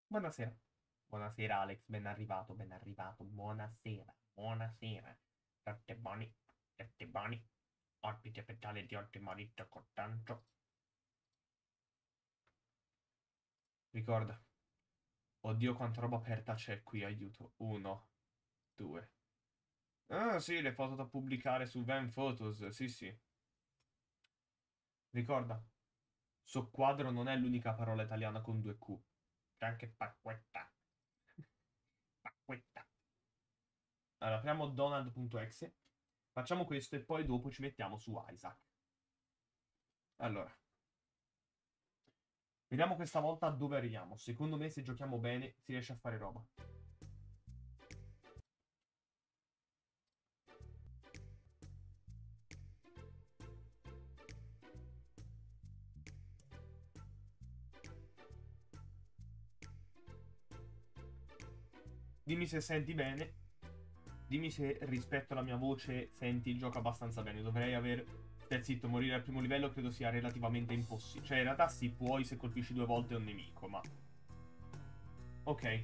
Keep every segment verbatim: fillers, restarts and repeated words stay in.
Buonasera. Buonasera Alex, ben arrivato, ben arrivato. Buonasera, buonasera. Tutti buoni, tutti buoni. Ospite speciale di oggi marito contento. Ricorda. Oddio quanta roba aperta c'è qui, aiuto. Uno, due. Ah sì, le foto da pubblicare su Van Photos, sì sì. Ricorda. Soqquadro non è l'unica parola italiana con due Q. C'è anche pacquetta. Pacquetta. Allora, apriamo Donald.exe. Facciamo questo e poi dopo ci mettiamo su Isaac. Allora. Vediamo questa volta dove arriviamo. Secondo me se giochiamo bene si riesce a fare roba. Dimmi se senti bene. Dimmi se rispetto alla mia voce senti il gioco abbastanza bene. Dovrei aver... Stai zitto, morire al primo livello credo sia relativamente impossibile. Cioè in realtà sì, puoi se colpisci due volte un nemico, ma... Ok.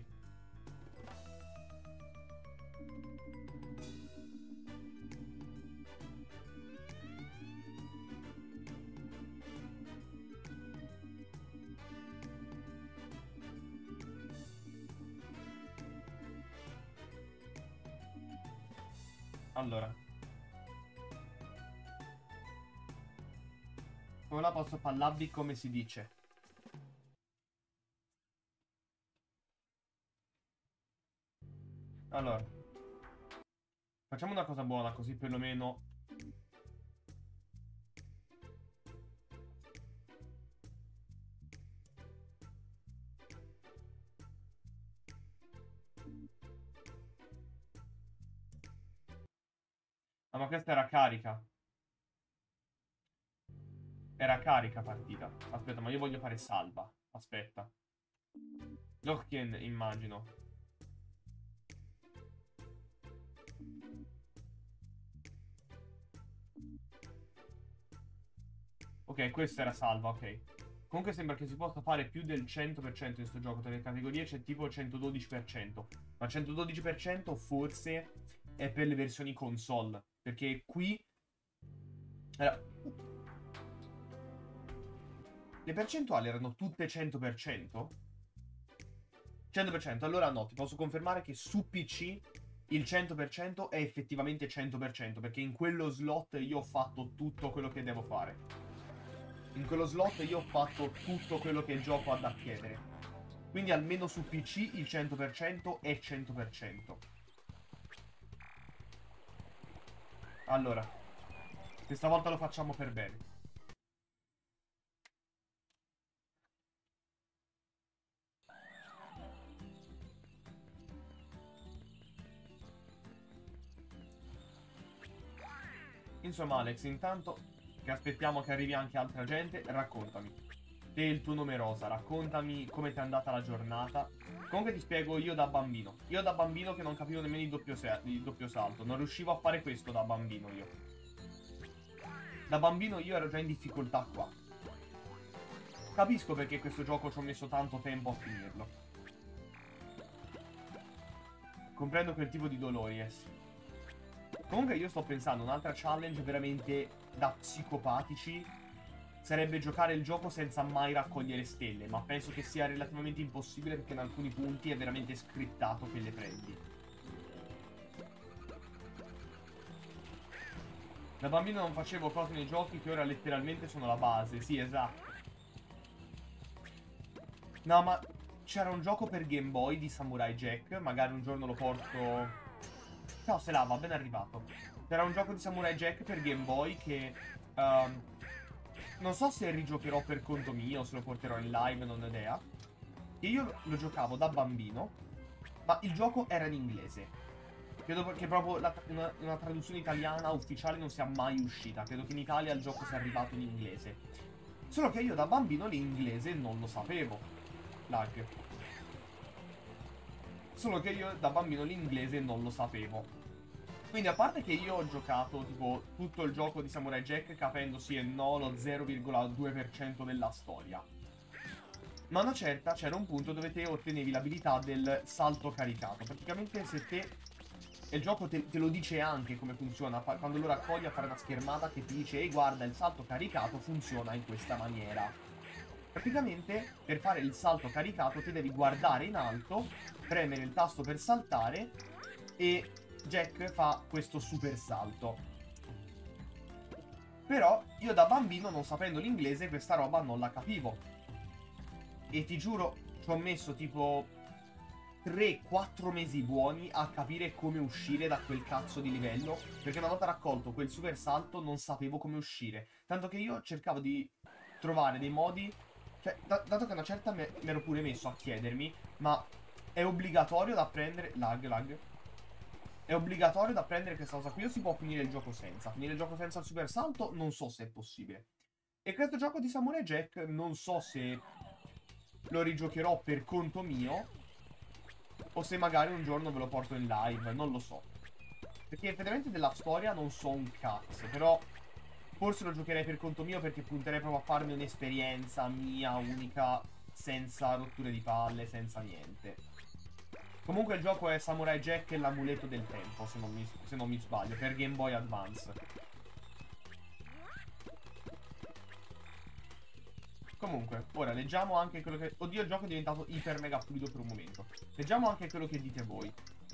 Allora. Ora posso parlarvi come si dice. Allora. Facciamo una cosa buona, così perlomeno... Ah, ma questa era carica. Era carica partita. Aspetta, ma io voglio fare salva. Aspetta. Lorkien, immagino. Ok, questa era salva, ok. Comunque sembra che si possa fare più del cento per cento in questo gioco. Tra le categorie c'è tipo il centododici per cento. Ma centododici per cento forse è per le versioni console. Perché qui... Allora, le percentuali erano tutte cento per cento? cento per cento. Allora no, ti posso confermare che su P C il cento per cento è effettivamente cento per cento. Perché in quello slot io ho fatto tutto quello che devo fare. In quello slot io ho fatto tutto quello che il gioco ha da chiedere. Quindi almeno su P C il cento per cento è cento per cento. Allora, questa volta lo facciamo per bene. Insomma Alex, intanto che aspettiamo che arrivi anche altra gente, raccontami. Te e il tuo nome Rosa, raccontami come ti è andata la giornata. Comunque ti spiego io da bambino. Io da bambino che non capivo nemmeno il doppio, il doppio salto. Non riuscivo a fare questo da bambino io. Da bambino io ero già in difficoltà qua. Capisco perché questo gioco ci ho messo tanto tempo a finirlo. Comprendo quel tipo di dolori, eh sì. Comunque io sto pensando, un'altra challenge veramente da psicopatici sarebbe giocare il gioco senza mai raccogliere stelle, ma penso che sia relativamente impossibile perché in alcuni punti è veramente scriptato che le prendi. Da bambino non facevo cose nei giochi che ora letteralmente sono la base, sì, esatto. No, ma c'era un gioco per Game Boy di Samurai Jack, magari un giorno lo porto... Ciao, se lava, ben arrivato. C'era un gioco di Samurai Jack per Game Boy che... Um, non so se rigiocherò per conto mio, se lo porterò in live, non ho idea. Che io lo giocavo da bambino, ma il gioco era in inglese. Credo che proprio la, una, una traduzione italiana ufficiale non sia mai uscita. Credo che in Italia il gioco sia arrivato in inglese. Solo che io da bambino l'inglese non lo sapevo. Lag. Solo che io da bambino l'inglese non lo sapevo. Quindi a parte che io ho giocato tipo tutto il gioco di Samurai Jack capendo sì e no lo zero virgola due per cento della storia. Ma a una certa c'era un punto dove te ottenevi l'abilità del salto caricato. Praticamente se te... E il gioco te, te lo dice anche come funziona. Quando lo raccogli appare una schermata che ti dice ehi guarda, il salto caricato funziona in questa maniera. Praticamente per fare il salto caricato ti devi guardare in alto, premere il tasto per saltare e Jack fa questo super salto. Però io da bambino, non sapendo l'inglese, questa roba non la capivo. E ti giuro, ci ho messo tipo tre quattro mesi buoni a capire come uscire da quel cazzo di livello, perché una volta raccolto quel super salto non sapevo come uscire. Tanto che io cercavo di trovare dei modi... Cioè, da dato che una certa mi ero pure messo a chiedermi, ma è obbligatorio da prendere... Lag, lag. È obbligatorio da prendere questa cosa qui o si può finire il gioco senza? Finire il gioco senza il super salto non so se è possibile. E questo gioco di Samurai Jack non so se lo rigiocherò per conto mio o se magari un giorno ve lo porto in live, non lo so. Perché effettivamente della storia non so un cazzo, però forse lo giocherei per conto mio perché punterei proprio a farmi un'esperienza mia, unica, senza rotture di palle, senza niente. Comunque il gioco è Samurai Jack e l'amuleto del tempo, se non, mi, se non mi sbaglio, per Game Boy Advance. Comunque, ora leggiamo anche quello che... Oddio, il gioco è diventato iper mega fluido per un momento. Leggiamo anche quello che dite voi.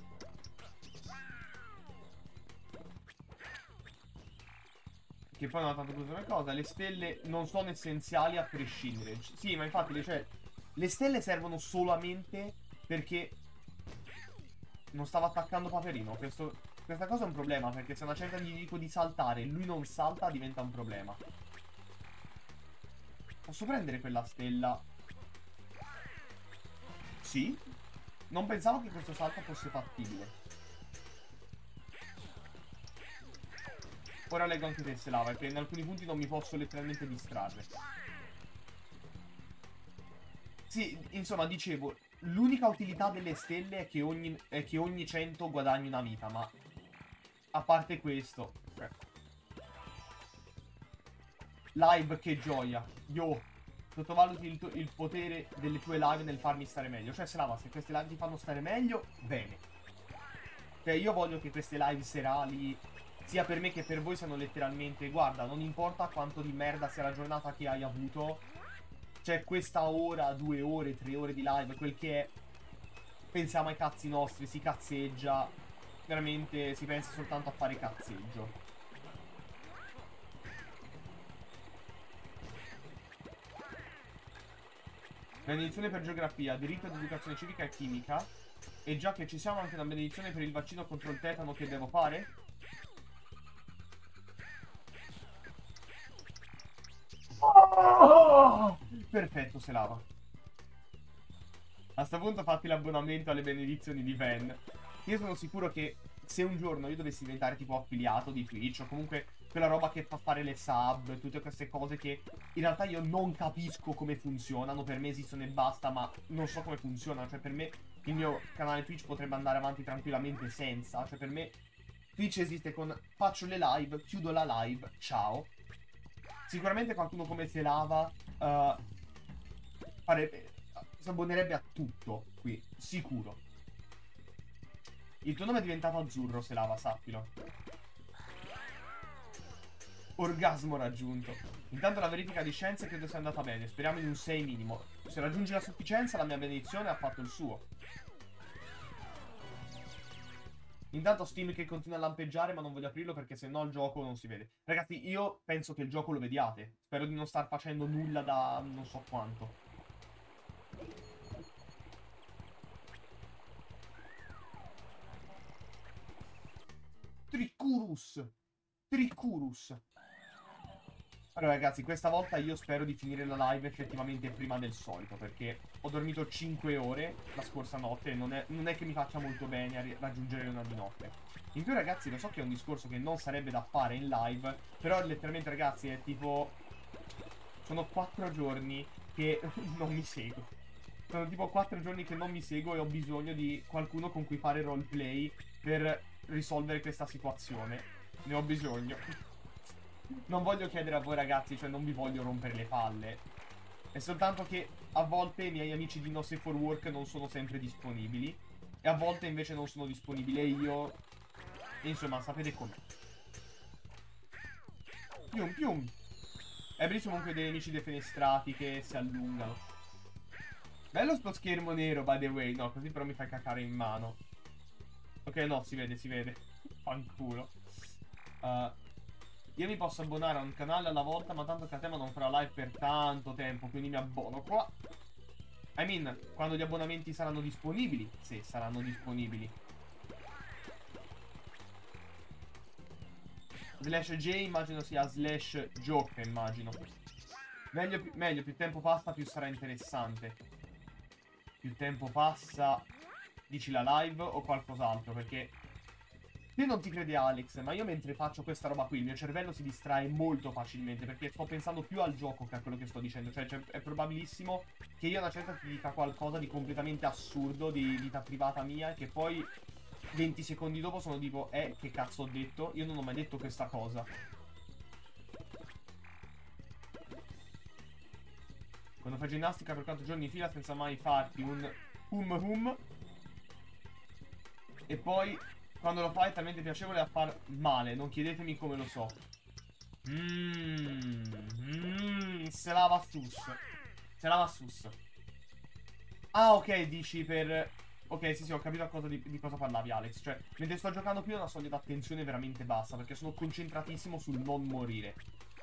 Che poi non ho tanto cosa una cosa. Le stelle non sono essenziali a prescindere. Sì, ma infatti le, cioè, le stelle servono solamente perché non stava attaccando Paperino. Questo, questa cosa è un problema, perché se una certa gli dico di saltare e lui non salta, diventa un problema. Posso prendere quella stella? Sì. Non pensavo che questo salto fosse fattibile. Ora leggo anche te se lava, perché in alcuni punti non mi posso letteralmente distrarre. Sì, insomma, dicevo, l'unica utilità delle stelle è che ogni, è che ogni cento guadagni una vita, ma a parte questo... Cioè. Live, che gioia. Yo, sottovaluti il, il potere delle tue live nel farmi stare meglio. Cioè, se lava, se queste live ti fanno stare meglio, bene. Cioè, io voglio che queste live serali... sia per me che per voi siano letteralmente, guarda, non importa quanto di merda sia la giornata che hai avuto, c'è questa ora, due ore, tre ore di live, quel che è, pensiamo ai cazzi nostri, si cazzeggia, veramente si pensa soltanto a fare cazzeggio. Benedizione per geografia, diritto ad educazione civica e chimica, e già che ci siamo anche una benedizione per il vaccino contro il tetano che devo fare? Oh! Perfetto, se lava. A sto punto fatti l'abbonamento alle benedizioni di Van. Io sono sicuro che se un giorno io dovessi diventare tipo affiliato di Twitch o comunque quella roba che fa fare le sub, tutte queste cose che in realtà io non capisco come funzionano, per me esistono e basta, ma non so come funzionano. Cioè per me il mio canale Twitch potrebbe andare avanti tranquillamente senza. Cioè per me Twitch esiste con faccio le live, chiudo la live, ciao. Sicuramente qualcuno come Selava uh, farebbe, si abbonerebbe a tutto qui, sicuro. Il tuo nome è diventato azzurro, Selava, sappilo. Orgasmo raggiunto. Intanto la verifica di scienze credo sia andata bene. Speriamo in un sei minimo. Se raggiungi la sufficienza, la mia benedizione ha fatto il suo. Intanto Steam che continua a lampeggiare, ma non voglio aprirlo perché se no il gioco non si vede. Ragazzi, io penso che il gioco lo vediate. Spero di non star facendo nulla da non so quanto. Tricurus. Tricurus. Allora ragazzi, questa volta io spero di finire la live effettivamente prima del solito, perché ho dormito cinque ore la scorsa notte e non è, non è che mi faccia molto bene a raggiungere una di notte. In più ragazzi, lo so che è un discorso che non sarebbe da fare in live, però letteralmente ragazzi è tipo... sono quattro giorni che non mi seguo. Sono tipo quattro giorni che non mi seguo e ho bisogno di qualcuno con cui fare roleplay per risolvere questa situazione. Ne ho bisogno. Non voglio chiedere a voi ragazzi, cioè non vi voglio rompere le palle. È soltanto che a volte i miei amici di No Safe for Work non sono sempre disponibili. E a volte invece non sono disponibile io. E insomma, sapete com'è. Pium pium. È bellissimo comunque dei nemici defenestrati che si allungano. Bello sto schermo nero, by the way. No, così però mi fai cacare in mano. Ok, no, si vede, si vede. Fanculo. Uh, io mi posso abbonare a un canale alla volta, ma tanto Katema non farà live per tanto tempo, quindi mi abbono qua. I mean, quando gli abbonamenti saranno disponibili. Sì, saranno disponibili. Slash J immagino sia slash Joke, immagino. Meglio, più, meglio, più tempo passa più sarà interessante. Più tempo passa, dici la live o qualcos'altro, perché te non ti credi Alex, ma io mentre faccio questa roba qui il mio cervello si distrae molto facilmente, perché sto pensando più al gioco che a quello che sto dicendo. Cioè, cioè è probabilissimo che io a una certa ti dica qualcosa di completamente assurdo, di vita privata mia, e che poi venti secondi dopo sono tipo, eh, che cazzo ho detto? Io non ho mai detto questa cosa. Quando fai ginnastica per quanti giorni in fila senza mai farti un hum hum. E poi, quando lo fai è talmente piacevole a far male. Non chiedetemi come lo so. Mmm, mmm, se lava sus. Se lava sus. Ah, ok, dici per... Ok, sì, sì, ho capito a cosa di, di cosa parlavi, Alex. Cioè, mentre sto giocando qui ho una soglia d'attenzione veramente bassa, perché sono concentratissimo sul non morire.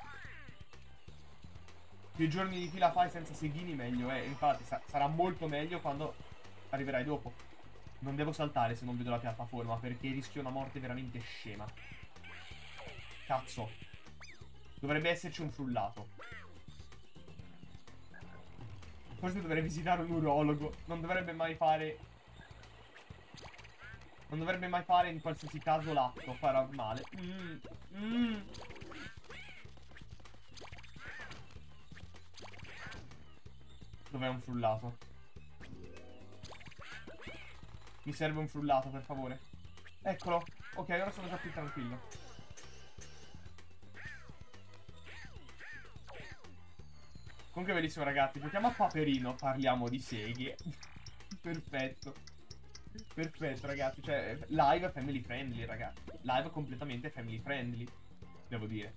Più giorni di fila fai senza seghini, meglio è. Infatti, sa sarà molto meglio quando arriverai dopo. Non devo saltare se non vedo la piattaforma, perché rischio una morte veramente scema. Cazzo. Dovrebbe esserci un frullato. Forse dovrei visitare un urologo. Non dovrebbe mai fare... Non dovrebbe mai fare in qualsiasi caso l'atto paranormale. Mm, mm. Dov'è un frullato? Mi serve un frullato, per favore. Eccolo. Ok, ora sono già più tranquillo. Comunque bellissimo ragazzi. Giochiamo a Paperino. Parliamo di seghe. Perfetto. Perfetto ragazzi. Cioè, live family friendly ragazzi. Live completamente family friendly, devo dire.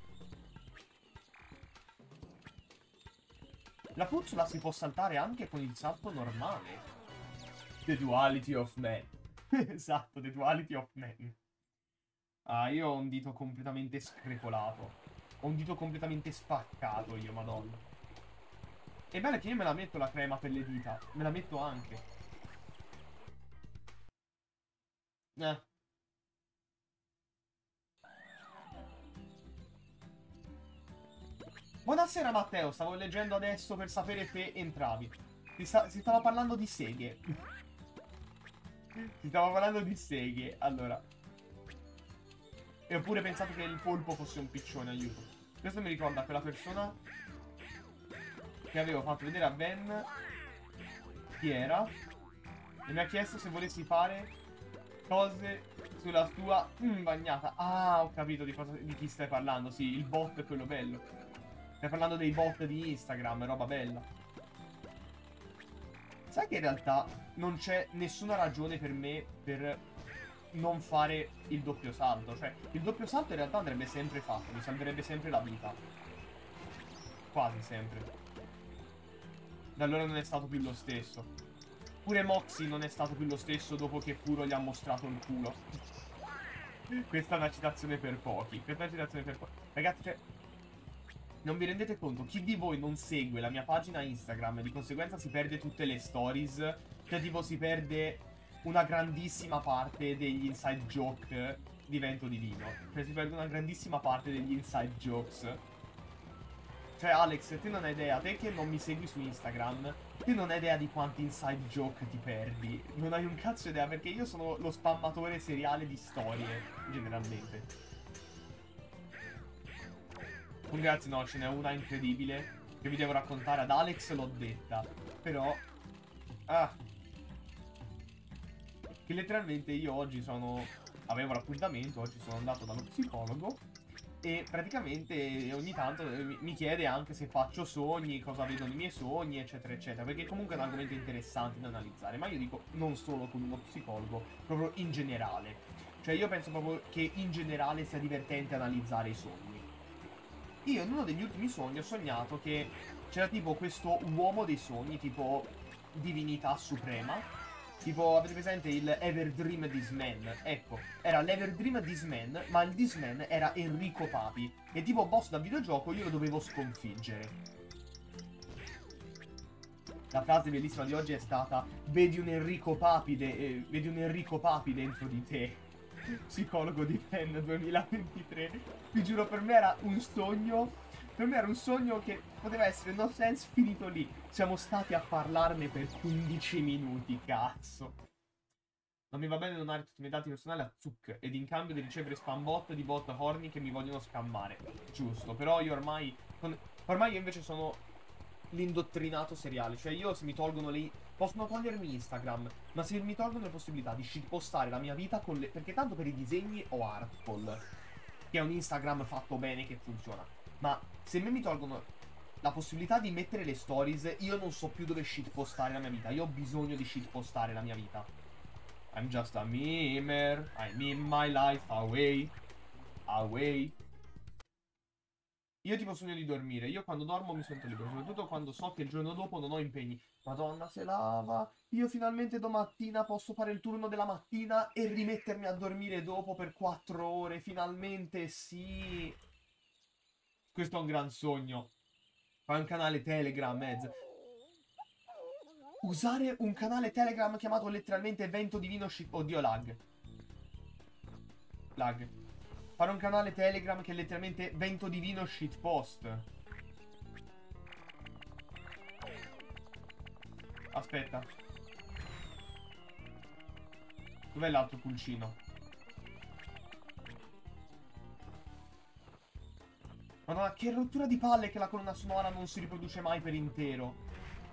La puzzola si può saltare anche con il salto normale. The duality of man. Esatto, the duality of man. Ah, io ho un dito completamente screpolato. Ho un dito completamente spaccato io, madonna. E bene che io me la metto la crema per le dita. Me la metto anche. Eh. Buonasera Matteo, stavo leggendo adesso per sapere se entravi. Si, sta si stava parlando di seghe. Si stava parlando di seghe, allora. E ho pure pensato che il polpo fosse un piccione, aiuto. Questo mi ricorda quella persona che avevo fatto vedere a Ben chi era e mi ha chiesto se volessi fare cose sulla sua mm, bagnata. Ah, ho capito di, cosa, di chi stai parlando. Sì, il bot è quello bello. Stai parlando dei bot di Instagram, roba bella. Sai che in realtà non c'è nessuna ragione per me per non fare il doppio salto. Cioè, il doppio salto in realtà andrebbe sempre fatto, mi salverebbe sempre la vita. Quasi sempre. Da allora non è stato più lo stesso. Pure Moxie non è stato più lo stesso dopo che Kuro gli ha mostrato il culo. Questa è una citazione per pochi. Questa è una citazione per pochi. Ragazzi, cioè... non vi rendete conto? Chi di voi non segue la mia pagina Instagram e di conseguenza si perde tutte le stories? Cioè tipo si perde una grandissima parte degli inside joke di Vento Divino. Cioè si perde una grandissima parte degli inside jokes. Cioè Alex, te non hai idea, te che non mi segui su Instagram, te non hai idea di quanti inside joke ti perdi. Non hai un cazzo idea perché io sono lo spammatore seriale di storie, generalmente. Ragazzi, no, ce n'è una incredibile che vi devo raccontare. Ad Alex l'ho detta, però... Ah. Che letteralmente io oggi sono... Avevo l'appuntamento, oggi sono andato dallo psicologo E praticamente ogni tanto mi chiede anche se faccio sogni, cosa vedo nei miei sogni, eccetera, eccetera. Perché comunque è un argomento interessante da analizzare. Ma io dico non solo con uno psicologo, proprio in generale. Cioè io penso proprio che in generale sia divertente analizzare i sogni. Io in uno degli ultimi sogni ho sognato che c'era tipo questo uomo dei sogni, tipo divinità suprema. Tipo, avete presente il Ever Dream This Man? Ecco, era l'Ever Dream This Man, ma il This Man era Enrico Papi. E tipo boss da videogioco io lo dovevo sconfiggere. La frase bellissima di oggi è stata: vedi un Enrico Papi, de eh, vedi un Enrico Papi dentro di te. Psicologo di Pen duemilaventitré. Vi giuro, per me era un sogno. Per me era un sogno che poteva essere no sense finito lì. Siamo stati a parlarne per quindici minuti, cazzo. Non mi va bene donare tutti i miei dati personali a Zuck ed in cambio di ricevere spam bot di bot horny che mi vogliono scammare. Giusto, però io ormai... Ormai io invece sono l'indottrinato seriale. Cioè io se mi tolgono le... Possono togliermi Instagram, ma se mi tolgono le possibilità di shitpostare la mia vita con le... Perché tanto per i disegni ho Artful, che è un Instagram fatto bene che funziona. Ma se me mi tolgono la possibilità di mettere le stories, io non so più dove shitpostare la mia vita. Io ho bisogno di shitpostare la mia vita. I'm just a memer. I meme my life away. Away. Io tipo sogno di dormire. Io quando dormo mi sento libero. Soprattutto quando so che il giorno dopo non ho impegni. Madonna, se lava. Io finalmente domattina posso fare il turno della mattina e rimettermi a dormire dopo per quattro ore. Finalmente, sì. Questo è un gran sogno. Fai un canale Telegram, mezzo. Usare un canale Telegram chiamato letteralmente Vento Divino Ship... Oddio, lag. Lag. Fare un canale Telegram che è letteralmente Vento Divino Shitpost. Aspetta. Dov'è l'altro pulcino? Madonna, che rottura di palle che la colonna sonora non si riproduce mai per intero.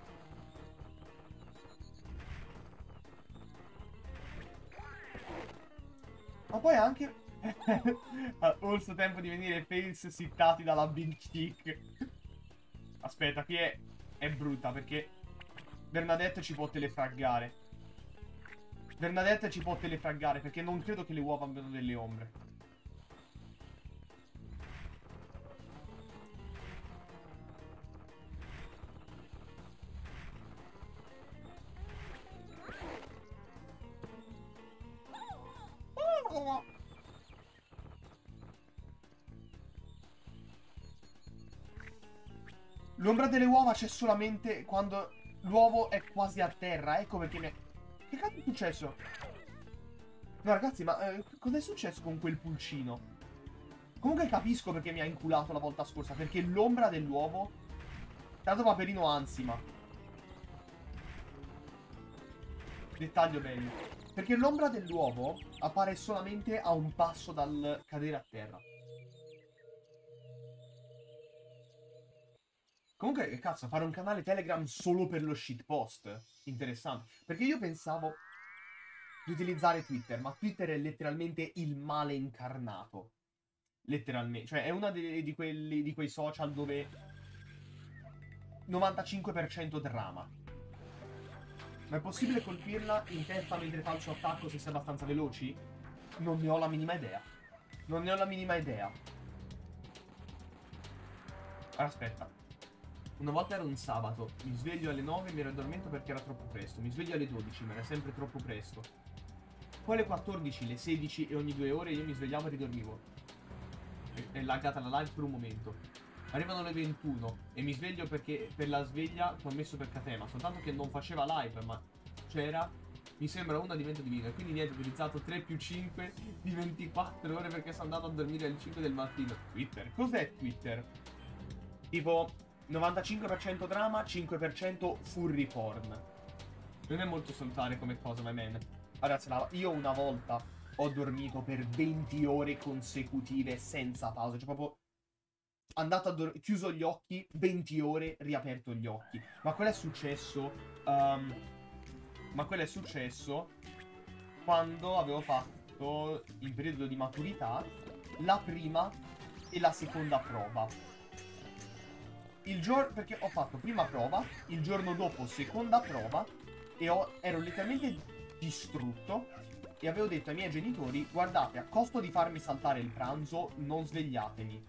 Ma poi anche... Ho il suo tempo di venire fails sittati dalla Big Chick. Aspetta, qui è... è brutta perché Bernadette ci può telefraggare. Bernadette ci può telefraggare perché non credo che le uova abbiano delle ombre. L'ombra delle uova c'è solamente quando l'uovo è quasi a terra. Ecco perché mi è... Che cazzo è successo? No ragazzi, ma eh, cos'è successo con quel pulcino? Comunque capisco perché mi ha inculato la volta scorsa. Perché l'ombra dell'uovo... Tanto Paperino ansima. Dettaglio bello. Perché l'ombra dell'uovo appare solamente a un passo dal cadere a terra. Comunque, che cazzo, fare un canale Telegram solo per lo shitpost? Interessante. Perché io pensavo di utilizzare Twitter, ma Twitter è letteralmente il male incarnato. Letteralmente. Cioè, è uno di, quelli, di quei social dove novantacinque per cento drama. Ma è possibile colpirla in testa mentre fa il suo attacco se si è abbastanza veloci? Non ne ho la minima idea. Non ne ho la minima idea. Aspetta. Una volta era un sabato, mi sveglio alle nove e mi ero addormento perché era troppo presto. Mi sveglio alle dodici, ma era sempre troppo presto. Poi alle quattordici, le sedici e ogni due ore io mi svegliavo e ridormivo. È laggata la live per un momento. Arrivano le ventuno e mi sveglio perché per la sveglia che ho messo per Catema. Soltanto che non faceva live, ma c'era. Mi sembra una di Vento Divino. E quindi niente, ho utilizzato tre più cinque di ventiquattro ore perché sono andato a dormire alle cinque del mattino. Twitter? Cos'è Twitter? Tipo... novantacinque per cento drama, cinque per cento furry porn. Non è molto salutare come cosa, my man. Ragazzi, io una volta ho dormito per venti ore consecutive senza pausa. Cioè proprio andato a dormire, chiuso gli occhi, venti ore, riaperto gli occhi. Ma quello è successo... Um, ma quello è successo quando avevo fatto, in periodo di maturità, la prima e la seconda prova. Il giorno... Perché ho fatto prima prova, il giorno dopo seconda prova, e ho, ero letteralmente distrutto, e avevo detto ai miei genitori: guardate, a costo di farmi saltare il pranzo, non svegliatemi.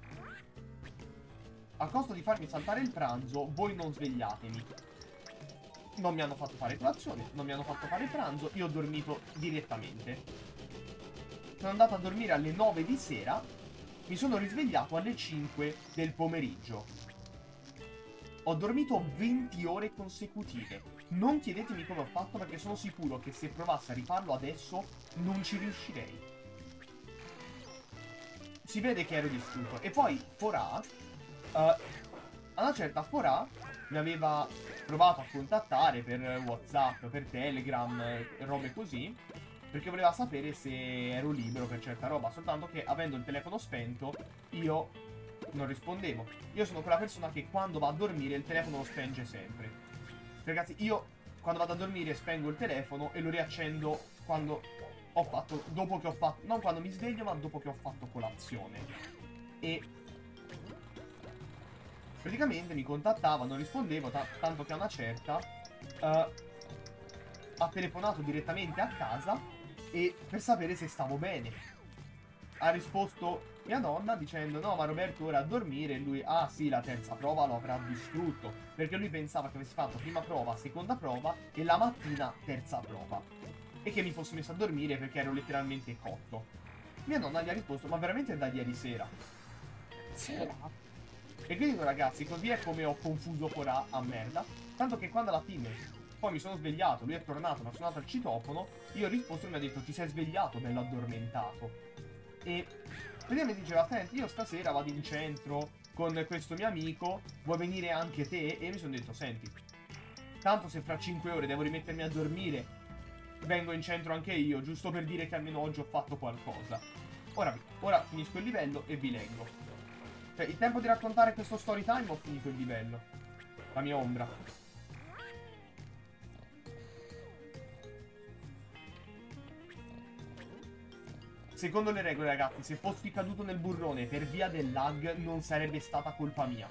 A costo di farmi saltare il pranzo, voi non svegliatemi. Non mi hanno fatto fare colazione, non mi hanno fatto fare pranzo, io ho dormito direttamente. Sono andato a dormire alle nove di sera, mi sono risvegliato alle cinque del pomeriggio. Ho dormito venti ore consecutive. Non chiedetemi come ho fatto, perché sono sicuro che se provassi a rifarlo adesso non ci riuscirei. Si vede che ero distrutto. E poi Forà, uh, a una certa Forà mi aveva provato a contattare per WhatsApp, per Telegram, robe così, perché voleva sapere se ero libero per certa roba. Soltanto che, avendo il telefono spento, io non rispondevo. Io sono quella persona che quando va a dormire il telefono lo spenge sempre. Ragazzi, io quando vado a dormire spengo il telefono e lo riaccendo quando ho fatto, dopo che ho fatto, non quando mi sveglio, ma dopo che ho fatto colazione. E praticamente mi contattava, non rispondevo, tanto che a una certa uh, ha telefonato direttamente a casa e per sapere se stavo bene. Ha risposto mia nonna dicendo: no, ma Roberto ora a dormire. E lui: ah sì, la terza prova lo avrà distrutto, perché lui pensava che avessi fatto prima prova, seconda prova e la mattina terza prova, e che mi fossi messo a dormire perché ero letteralmente cotto. Mia nonna gli ha risposto: ma veramente è da ieri sera? Sera? E quindi dico, ragazzi, così è come ho confuso Corà a merda. Tanto che quando alla fine poi mi sono svegliato, lui è tornato, mi ha suonato al citofono, io ho risposto e mi ha detto: ti sei svegliato, bello addormentato. E praticamente diceva: senti, io stasera vado in centro con questo mio amico, vuoi venire anche te? E io mi sono detto: senti, tanto se fra cinque ore devo rimettermi a dormire, vengo in centro anche io, giusto per dire che almeno oggi ho fatto qualcosa. Ora, ora finisco il livello e vi leggo. Cioè, il tempo di raccontare questo story time ho finito il livello. La mia ombra. Secondo le regole, ragazzi, se fossi caduto nel burrone per via del lag, non sarebbe stata colpa mia.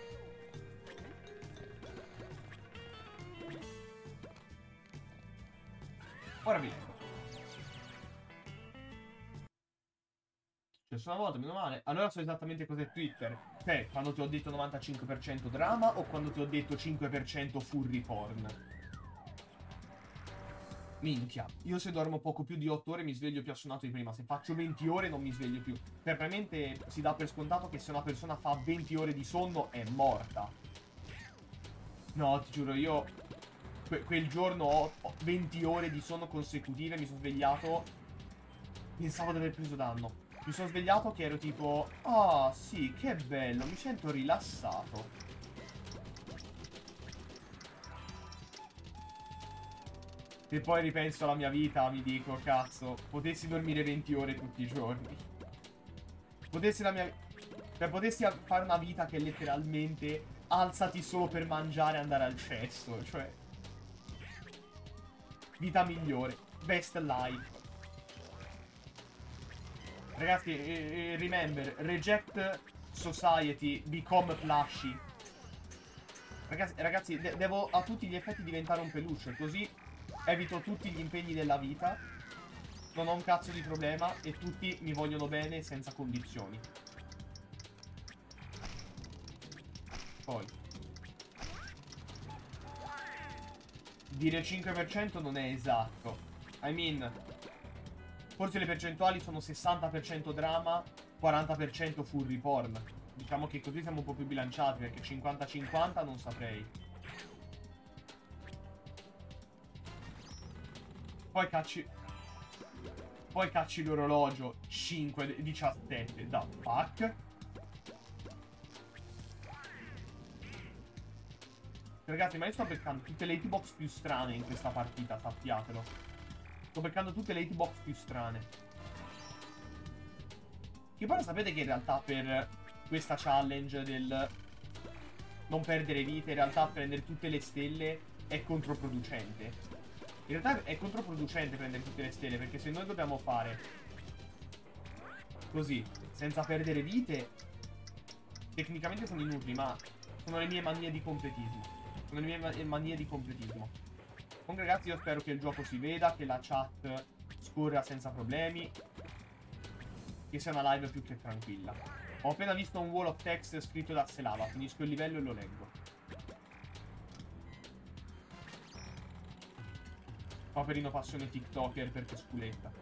Ora vi leggo. Successo una volta, meno male. Allora so esattamente cos'è Twitter. Cioè, quando ti ho detto novantacinque per cento drama o quando ti ho detto cinque per cento furry porn. Minchia, io se dormo poco più di otto ore mi sveglio più assonato di prima. Se faccio venti ore non mi sveglio più. Cioè, probabilmente si dà per scontato che se una persona fa venti ore di sonno è morta. No, ti giuro, io que quel giorno ho venti ore di sonno consecutive, mi sono svegliato, pensavo di aver preso danno. Mi sono svegliato che ero tipo: ah, oh, sì, che bello, mi sento rilassato. E poi ripenso alla mia vita, mi dico: cazzo, potessi dormire venti ore tutti i giorni. Potessi la mia... Cioè, potessi fare una vita che letteralmente alzati solo per mangiare e andare al cesso. Cioè, vita migliore. Best life. Ragazzi, eh, remember, reject society, become plushy. Ragazzi, ragazzi de devo a tutti gli effetti diventare un peluche, così evito tutti gli impegni della vita, non ho un cazzo di problema e tutti mi vogliono bene senza condizioni. Poi dire cinque per cento non è esatto. I mean, forse le percentuali sono sessanta per cento drama, quaranta per cento furry porn. Diciamo che così siamo un po' più bilanciati, perché cinquanta cinquanta non saprei. Poi cacci... Poi cacci l'orologio cinque diciassette. Da fuck. Ragazzi, ma io sto beccando tutte le hitbox più strane in questa partita, sappiatelo. Sto beccando tutte le hitbox più strane. Che poi sapete che in realtà per questa challenge del non perdere vite, in realtà prendere tutte le stelle è controproducente. In realtà è controproducente prendere tutte le stelle, perché se noi dobbiamo fare così, senza perdere vite, tecnicamente sono inutili, ma sono le mie manie di completismo. Sono le mie ma manie di completismo. Comunque ragazzi, io spero che il gioco si veda, che la chat scorra senza problemi, che sia una live più che tranquilla. Ho appena visto un wall of text scritto da Selava, finisco il livello e lo leggo. Poverino passione TikToker perché sculetta.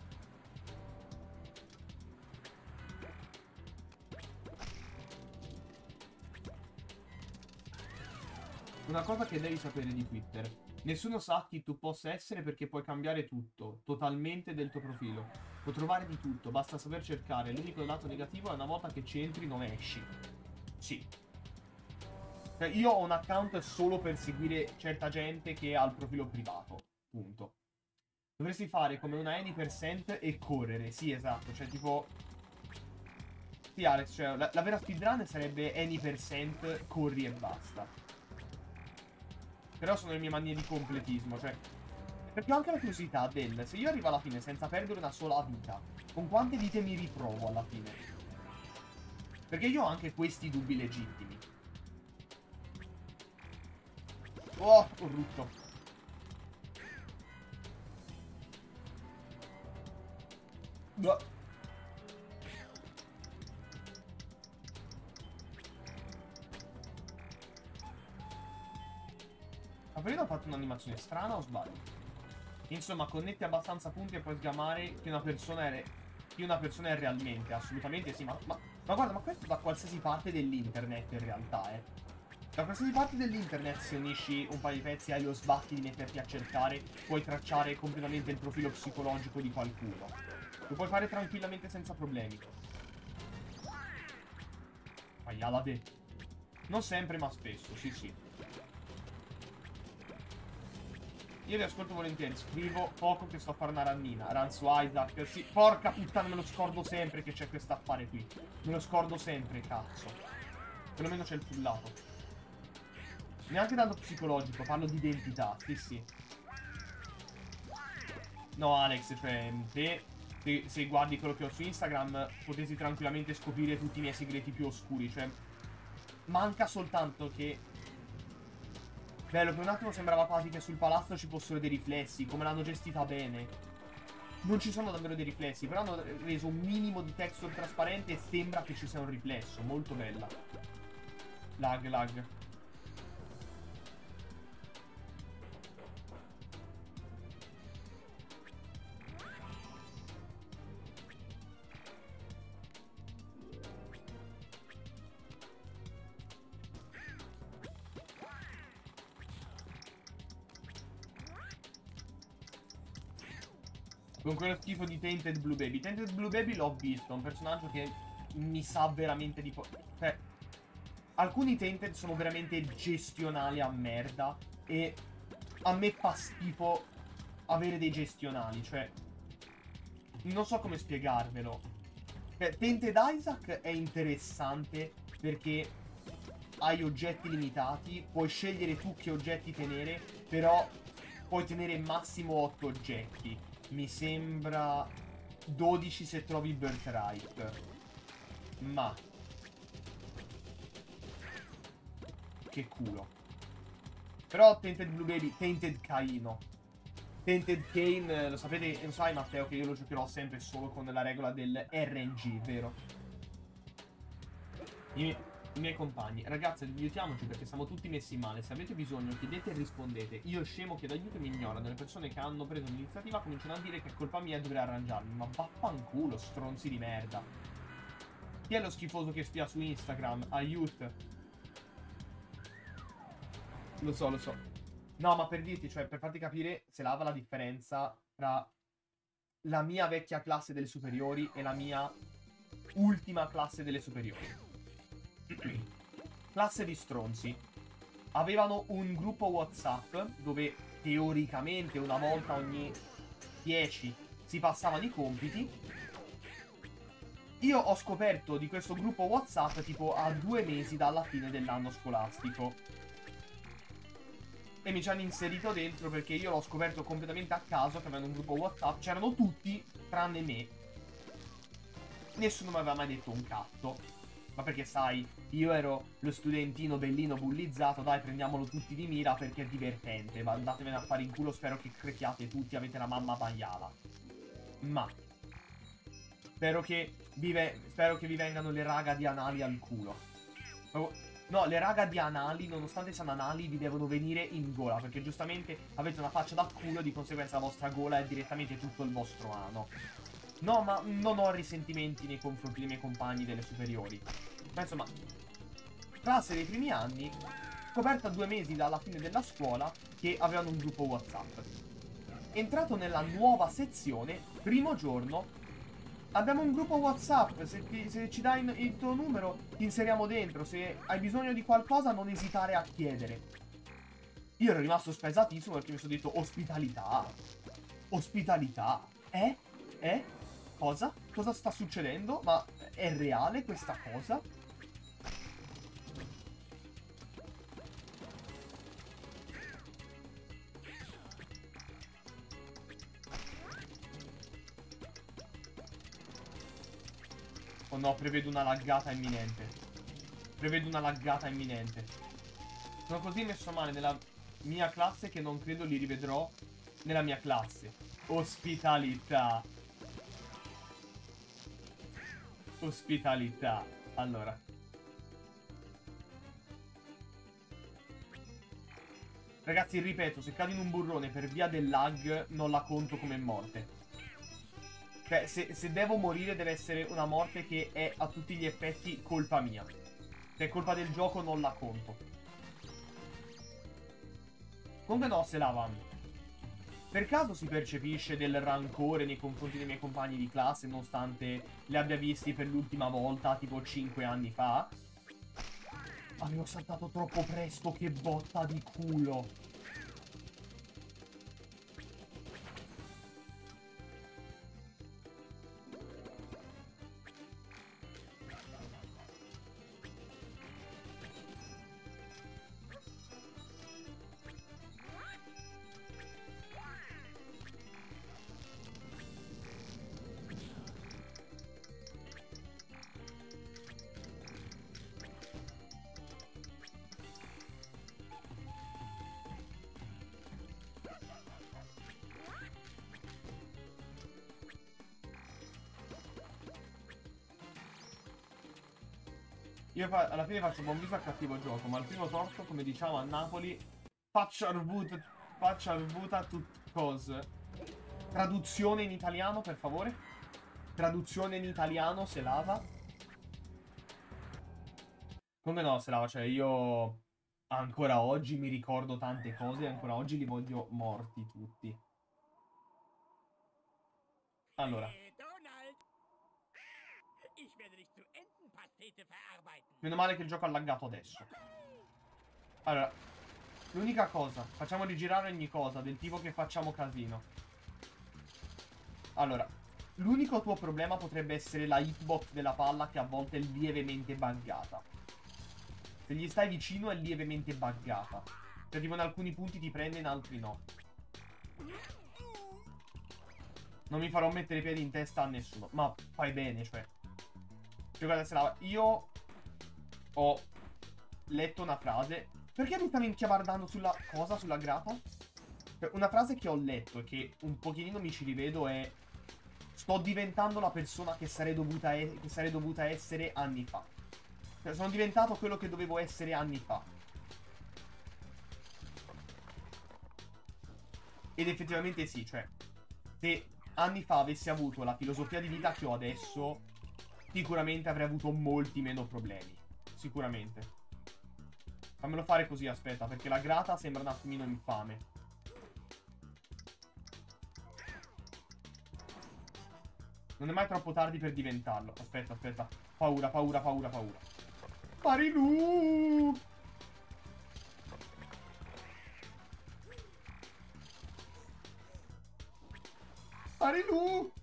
Una cosa che devi sapere di Twitter: nessuno sa chi tu possa essere perché puoi cambiare tutto, totalmente del tuo profilo. Puoi trovare di tutto, basta saper cercare. L'unico lato negativo è una volta che ci entri non esci. Sì. Cioè, io ho un account solo per seguire certa gente che ha il profilo privato. Punto. Dovresti fare come una any percent e correre. Sì, esatto. Cioè, tipo... Sì, Alex, cioè, la, la vera speedrun sarebbe any percent, corri e basta. Però sono le mie manie di completismo, cioè... Perché ho anche la curiosità del... Se io arrivo alla fine senza perdere una sola vita, con quante vite mi ritrovo alla fine? Perché io ho anche questi dubbi legittimi. Oh, ho rutto. No. Ma prima ho fatto un'animazione strana o sbaglio? Insomma, connetti abbastanza punti e puoi sgamare che una persona è, che una persona è realmente. Assolutamente sì, ma, ma, ma guarda, ma questo da qualsiasi parte dell'internet in realtà, eh. Da qualsiasi parte dell'internet, se unisci un paio di pezzi e hai lo sbatti di metterti a cercare, puoi tracciare completamente il profilo psicologico di qualcuno. Lo puoi fare tranquillamente senza problemi. Maiala de. Non sempre, ma spesso, sì sì. Io li ascolto volentieri, scrivo poco che sto a fare una rannina. Ranzo Isaac, sì, porca puttana, me lo scordo sempre che c'è questo affare qui. Me lo scordo sempre, cazzo. Perlomeno c'è il fullato. Neanche tanto psicologico, parlo di identità, sì sì. No Alex, cioè, te, se, se guardi quello che ho su Instagram, potessi tranquillamente scoprire tutti i miei segreti più oscuri, cioè... Manca soltanto che... Bello, per un attimo sembrava quasi che sul palazzo ci fossero dei riflessi, come l'hanno gestita bene. Non ci sono davvero dei riflessi, però hanno reso un minimo di texture trasparente e sembra che ci sia un riflesso, molto bella. Lag, lag. Con quello schifo di Tainted Blue Baby. Tainted Blue Baby l'ho visto, è un personaggio che mi sa veramente di... Cioè, alcuni Tainted sono veramente gestionali a merda e a me fa schifo avere dei gestionali, cioè... Non so come spiegarvelo. Cioè, Tainted Isaac è interessante perché hai oggetti limitati, puoi scegliere tu che oggetti tenere, però puoi tenere massimo otto oggetti. Mi sembra dodici se trovi Birthright. Ma che culo. Però Tainted Blue Baby, Tainted Caino, Tainted Kane, lo sapete, lo sai Matteo che io lo giocherò sempre solo con la regola del R N G, vero? I, I miei compagni, ragazzi, aiutiamoci perché siamo tutti messi male. Se avete bisogno, chiedete e rispondete. Io scemo chiedo aiuto e mi ignorano. Le persone che hanno preso l'iniziativa cominciano a dire che è colpa mia e dovrei arrangiarmi. Ma vaffanculo, stronzi di merda. Chi è lo schifoso che spia su Instagram? Aiuto. Lo so, lo so. No, ma per dirti, cioè, per farti capire, se lava la differenza tra la mia vecchia classe delle superiori e la mia ultima classe delle superiori. Classe di stronzi. Avevano un gruppo WhatsApp dove teoricamente una volta ogni dieci si passavano i compiti. Io ho scoperto di questo gruppo WhatsApp tipo a due mesi dalla fine dell'anno scolastico. E mi ci hanno inserito dentro perché io l'ho scoperto completamente a caso che avevano un gruppo WhatsApp. C'erano tutti tranne me. Nessuno mi aveva mai detto un cazzo. Ma perché sai, io ero lo studentino bellino bullizzato, dai prendiamolo tutti di mira perché è divertente, ma andatevene a fare in culo, spero che crecchiate tutti, avete la mamma maiala. Ma spero che vi, spero che vi vengano le raga di anali al culo. No, le raga di anali, nonostante siano anali, vi devono venire in gola, perché giustamente avete una faccia da culo, di conseguenza la vostra gola è direttamente tutto il vostro ano. No, ma non ho risentimenti nei confronti dei miei compagni delle superiori. Ma insomma, classe dei primi anni, scoperta due mesi dalla fine della scuola che avevano un gruppo WhatsApp. Entrato nella nuova sezione, primo giorno, abbiamo un gruppo WhatsApp, se, ti, se ci dai il, il tuo numero ti inseriamo dentro, se hai bisogno di qualcosa non esitare a chiedere. Io ero rimasto spesatissimo perché mi sono detto ospitalità, ospitalità, eh? Eh? Cosa? Cosa sta succedendo? Ma è reale questa cosa? Oh no, prevedo una laggata imminente. Prevedo una laggata imminente. Sono così messo male nella mia classe che non credo li rivedrò nella mia classe. Ospitalità. Ospitalità. Allora. Ragazzi, ripeto, se cado in un burrone per via del lag, non la conto come morte. Cioè, se, se devo morire deve essere una morte che è a tutti gli effetti colpa mia. Se è colpa del gioco non la conto. Comunque no, se lava. Per caso si percepisce del rancore nei confronti dei miei compagni di classe, nonostante li abbia visti per l'ultima volta, tipo cinque anni fa? Avevo saltato troppo presto, che botta di culo! Io alla fine faccio buon viso a cattivo gioco, ma il primo torto, come diciamo a Napoli, faccia arvuta, faccia arvuta tut cose. Traduzione in italiano, per favore. Traduzione in italiano, se lava. Come no, se lava, cioè io ancora oggi mi ricordo tante cose e ancora oggi li voglio morti tutti. Allora. Meno male che il gioco ha laggato adesso. Allora, l'unica cosa, facciamo rigirare ogni cosa, del tipo che facciamo casino. Allora, l'unico tuo problema potrebbe essere la hitbox della palla che a volte è lievemente buggata. Se gli stai vicino è lievemente buggata. Cioè tipo in alcuni punti ti prende, in altri no. Non mi farò mettere i piedi in testa a nessuno. Ma fai bene, cioè. Cioè guarda, se la... Io ho letto una frase. Perché mi stavi inchiavardando sulla cosa, sulla grata? Cioè, una frase che ho letto e che un pochino mi ci rivedo è: sto diventando la persona che sarei dovuta, e che sarei dovuta essere anni fa. Cioè, sono diventato quello che dovevo essere anni fa. Ed effettivamente sì, cioè, se anni fa avessi avuto la filosofia di vita che ho adesso, sicuramente avrei avuto molti meno problemi. Sicuramente. Fammelo fare così, aspetta, perché la grata sembra un attimino infame. Non è mai troppo tardi per diventarlo. Aspetta, aspetta. Paura, paura, paura, paura. Marilu! Marilu!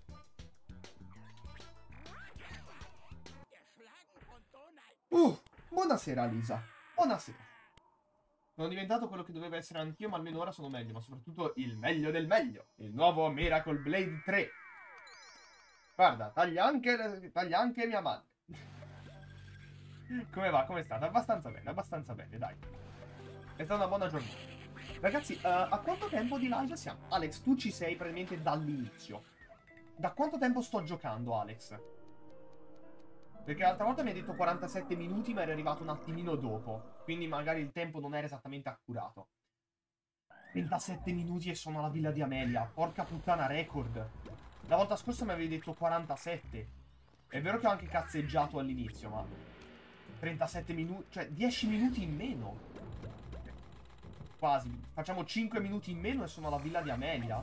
Uh, buonasera Lisa. Buonasera. Sono diventato quello che dovevo essere anch'io, ma almeno ora sono meglio. Ma soprattutto il meglio del meglio. Il nuovo Miracle Blade tre. Guarda, taglia anche, taglia anche mia madre. Come va? Come è stata? Abbastanza bene, abbastanza bene, dai. È stata una buona giornata. Ragazzi, uh, a quanto tempo di live siamo? Alex, tu ci sei praticamente dall'inizio. Da quanto tempo sto giocando, Alex? Perché l'altra volta mi hai detto quarantasette minuti, ma eri arrivato un attimino dopo. Quindi magari il tempo non era esattamente accurato. trentasette minuti e sono alla Villa di Amelia. Porca puttana, record. La volta scorsa mi avevi detto quarantasette. È vero che ho anche cazzeggiato all'inizio, ma... trentasette minuti... Cioè, dieci minuti in meno. Quasi. Facciamo cinque minuti in meno e sono alla Villa di Amelia.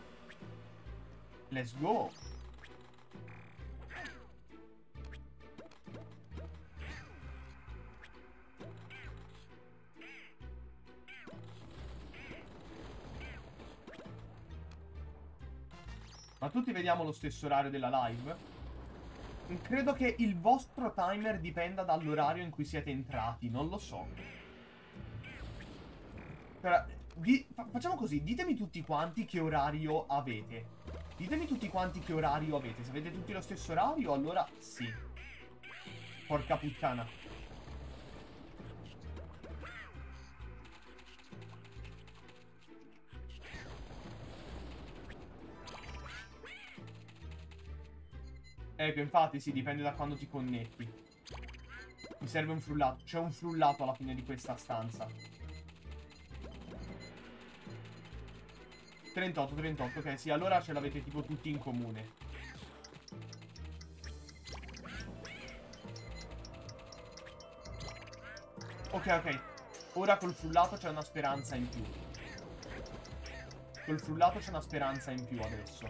Let's go. Ma tutti vediamo lo stesso orario della live? Credo che il vostro timer dipenda dall'orario in cui siete entrati, non lo so. Però, di, fa, facciamo così, ditemi tutti quanti che orario avete. Ditemi tutti quanti che orario avete. Se avete tutti lo stesso orario, allora sì. Porca puttana. Ecco, infatti sì, dipende da quando ti connetti. Mi serve un frullato. C'è un frullato alla fine di questa stanza. trentotto, trentotto, ok, sì, allora ce l'avete tipo tutti in comune. Ok, ok. Ora col frullato c'è una speranza in più. Col frullato c'è una speranza in più adesso.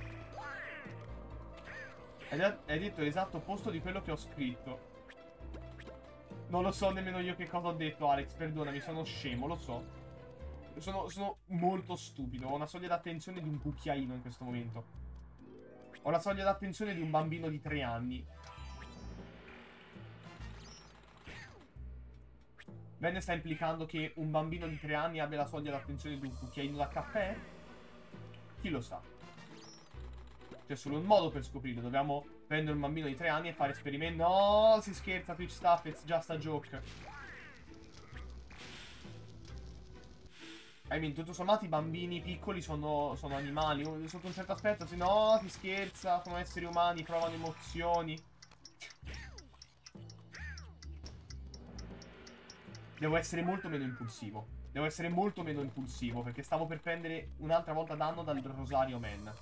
Hai detto l'esatto opposto di quello che ho scritto. Non lo so nemmeno io che cosa ho detto, Alex, perdonami, sono scemo, lo so. Sono, sono molto stupido, ho una soglia d'attenzione di un cucchiaino in questo momento. Ho la soglia d'attenzione di un bambino di tre anni. Bene, sta implicando che un bambino di tre anni abbia la soglia d'attenzione di un cucchiaino da caffè? Chi lo sa? C'è solo un modo per scoprirlo. Dobbiamo prendere un bambino di tre anni e fare esperimenti. No, si scherza, Twitch stuff, it's just a joke. I mean, tutto sommato i bambini piccoli sono, sono animali. Sotto un certo aspetto, se no, si scherza, sono esseri umani, provano emozioni. Devo essere molto meno impulsivo. Devo essere molto meno impulsivo, perché stavo per prendere un'altra volta danno dal Rosario Man.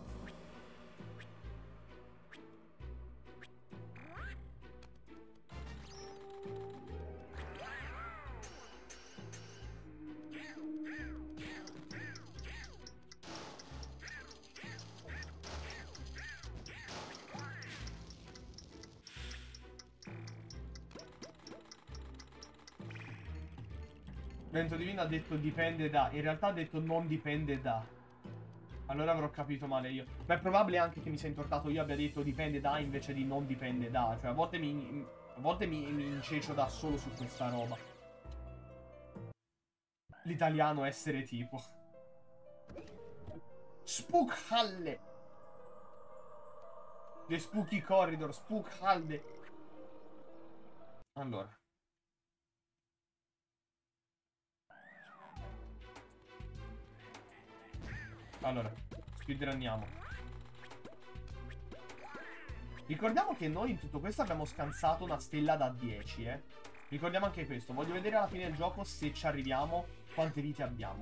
Vento Divino ha detto dipende da. In realtà ha detto non dipende da. Allora avrò capito male io. Ma è probabile anche che mi sia intortato io abbia detto dipende da invece di non dipende da. Cioè a volte mi, a volte mi, mi incecio da solo su questa roba. L'italiano essere tipo. Spookhalle. The Spooky Corridor. Spookhalle. Allora. Allora, speedrunniamo. Ricordiamo che noi in tutto questo abbiamo scansato una stella da dieci, eh. Ricordiamo anche questo. Voglio vedere alla fine del gioco, se ci arriviamo, quante vite abbiamo.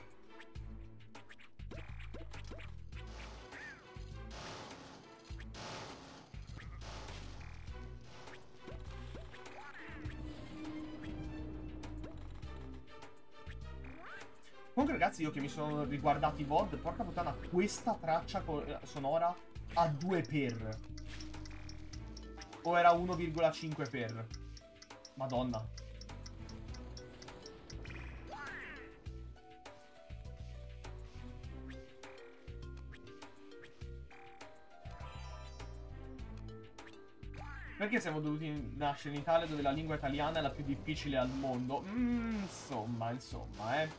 Comunque ragazzi, io che mi sono riguardato i V O D, porca puttana, questa traccia sonora ha due per. O era uno virgola cinque per. Madonna. Perché siamo dovuti nascere in Italia, dove la lingua italiana è la più difficile al mondo? Mm, insomma, insomma, eh.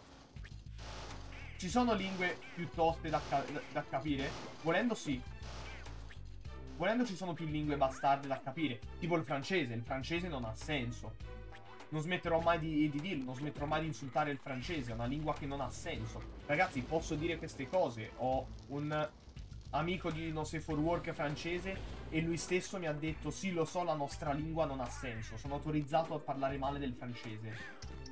Ci sono lingue più toste da, ca da capire? Volendo sì. volendo ci sono più lingue bastarde da capire. Tipo il francese. Il francese non ha senso. Non smetterò mai di, di dirlo. Non smetterò mai di insultare il francese. È una lingua che non ha senso. Ragazzi, posso dire queste cose. Ho un amico di No Safe for Work francese e lui stesso mi ha detto: sì, lo so, la nostra lingua non ha senso. Sono autorizzato a parlare male del francese.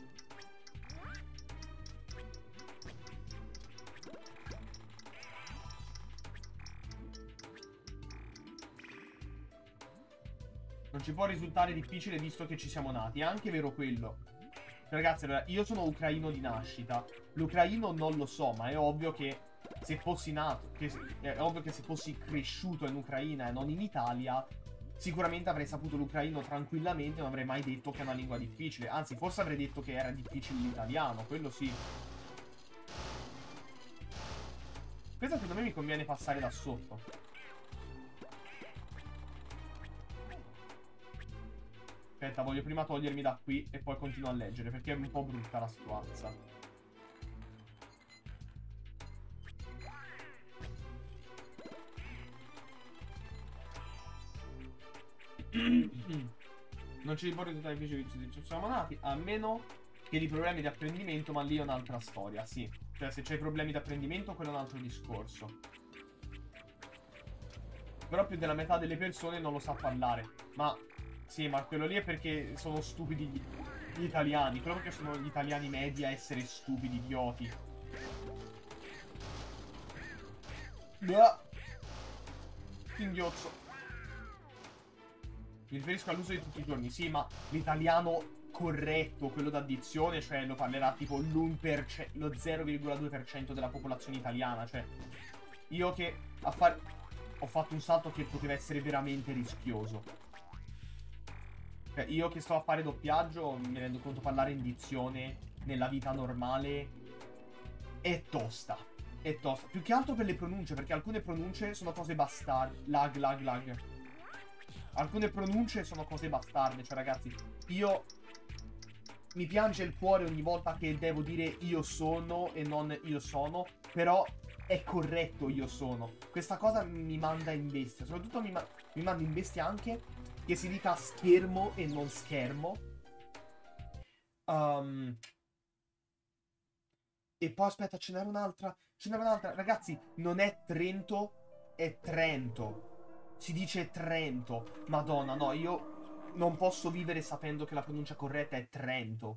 Non ci può risultare difficile visto che ci siamo nati. È anche vero quello. Ragazzi, allora, io sono ucraino di nascita. L'ucraino non lo so, ma è ovvio che se fossi nato, che se, è ovvio che se fossi cresciuto in Ucraina e non in Italia, sicuramente avrei saputo l'ucraino tranquillamente, non avrei mai detto che è una lingua difficile. Anzi, forse avrei detto che era difficile l'italiano, quello sì. Questa secondo me mi conviene passare da sotto. Aspetta, voglio prima togliermi da qui e poi continuo a leggere, perché è un po' brutta la situazione. Non ci riporto tutti i benefici che ci siamo nati, a meno che di problemi di apprendimento, ma lì è un'altra storia, sì. Cioè, se c'hai problemi di apprendimento, quello è un altro discorso. Però più della metà delle persone non lo sa parlare. Ma, sì, ma quello lì è perché sono stupidi gli, gli italiani. Quello perché sono gli italiani medi a essere stupidi, idioti. Inghiozzo. Mi riferisco all'uso di tutti i giorni, sì, ma l'italiano corretto, quello d'addizione, cioè lo parlerà tipo l'uno per cento, lo zero virgola due per cento della popolazione italiana, cioè io che a far... ho fatto un salto che poteva essere veramente rischioso. Cioè, io che sto a fare doppiaggio, mi rendo conto parlare in dizione nella vita normale è tosta. È tosta. Più che altro per le pronunce, perché alcune pronunce sono cose bastarde. Lag, lag, lag. Alcune pronunce sono cose bastarde. Cioè, ragazzi, io... mi piange il cuore ogni volta che devo dire io sono e non io sono. Però è corretto io sono. Questa cosa mi manda in bestia. Soprattutto mi, ma mi manda in bestia anche che si dica schermo e non schermo. Um... E poi aspetta, ce n'era un'altra. Ce n'era un'altra. Ragazzi, non è Trento, è Trento. Si dice Trento. Madonna, no, io non posso vivere sapendo che la pronuncia corretta è Trento.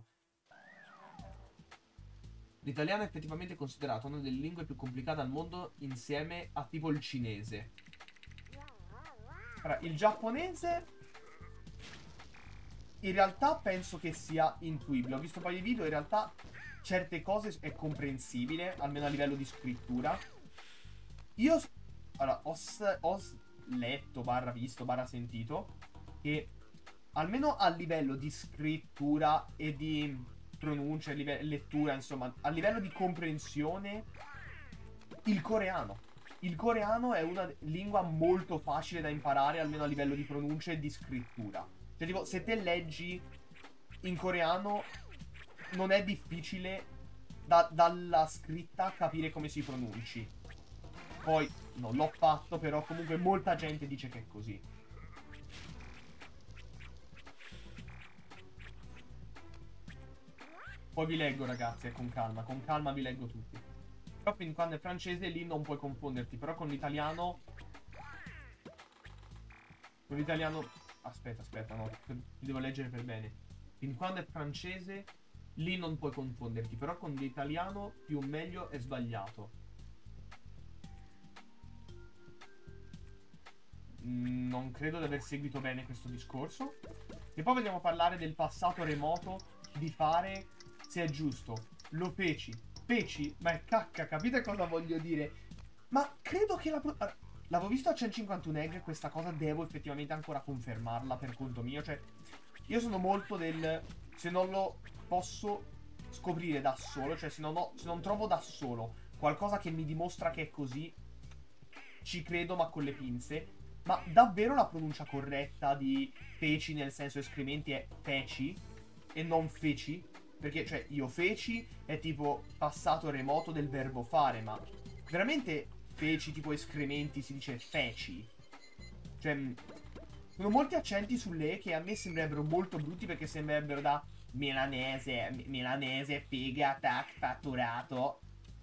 L'italiano è effettivamente considerato una delle lingue più complicate al mondo insieme a tipo il cinese. Allora, il giapponese in realtà penso che sia intuibile. Ho visto un paio di video, in realtà certe cose è comprensibile, almeno a livello di scrittura. Io allora, ho, ho letto, barra visto, barra sentito che almeno a livello di scrittura e di pronuncia, lettura, insomma, a livello di comprensione, il coreano. Il coreano è una lingua molto facile da imparare, almeno a livello di pronuncia e di scrittura. Cioè, tipo, se te leggi in coreano, non è difficile da, dalla scritta capire come si pronunci. Poi, non l'ho fatto, però comunque molta gente dice che è così. Poi vi leggo, ragazzi, con calma. Con calma vi leggo tutti. Però fin quando è francese, lì non puoi confonderti. Però con l'italiano... Con l'italiano... Aspetta, aspetta, no. Devo leggere per bene. Fin quando è francese, lì non puoi confonderti. Però con l'italiano, più o meglio, è sbagliato. Non credo di aver seguito bene questo discorso. E poi vogliamo parlare del passato remoto di fare, se è giusto. Lo feci. Feci? Ma è cacca, capite cosa voglio dire? Ma credo che la... L'avevo visto a centocinquantuno egg, questa cosa devo effettivamente ancora confermarla per conto mio. Cioè, io sono molto del... Se non lo posso scoprire da solo, cioè se non, ho, se non trovo da solo qualcosa che mi dimostra che è così, ci credo ma con le pinze. Ma davvero la pronuncia corretta di feci nel senso escrementi è feci e non feci? Perché, cioè, io feci è tipo passato remoto del verbo fare, ma veramente feci tipo escrementi si dice feci? Cioè, sono molti accenti sulle E che a me sembrerebbero molto brutti perché sembrerebbero da milanese, milanese, figa, tac, fatturato.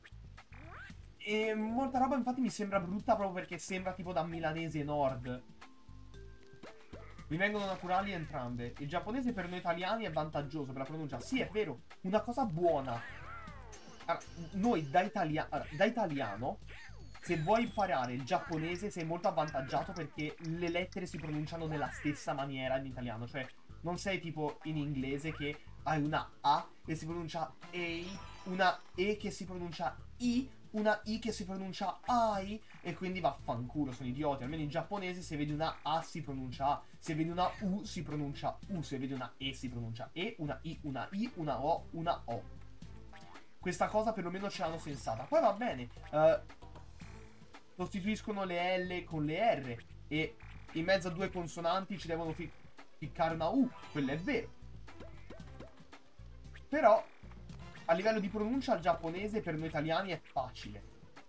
E molta roba infatti mi sembra brutta proprio perché sembra tipo da milanese nord. Mi vengono naturali entrambe. Il giapponese per noi italiani è vantaggioso per la pronuncia. Sì, è vero, una cosa buona. Allora, noi da, italia da italiano, se vuoi imparare il giapponese sei molto avvantaggiato perché le lettere si pronunciano nella stessa maniera in italiano. Cioè, non sei tipo in inglese che hai una A che si pronuncia EI, una E che si pronuncia I, una I che si pronuncia AI, e quindi vaffanculo, sono idioti. Almeno in giapponese se vedi una A si pronuncia A, se vedi una U si pronuncia U, se vedi una E si pronuncia E, una I, una I, una O, una O. Questa cosa perlomeno ce l'hanno sensata. Poi va bene, uh, sostituiscono le L con le R e in mezzo a due consonanti ci devono fi ficcare una U, quello è vero. Però a livello di pronuncia il giapponese per noi italiani è facile.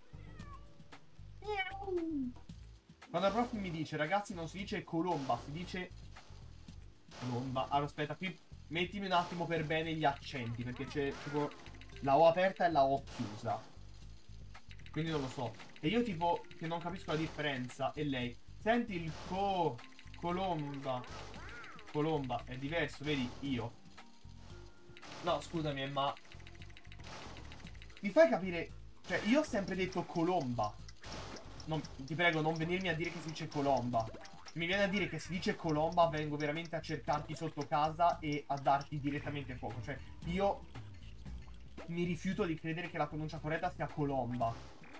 Quando il prof mi dice ragazzi non si dice colomba, si dice colomba. Allora aspetta, qui mettimi un attimo per bene gli accenti, perché c'è tipo la O aperta e la O chiusa, quindi non lo so. E io tipo che non capisco la differenza. E lei, senti il co, colomba. Colomba è diverso, vedi, io. No, scusami, ma mi fai capire? Cioè, io ho sempre detto colomba. Non, ti prego, non venirmi a dire che si dice colomba. Mi viene a dire che si dice colomba, vengo veramente a cercarti sotto casa e a darti direttamente fuoco. Cioè, io mi rifiuto di credere che la pronuncia corretta sia colomba.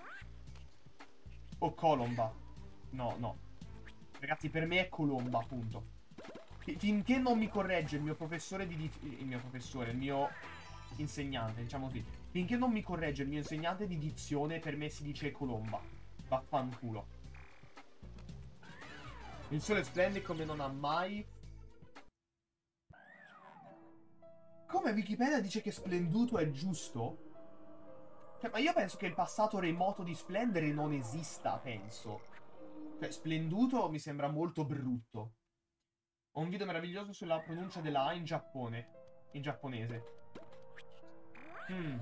O colomba. No, no. Ragazzi, per me è colomba, appunto. Finché non mi corregge il mio professore di... Il mio professore, il mio insegnante, diciamo così. Finché non mi corregge il mio insegnante di dizione, per me si dice colomba. Vaffanculo. Il sole splende come non ha mai... Come Wikipedia dice che splenduto è giusto? Cioè, ma io penso che il passato remoto di splendere non esista, penso. Cioè, splenduto mi sembra molto brutto. Ho un video meraviglioso sulla pronuncia della A in Giappone. In giapponese. Mm.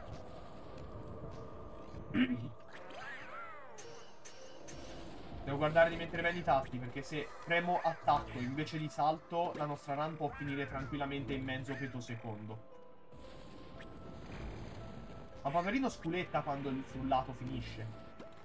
Devo guardare di mettere bene i tasti, perché se premo attacco invece di salto, la nostra run può finire tranquillamente in mezzo petosecondo. Ma poverino sculetta quando il frullato finisce.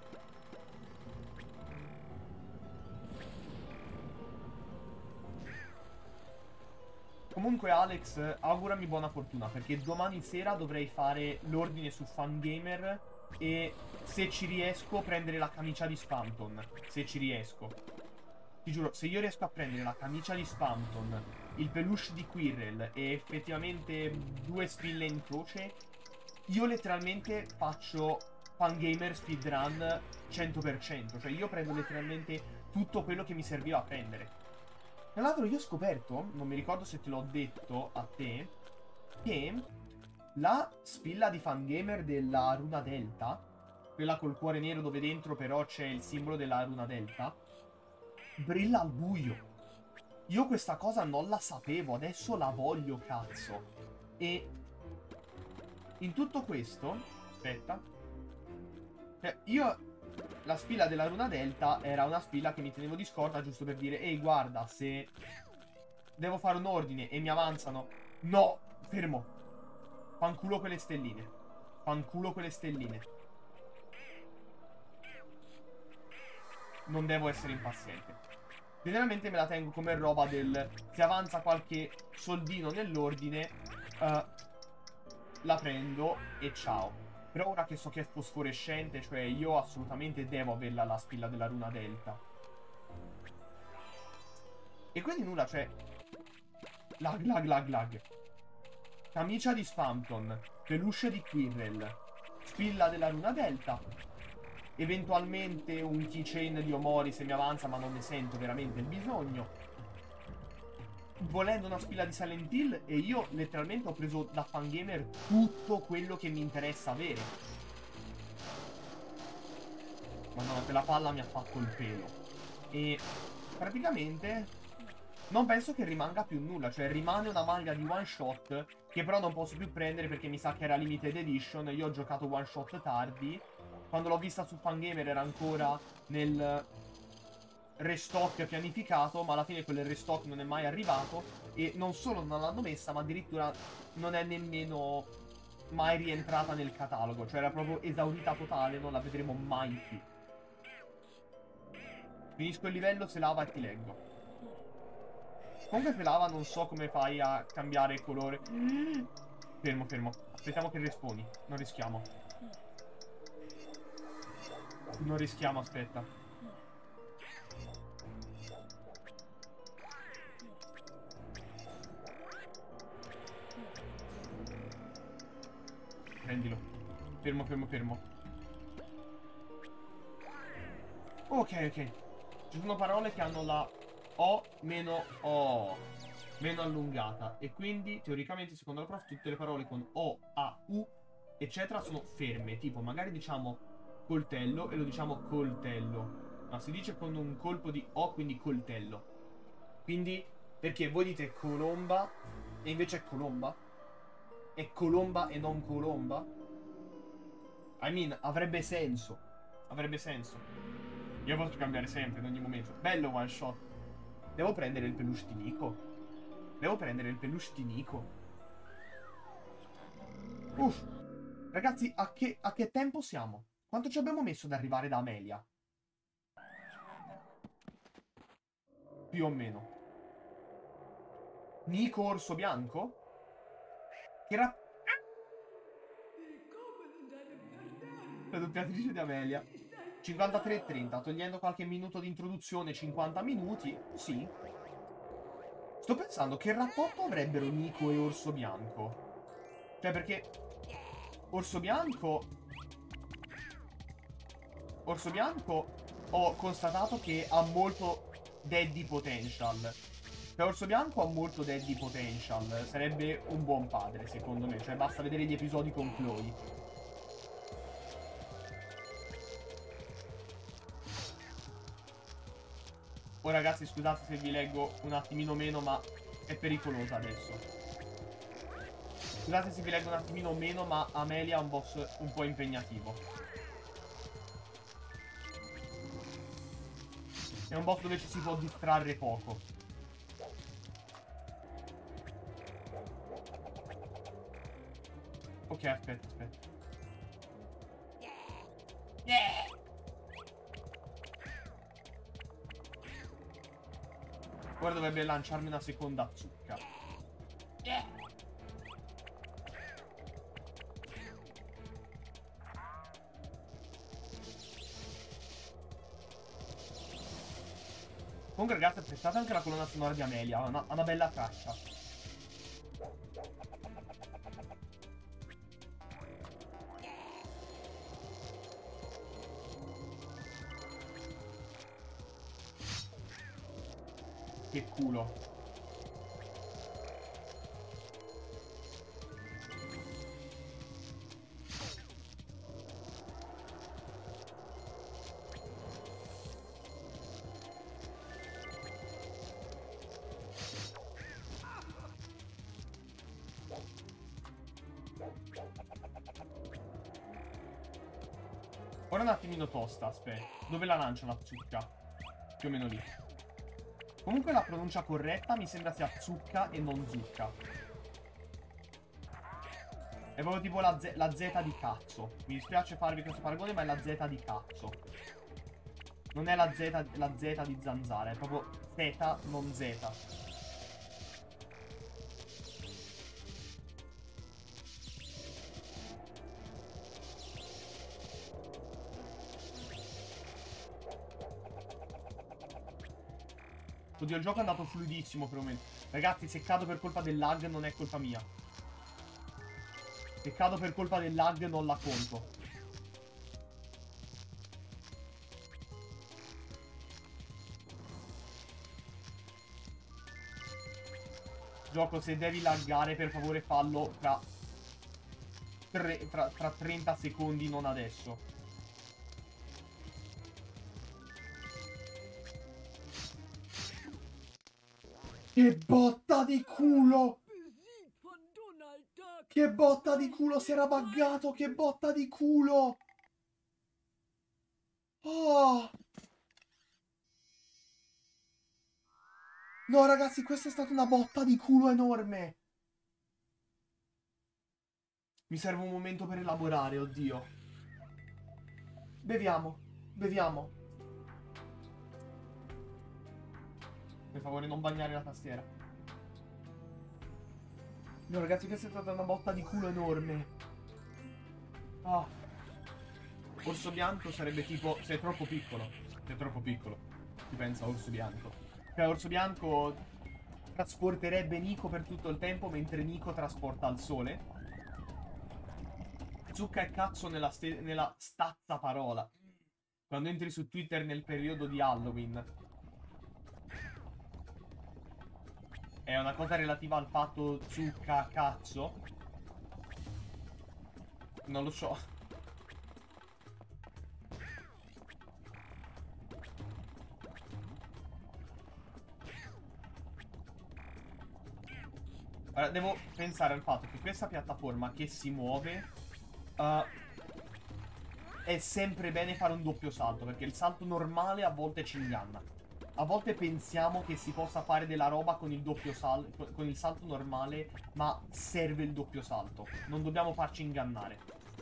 Comunque Alex, augurami buona fortuna, perché domani sera dovrei fare l'ordine su Fangamer e se ci riesco prendere la camicia di Spamton. Se ci riesco. Ti giuro, se io riesco a prendere la camicia di Spamton, il peluche di Quirrell e effettivamente due spille in croce, io letteralmente faccio Fangamer speedrun cento per cento. Cioè io prendo letteralmente tutto quello che mi serviva a prendere. Tra l'altro io ho scoperto, non mi ricordo se te l'ho detto a te, che la spilla di Fangamer della runa Delta, quella col cuore nero dove dentro però c'è il simbolo della runa Delta, brilla al buio. Io questa cosa non la sapevo, adesso la voglio, cazzo. E in tutto questo, aspetta, cioè io... La spilla della runa Delta era una spilla che mi tenevo di scorta giusto per dire ehi guarda, se devo fare un ordine e mi avanzano... No, fermo. Fanculo quelle stelline. Fanculo quelle stelline. Non devo essere impaziente. Generalmente me la tengo come roba del... Se avanza qualche soldino nell'ordine, uh, la prendo e ciao. Però ora che so che è fosforescente, cioè io assolutamente devo averla la spilla della runa Delta. E quindi nulla, cioè... Lag, lag, lag, lag. Camicia di Spamton. Peluche di Quirrell. Spilla della runa Delta. Eventualmente un keychain di Omori se mi avanza, ma non ne sento veramente il bisogno. Volendo una spilla di Silent Hill, e io letteralmente ho preso da Fangamer tutto quello che mi interessa avere. Madonna, quella palla mi ha fatto il pelo. E praticamente non penso che rimanga più nulla. Cioè rimane una maglia di one shot che però non posso più prendere perché mi sa che era limited edition. Io ho giocato one shot tardi. Quando l'ho vista su Fangamer era ancora nel restock pianificato, ma alla fine quel restock non è mai arrivato. E non solo non l'hanno messa, ma addirittura non è nemmeno mai rientrata nel catalogo. Cioè era proprio esaurita totale, non la vedremo mai più. Finisco il livello, se lava e ti leggo. Comunque se lava non so come fai a cambiare il colore. Fermo, fermo. Aspettiamo che responi. Non rischiamo. Non rischiamo, aspetta. Prendilo. Fermo, fermo, fermo. Ok, ok. Ci sono parole che hanno la O meno O meno allungata. E quindi, teoricamente, secondo la prof, tutte le parole con O, A, U, eccetera, sono ferme. Tipo, magari diciamo coltello e lo diciamo coltello. Ma si dice con un colpo di O, quindi coltello. Quindi, perché voi dite colomba e invece è colomba? È colomba e non colomba? I mean, avrebbe senso. Avrebbe senso. Io posso cambiare sempre, in ogni momento. Bello one shot. Devo prendere il peluche di Nico. Devo prendere il peluche di Nico. Uff. Ragazzi, a che, a che tempo siamo? Quanto ci abbiamo messo ad arrivare da Amelia? Più o meno. Nico Orso Bianco? Che era... La doppiatrice di Amelia. cinquantatré e trenta, togliendo qualche minuto di introduzione, cinquanta minuti. Sì. Sto pensando che rapporto avrebbero Nico e Orso Bianco. Cioè, perché Orso Bianco Orso Bianco ho constatato che ha molto daddy potential. Cioè Orso Bianco ha molto daddy potential. Sarebbe un buon padre, secondo me. Cioè, basta vedere gli episodi con Chloe. Oh ragazzi, scusate se vi leggo un attimino meno, ma è pericolosa adesso. Scusate se vi leggo un attimino meno, ma Amelia è un boss un po' impegnativo. È un boss dove ci si può distrarre poco. Ok, aspetta, aspetta. Yeah! Ora dovrebbe lanciarmi una seconda zucca. Yeah. Comunque ragazzi, apprezzate anche la colonna sonora di Amelia. Ha una, una bella traccia. Che culo. Ora un attimino tosta, aspetta. Dove la lancia la zucca? Più o meno lì. Comunque la pronuncia corretta mi sembra sia zucca e non zucca. È proprio tipo la, Z, la Z di cazzo. Mi dispiace farvi questo paragone, ma è la Z di cazzo. Non è la Z, la Z di zanzara, è proprio Z, non Z. Oddio, il gioco è andato fluidissimo per un momento. Ragazzi, se cado per colpa del lag non è colpa mia. Se cado per colpa del lag non la conto. Gioco, se devi laggare, per favore fallo tra, tre, tra, tra trenta secondi, non adesso. Che botta di culo! Che botta di culo! Si era buggato! Che botta di culo! Oh! No, ragazzi, questa è stata una botta di culo enorme! Mi serve un momento per elaborare, oddio. Beviamo, beviamo. Per favore, non bagnare la tastiera. No, ragazzi, questa è stata una botta di culo enorme. Ah. Orso bianco sarebbe tipo... Se è troppo piccolo. Se è troppo piccolo. Si pensa a orso bianco. Cioè, orso bianco trasporterebbe Nico per tutto il tempo, mentre Nico trasporta al sole. Zucca e cazzo nella, nella stazza parola. Quando entri su Twitter nel periodo di Halloween. È una cosa relativa al fatto zucca cazzo? Non lo so. Allora, devo pensare al fatto che questa piattaforma che si muove uh, è sempre bene fare un doppio salto, perché il salto normale a volte ci inganna. A volte pensiamo che si possa fare della roba con il doppio salto, con il salto normale, ma serve il doppio salto. Non dobbiamo farci ingannare.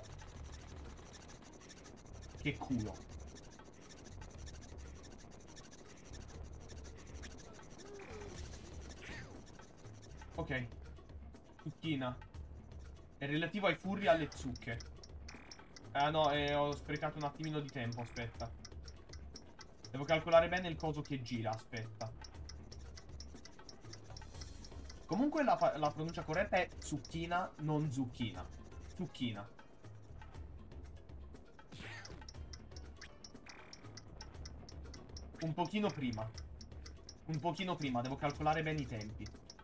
Che culo. Ok. Zucchina. È relativo ai furri e alle zucche. Ah no, eh, ho sprecato un attimino di tempo, aspetta. Devo calcolare bene il coso che gira, aspetta. Comunque la, la pronuncia corretta è zucchina, non zucchina. Zucchina. Un pochino prima. Un pochino prima, devo calcolare bene i tempi.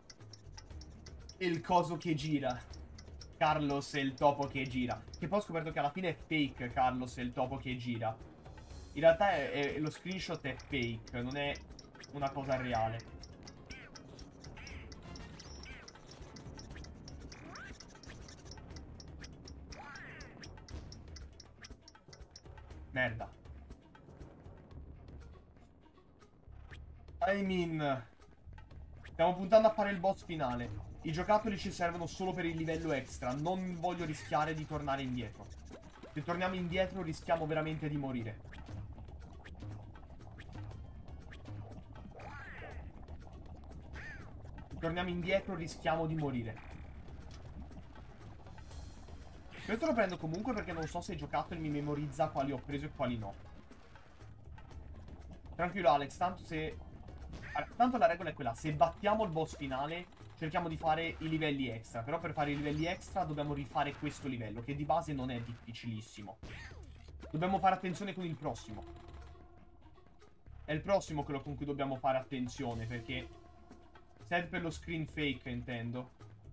Il coso che gira. Carlos è il topo che gira. Che poi ho scoperto che alla fine è fake Carlos è il topo che gira. In realtà è, è, lo screenshot è fake, non è una cosa reale. Merda. I mean... Stiamo puntando a fare il boss finale. I giocattoli ci servono solo per il livello extra. Non voglio rischiare di tornare indietro. Se torniamo indietro rischiamo veramente di morire. Se torniamo indietro rischiamo di morire. Questo lo prendo comunque perché non so se i giocattoli mi memorizza quali ho preso e quali no. Tranquillo Alex, tanto se... Tanto la regola è quella, se battiamo il boss finale cerchiamo di fare i livelli extra. Però per fare i livelli extra dobbiamo rifare questo livello, che di base non è difficilissimo. Dobbiamo fare attenzione con il prossimo. È il prossimo quello con cui dobbiamo fare attenzione, perché... Serve per lo screen fake, intendo.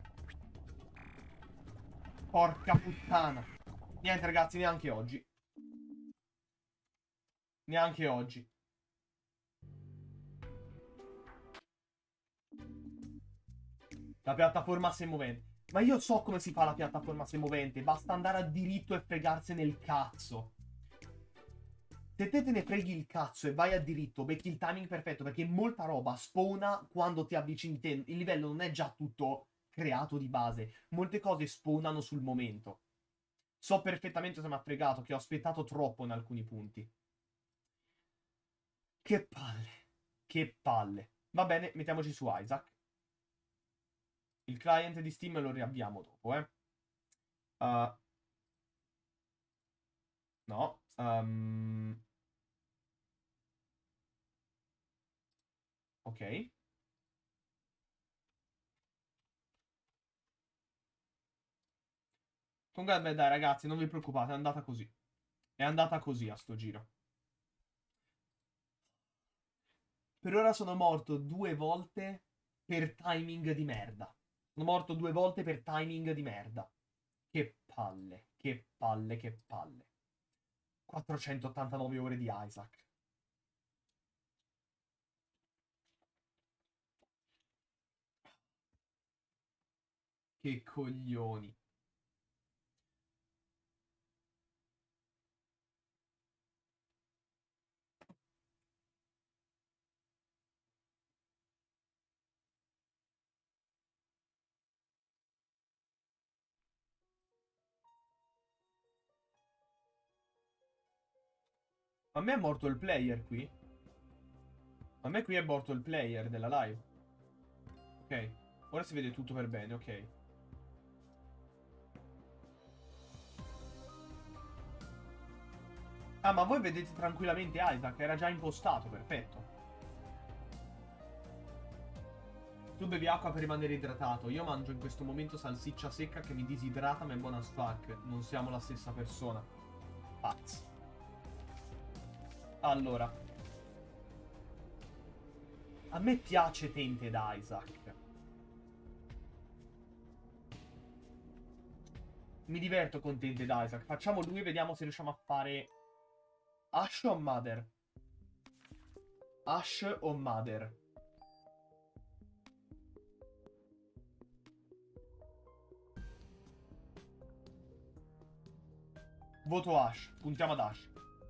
Porca puttana. Niente ragazzi, neanche oggi. Neanche oggi. La piattaforma semovente. Ma io so come si fa la piattaforma semovente. Basta andare a diritto e fregarsene il cazzo. Se te te ne freghi il cazzo e vai a diritto, becchi il timing perfetto, perché molta roba spawna quando ti avvicini te. Il livello non è già tutto creato di base. Molte cose spawnano sul momento. So perfettamente se mi ha fregato, che ho aspettato troppo in alcuni punti. Che palle. Che palle. Va bene, mettiamoci su Isaac. Il client di Steam lo riavviamo dopo, eh. Uh, no. Um, ok. Comunque, beh, dai, ragazzi, non vi preoccupate, è andata così. È andata così a sto giro. Per ora sono morto due volte per timing di merda. Sono morto due volte per timing di merda. Che palle, che palle, che palle. quattrocentottantanove ore di Isaac. Che coglioni. A me è morto il player qui. A me qui è morto il player della live. Ok. Ora si vede tutto per bene, ok. Ah, ma voi vedete tranquillamente Isaac, era già impostato, perfetto. Tu bevi acqua per rimanere idratato. Io mangio in questo momento salsiccia secca che mi disidrata ma è buona as fuck. Non siamo la stessa persona. Pazzi. Allora. A me piace Tainted Isaac. Mi diverto con Tainted Isaac. Facciamo lui e vediamo se riusciamo a fare... Ash o Mother? Ash o Mother? Voto Ash. Puntiamo ad Ash.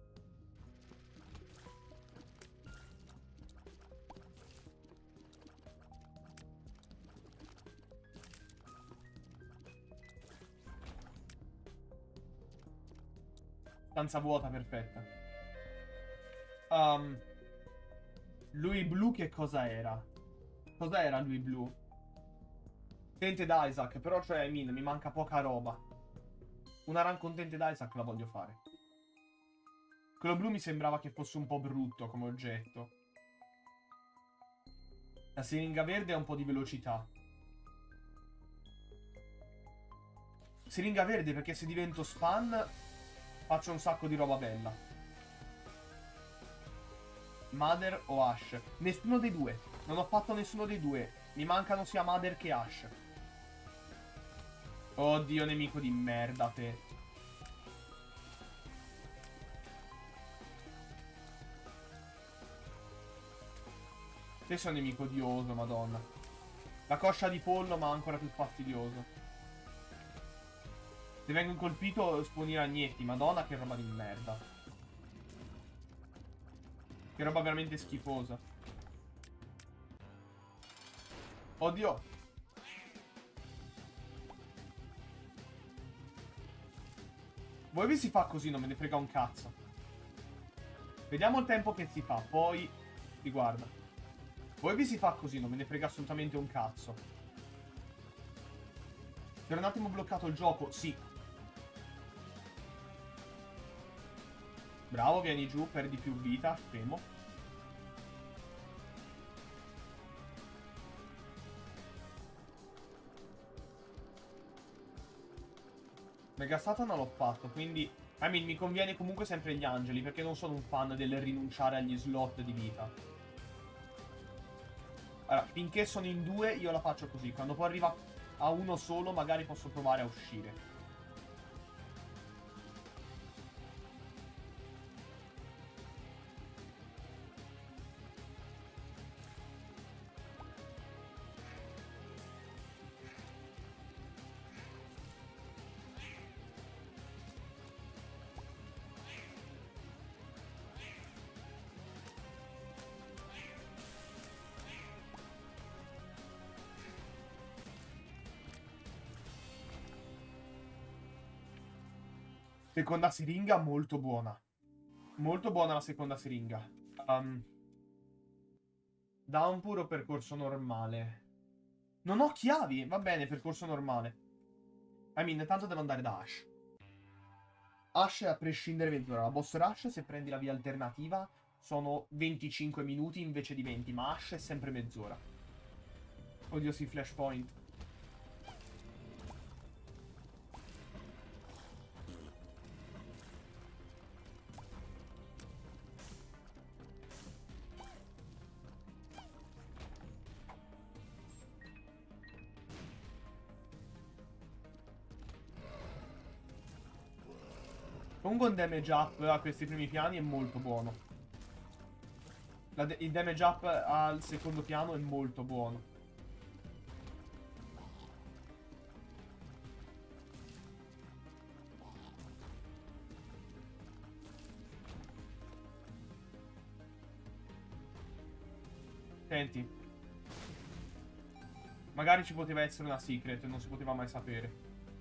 Stanza vuota, perfetta. Um, lui blu che cosa era? Cosa era lui blu? Tainted Isaac, però cioè, min, mi manca poca roba. Una run con Tainted Isaac la voglio fare. Quello blu mi sembrava che fosse un po' brutto come oggetto. La siringa verde ha un po' di velocità. Siringa verde perché se divento spam faccio un sacco di roba bella. Mother o Ash? Nessuno dei due. Non ho fatto nessuno dei due. Mi mancano sia Mother che Ash. Oddio, nemico di merda, te. Te sei un nemico odioso, madonna. La coscia di pollo ma ancora più fastidioso. Se vengo colpito sponi ragnetti. Madonna, che roba di merda. Che roba veramente schifosa. Oddio. Voi vi si fa così, non me ne frega un cazzo. Vediamo il tempo che si fa, poi si guarda. Voi vi si fa così, non me ne frega assolutamente un cazzo. Si era un attimo bloccato il gioco, sì. Bravo, vieni giù, perdi più vita, scemo. Mega Satan non l'ho fatto, quindi... I mean, mi conviene comunque sempre gli angeli, perché non sono un fan del rinunciare agli slot di vita. Allora, finché sono in due, io la faccio così. Quando poi arriva a uno solo, magari posso provare a uscire. Seconda siringa molto buona. Molto buona la seconda siringa. Um, Downpour o percorso normale? Non ho chiavi. Va bene, percorso normale. I mean, tanto devo andare da Ash. Ash è a prescindere mezz'ora. La boss rush, se prendi la via alternativa, sono venticinque minuti invece di venti. Ma Ash è sempre mezz'ora. Oddio, sì, flashpoint. Comunque un damage up a questi primi piani è molto buono. La il damage up al secondo piano è molto buono. Senti. Magari ci poteva essere una secret, non si poteva mai sapere.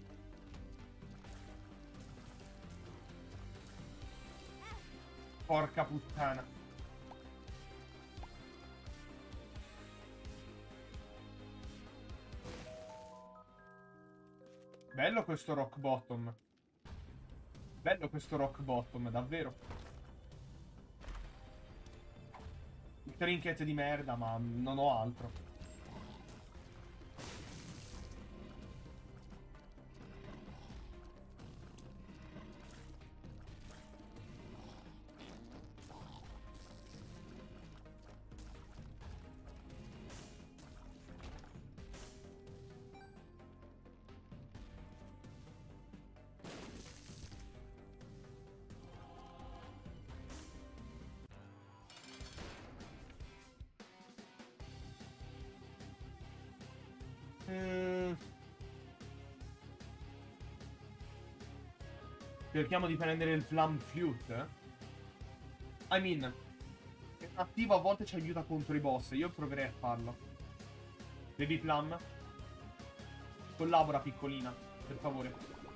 Porca puttana. Bello questo rock bottom. Bello questo rock bottom, davvero. Il trinket di merda, ma non ho altro. Mm. Cerchiamo di prendere il Flam Flute. I mean, attivo a volte ci aiuta contro i boss. Io proverei a farlo. Baby Plum, collabora piccolina, per favore.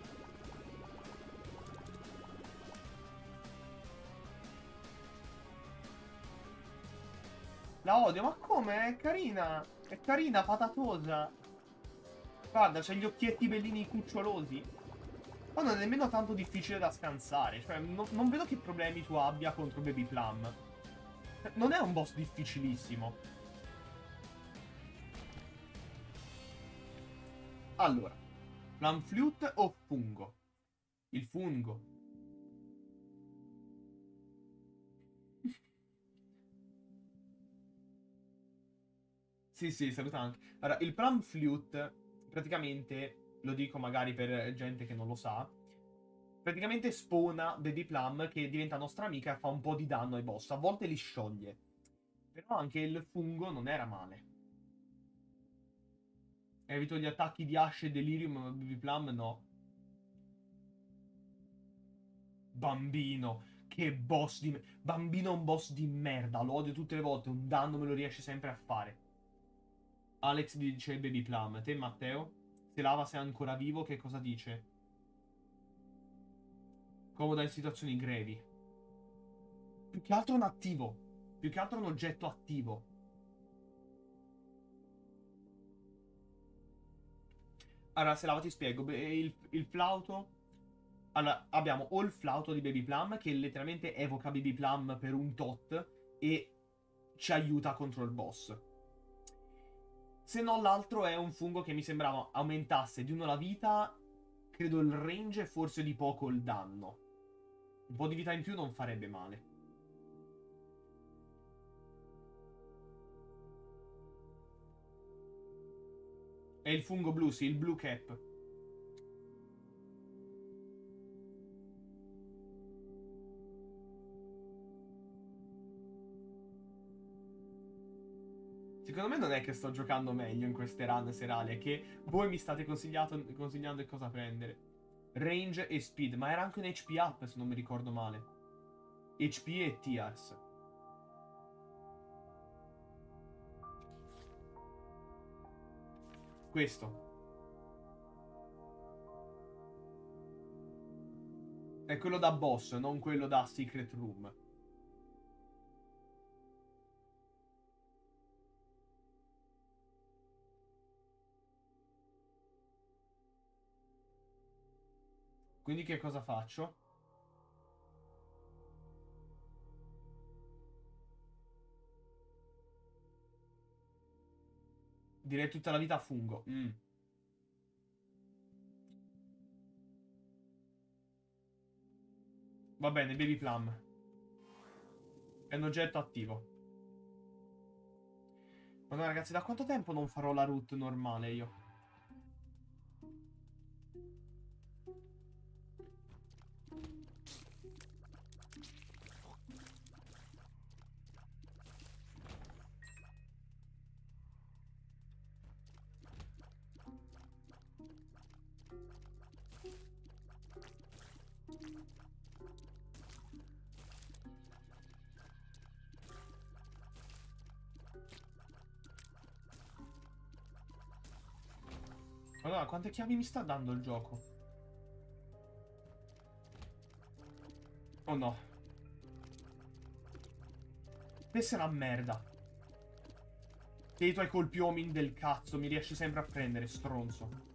La odio, ma come? È carina. È carina, patatosa. Guarda, c'ha gli occhietti bellini cucciolosi. Ma non è nemmeno tanto difficile da scansare. Cioè, no, non vedo che problemi tu abbia contro Baby Plum. Non è un boss difficilissimo. Allora, Plum Flute o fungo? Il fungo. Sì, sì, saluta anche. Allora, il Plum Flute, praticamente, lo dico magari per gente che non lo sa, praticamente spawna Baby Plum che diventa nostra amica e fa un po' di danno ai boss. A volte li scioglie. Però anche il fungo non era male. Evito gli attacchi di Ash e Delirium, ma Baby Plum no. Bambino. Che boss di... Bambino è un boss di merda. Lo odio tutte le volte. Un danno me lo riesce sempre a fare. Alex dice Baby Plum. Te, Matteo? Se Lava sei ancora vivo, che cosa dice? Comoda in situazioni grevi. Più che altro un attivo. Più che altro un oggetto attivo. Allora, se Lava ti spiego. Il, il flauto... Allora, abbiamo o il flauto di Baby Plum, che letteralmente evoca Baby Plum per un tot e ci aiuta contro il boss. Se no, l'altro è un fungo che mi sembrava aumentasse di uno la vita, credo il range e forse di poco il danno. Un po' di vita in più non farebbe male. È il fungo blu, sì, il blue cap. Secondo me non è che sto giocando meglio in queste run serali, è che voi mi state consigliando cosa prendere. Range e speed, ma era anche un H P up se non mi ricordo male. H P e Tears. Questo. È quello da boss, non quello da secret room. Quindi che cosa faccio? Direi tutta la vita a fungo. Mm. Va bene, Baby Plum. È un oggetto attivo. Ma no, ragazzi, da quanto tempo non farò la route normale io? Madonna, quante chiavi mi sta dando il gioco? Oh no. Questa è una merda. Che i tuoi colpi homing del cazzo mi riesci sempre a prendere, stronzo.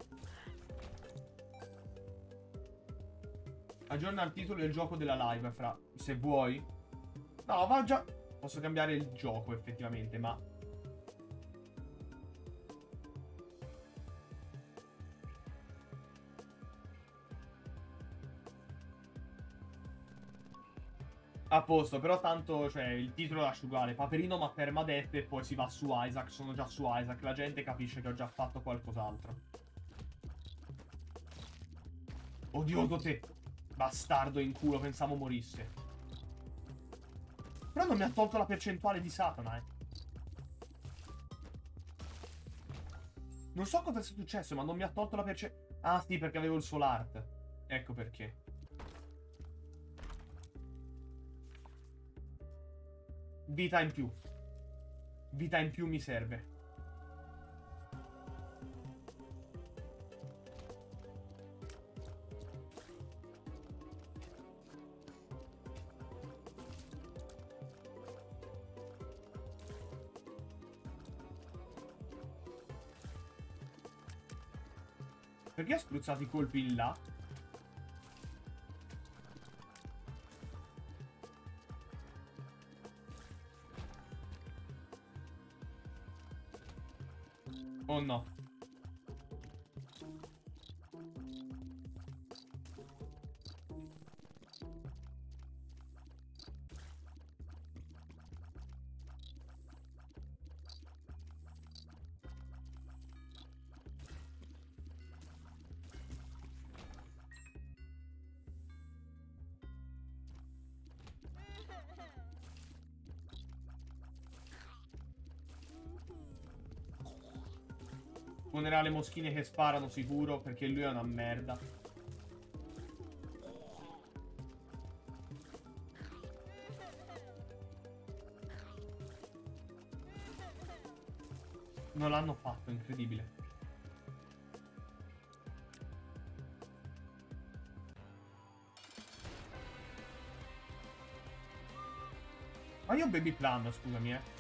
Aggiorna il titolo del gioco della live, fra. Se vuoi. No, va già. Posso cambiare il gioco, effettivamente, ma... A posto, però tanto, cioè, il titolo lascio uguale. Paperino ma permadeath e poi si va su Isaac. Sono già su Isaac. La gente capisce che ho già fatto qualcos'altro. Oddio, te. Bastardo in culo, pensavo morisse. Però non mi ha tolto la percentuale di Satana, eh. Non so cosa sia successo, ma non mi ha tolto la percentuale. Ah, sì, perché avevo il Soul Art. Ecco perché. Vita in più. Vita in più mi serve. Perché ha spruzzato i colpi in là? Oh no. Funerale moschine che sparano sicuro, perché lui è una merda. Non l'hanno fatto, incredibile. Ma io ho Baby Plum, scusami, eh.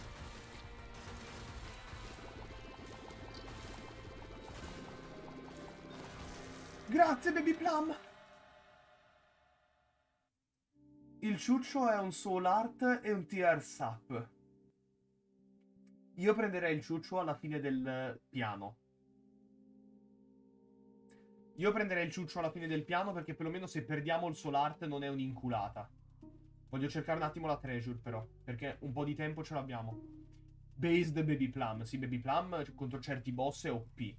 Grazie, Baby Plum! Il ciuccio è un Soul Art e un Tear Sap. Io prenderei il ciuccio alla fine del piano. Io prenderei il ciuccio alla fine del piano perché perlomeno se perdiamo il Soul Art non è un'inculata. Voglio cercare un attimo la treasure però, perché un po' di tempo ce l'abbiamo. Based Baby Plum. Sì, Baby Plum contro certi boss è O P.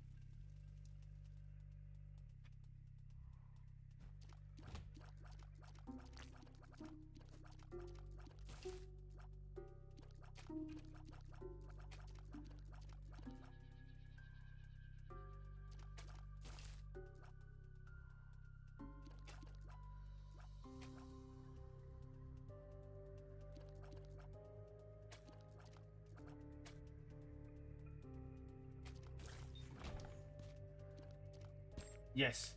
Yes.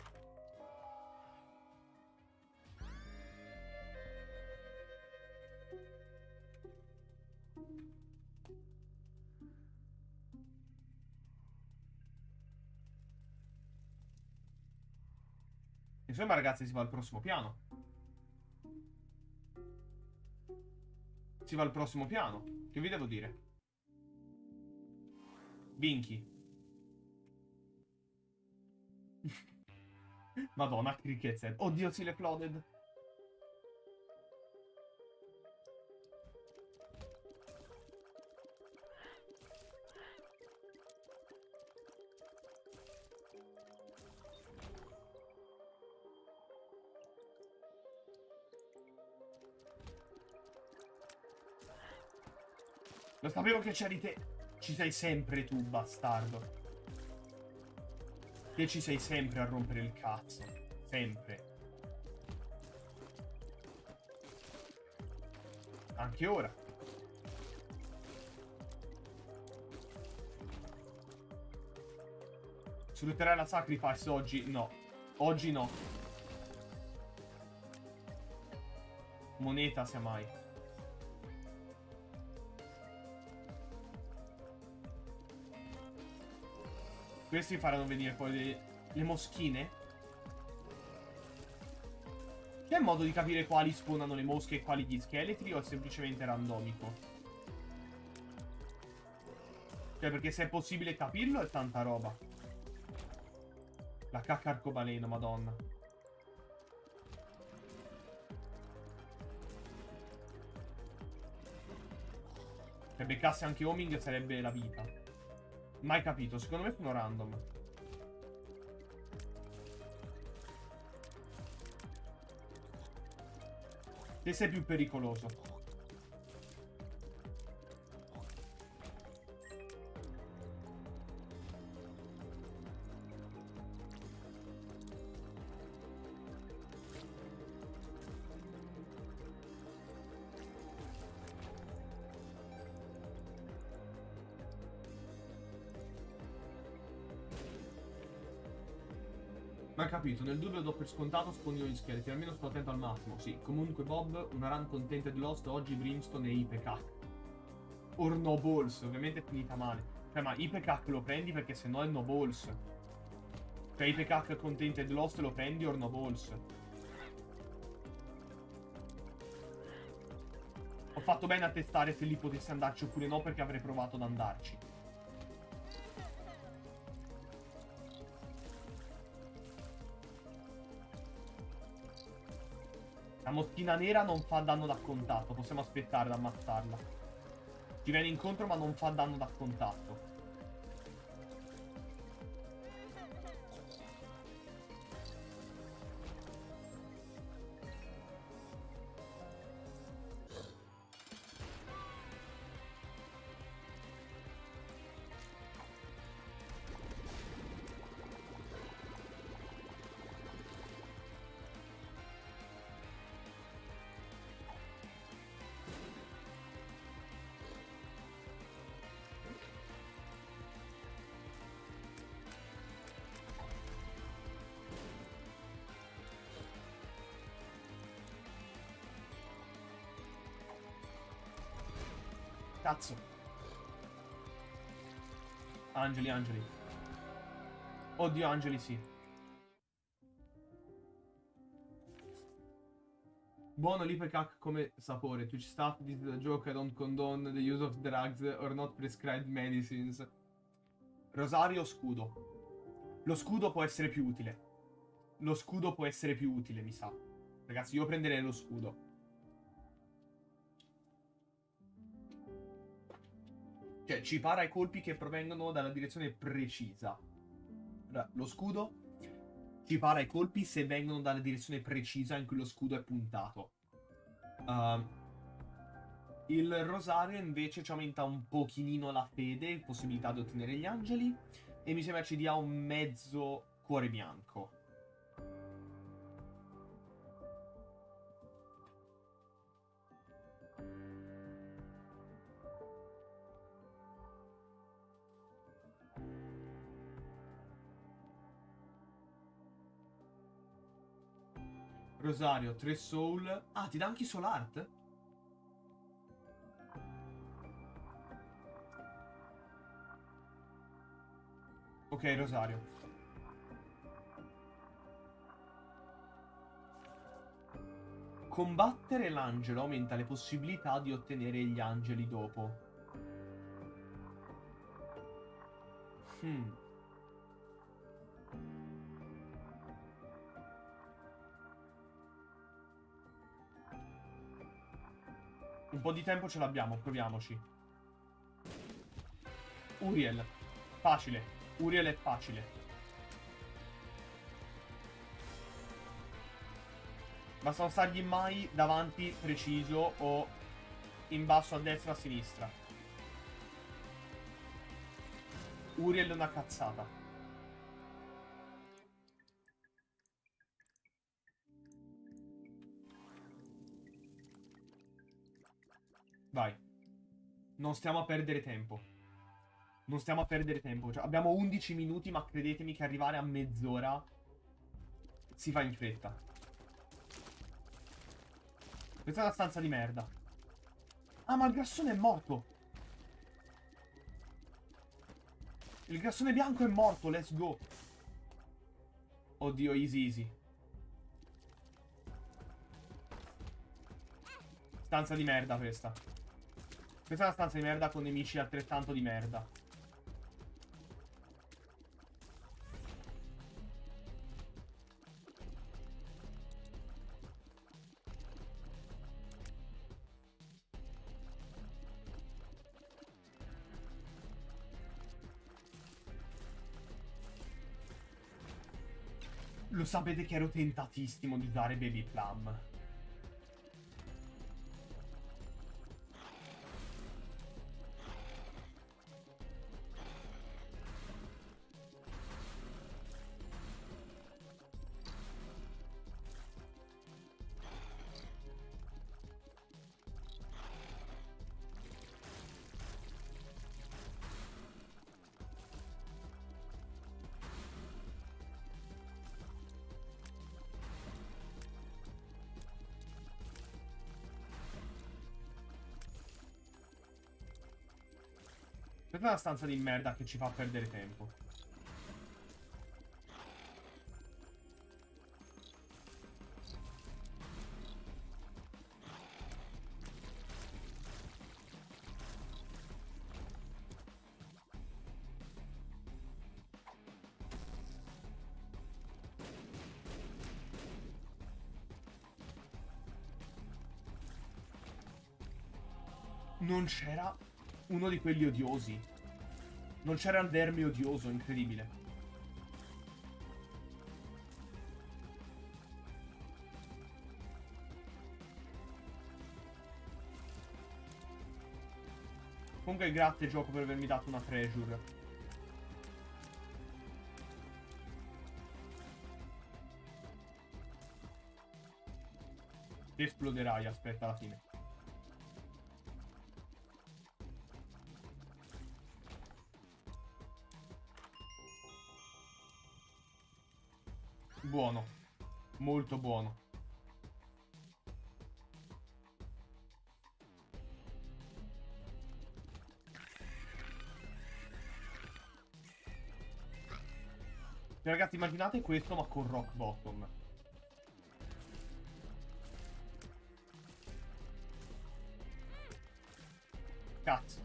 Insomma, ragazzi, si va al prossimo piano. Si va al prossimo piano. Che vi devo dire? Vinchi. Madonna, che ricchezza. Oddio, si le flooded. Lo sapevo che c'eri te. Ci sei sempre tu, bastardo. Te ci sei sempre a rompere il cazzo. Sempre. Anche ora. Sfrutterai la Sacrifice oggi? No. Oggi no. Moneta, sia mai. Questi faranno venire poi le, le moschine. C'è modo di capire quali spawnano le mosche e quali gli scheletri, o è semplicemente randomico? Cioè, perché se è possibile capirlo è tanta roba. La cacca arcobaleno, madonna. Se beccasse anche Homing sarebbe la vita. Mai capito, secondo me sono random. Te sei più pericoloso. Ma capito, nel dubbio do per scontato spondino gli scheletri, almeno sto attento al massimo. Sì, comunque Bob, una run contented lost, oggi Brimstone e Ipecac. Or no balls, ovviamente è finita male. Cioè, ma Ipecac lo prendi perché sennò è no balls. Cioè, Ipecac contented lost lo prendi or no balls. Ho fatto bene a testare se lì potessi andarci oppure no, perché avrei provato ad andarci. La moschina nera non fa danno da contatto. Possiamo aspettare ad ammazzarla. Ci viene incontro ma non fa danno da contatto. Cazzo. Angeli, angeli. Oddio, angeli, sì. Buono l'Ipecac come sapore. Twitch staff, this is a joke, I don't condone the use of drugs or not prescribed medicines. Rosario, scudo. Lo scudo può essere più utile. Lo scudo può essere più utile, mi sa. Ragazzi, io prenderei lo scudo. Cioè, ci para i colpi che provengono dalla direzione precisa. Lo scudo ci para i colpi se vengono dalla direzione precisa in cui lo scudo è puntato. Uh, il rosario invece ci aumenta un pochino la fede, possibilità di ottenere gli angeli, e mi sembra ci dia un mezzo cuore bianco. Rosario, tre soul. Ah, ti dà anche soul art? Ok, Rosario. Combattere l'angelo aumenta le possibilità di ottenere gli angeli dopo. Hmm. Un po' di tempo ce l'abbiamo, proviamoci. Uriel. Facile. Uriel è facile. Basta non stargli mai davanti preciso o in basso a destra o a sinistra. Uriel è una cazzata. Vai. Non stiamo a perdere tempo. Non stiamo a perdere tempo. Cioè, abbiamo undici minuti, ma credetemi che arrivare a mezz'ora si fa in fretta. Questa è una stanza di merda. Ah, ma il grassone è morto. Il grassone bianco è morto, let's go. Oddio, easy easy. Stanza di merda questa. Questa è una stanza di merda con nemici altrettanto di merda. Lo sapete che ero tentatissimo di usare Baby Plum. Questa è una stanza di merda che ci fa perdere tempo. Non c'era uno di quelli odiosi. Non c'era il verme odioso, incredibile. Comunque grazie gioco per avermi dato una treasure. Esploderai, aspetta alla fine. Buono. Molto buono. Ragazzi, immaginate questo ma con Rock Bottom. Cazzo.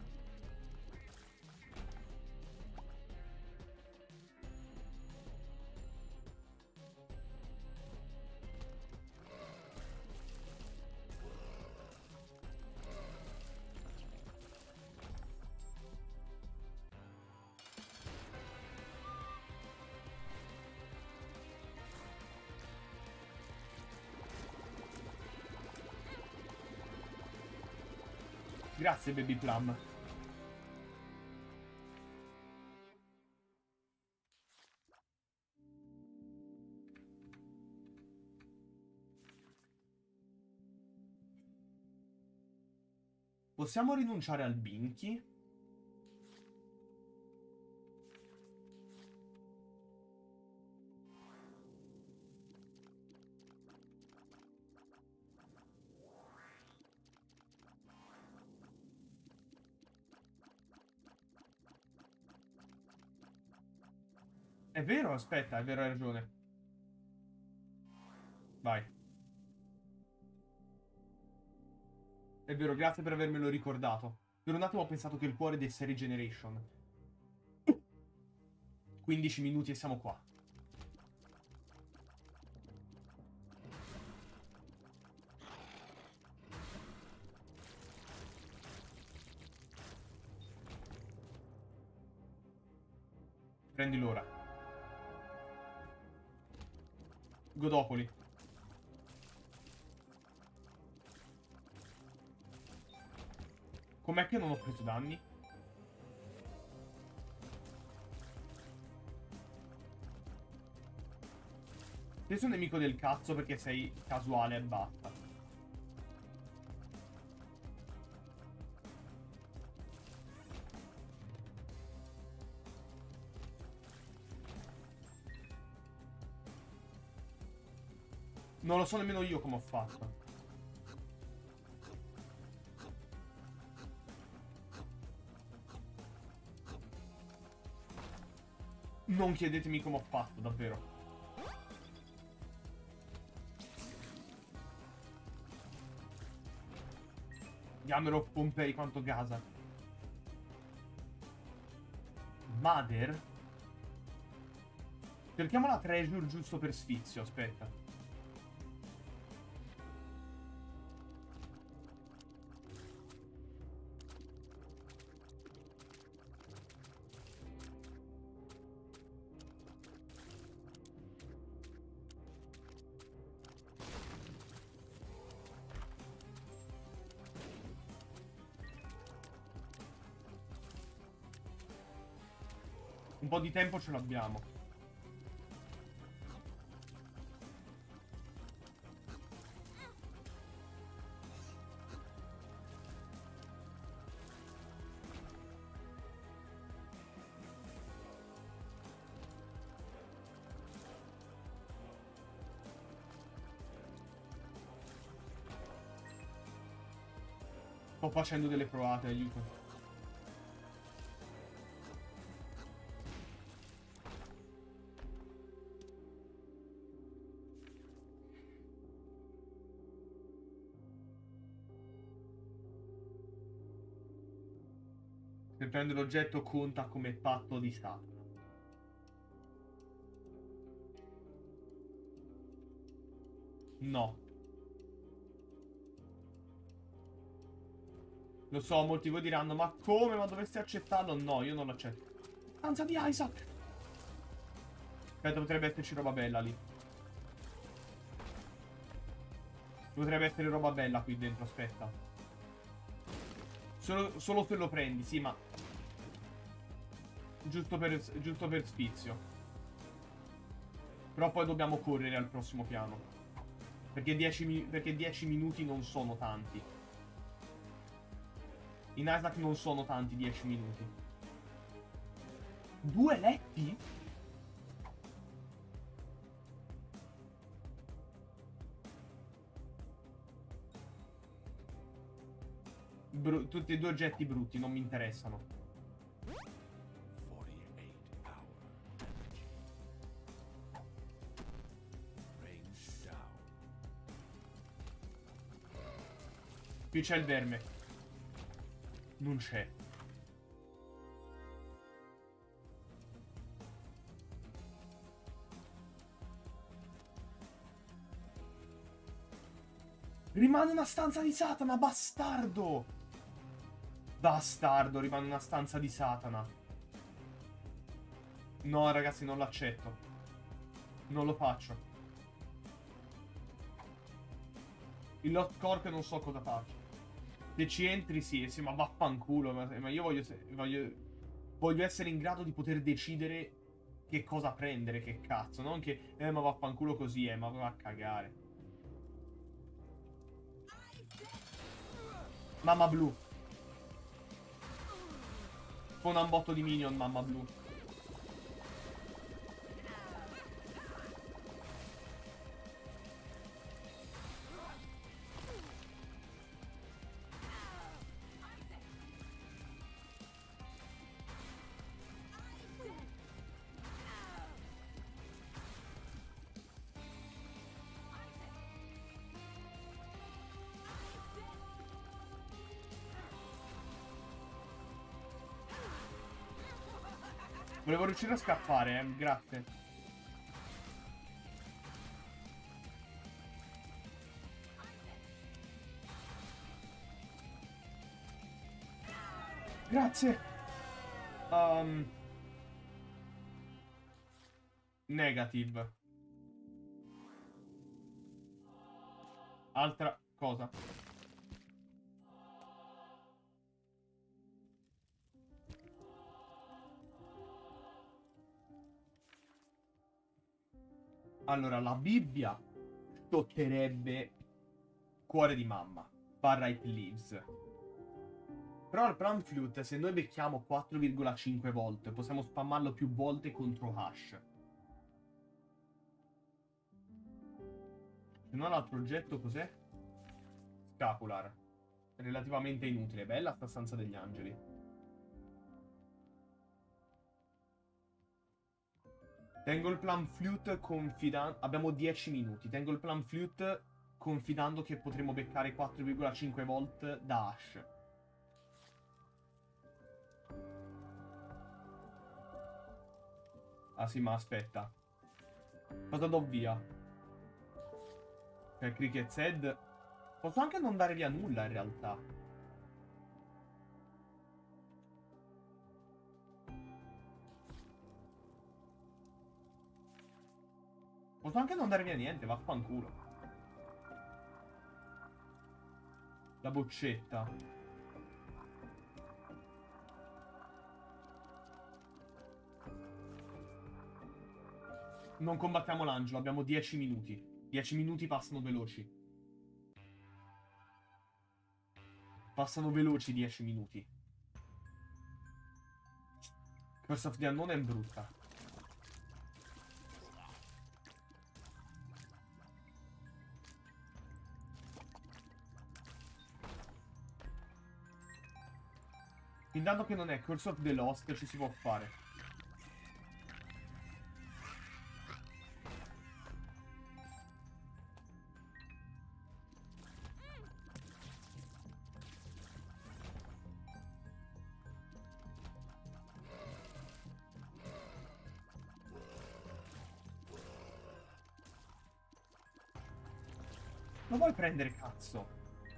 Grazie, Baby Plum. Possiamo rinunciare al Binky? È vero, aspetta, è vero, hai ragione. Vai. È vero, grazie per avermelo ricordato. Per un attimo ho pensato che il cuore desse Regeneration. quindici minuti e siamo qua. Prendi l'ora. Godopoli. Com'è che non ho preso danni? Te sei un nemico del cazzo perché sei casuale e basta. Non lo so nemmeno io come ho fatto. Non chiedetemi come ho fatto, davvero. Diamelo Pompei quanto gasa. Mother? Cerchiamo la treasure giusto per sfizio, aspetta. Un po' di tempo ce l'abbiamo. Sto facendo delle provate, aiuto. Se prende l'oggetto conta come patto di Satana. No. Lo so, molti di voi diranno, ma come? Ma dovresti accettarlo? No, io non l'accetto. Stanza di Isaac! Aspetta, potrebbe esserci roba bella lì. Potrebbe essere roba bella qui dentro, aspetta. Solo, solo se lo prendi, sì, ma... Giusto per, giusto per sfizio. Però poi dobbiamo correre al prossimo piano. Perché dieci, perché dieci minuti non sono tanti. In Isaac non sono tanti dieci minuti. Due letti? Bru tutti e due oggetti brutti, non mi interessano. Qui c'è il verme. Non c'è. Rimane una stanza di Satana, bastardo! Bastardo, rimane una stanza di Satana. No, ragazzi, non l'accetto. Non lo faccio. Il Lost Cork non so cosa faccio. Se ci entri, sì, sì, ma vaffanculo. Ma, ma io voglio, voglio... Voglio essere in grado di poter decidere che cosa prendere, che cazzo. Non che, eh, ma vaffanculo così, eh, ma va a cagare. Mamma blu. Spona un botto di minion, mamma blu. Volevo riuscire a scappare, eh. Grazie. Grazie. Um, negative. Altra cosa. Allora, la Bibbia toccherebbe cuore di mamma. Barright Leaves. Però il Plan Flute, se noi becchiamo quattro virgola cinque volte, possiamo spammarlo più volte contro Hash. Se no l'altro oggetto cos'è? Scapular. Relativamente inutile. Bella sta stanza degli angeli. Tengo il plan flute confidando... Abbiamo dieci minuti. Tengo il plan flute confidando che potremo beccare quattro virgola cinque volt da Ash. Ah sì, ma aspetta. Cosa do via? Per Cricket Head. Posso anche non dare via nulla in realtà. Posso anche non dare via niente, vaffanculo. La boccetta. Non combattiamo l'angelo, abbiamo dieci minuti. dieci minuti passano veloci. Passano veloci dieci minuti. Curse of the Unknown è brutta. Intanto che non è Curse of the Lost ci si può fare. Lo vuoi prendere, cazzo?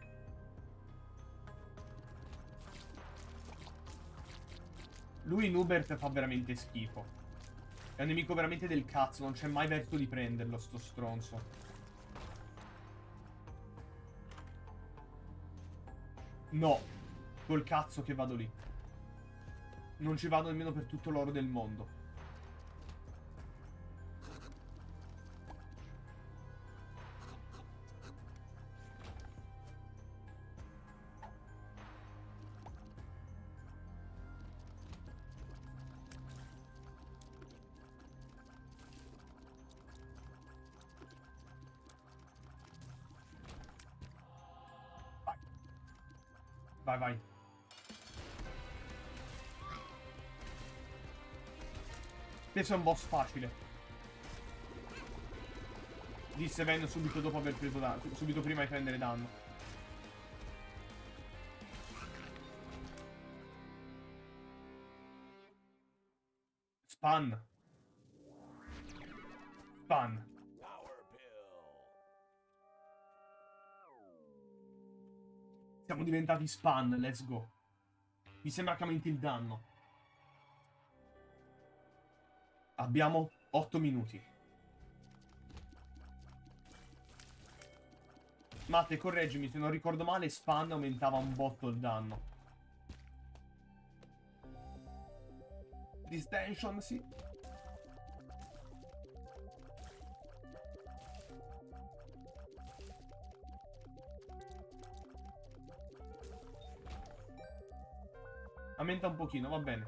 Lui in Hubert fa veramente schifo. È un nemico veramente del cazzo, non c'è mai verso di prenderlo, sto stronzo. No, col cazzo che vado lì. Non ci vado nemmeno per tutto l'oro del mondo. Vai, vai. Questo è un boss facile. Disse Ven subito dopo aver preso danno. Subito prima di prendere danno. Span. Span. Siamo diventati Span, let's go. Mi sembra che aumenti il danno. Abbiamo otto minuti. Matte, correggimi, se non ricordo male, Span aumentava un botto il danno. Distension, sì. Aumenta un pochino, va bene.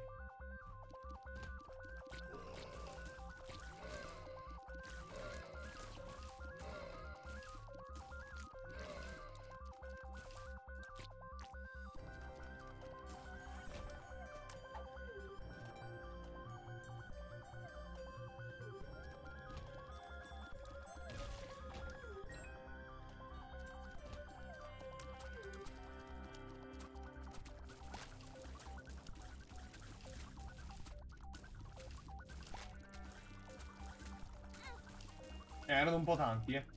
Eh, erano un po' tanti, eh.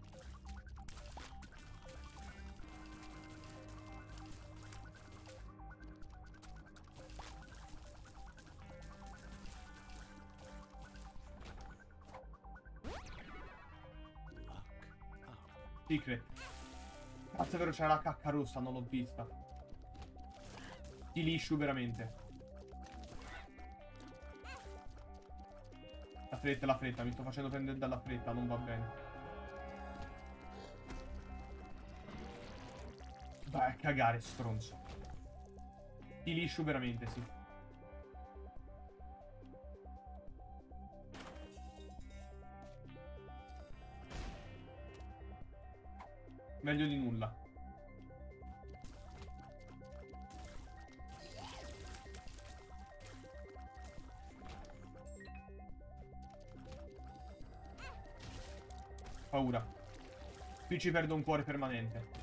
Secret. Cazzo è vero, c'era la cacca rossa, non l'ho vista. Ti liscio veramente. La fretta, la fretta, mi sto facendo prendere dalla fretta, non va bene. Vai a cagare, stronzo. Ti liscio veramente, sì. Meglio di nulla. Paura. Qui ci perdo un cuore permanente.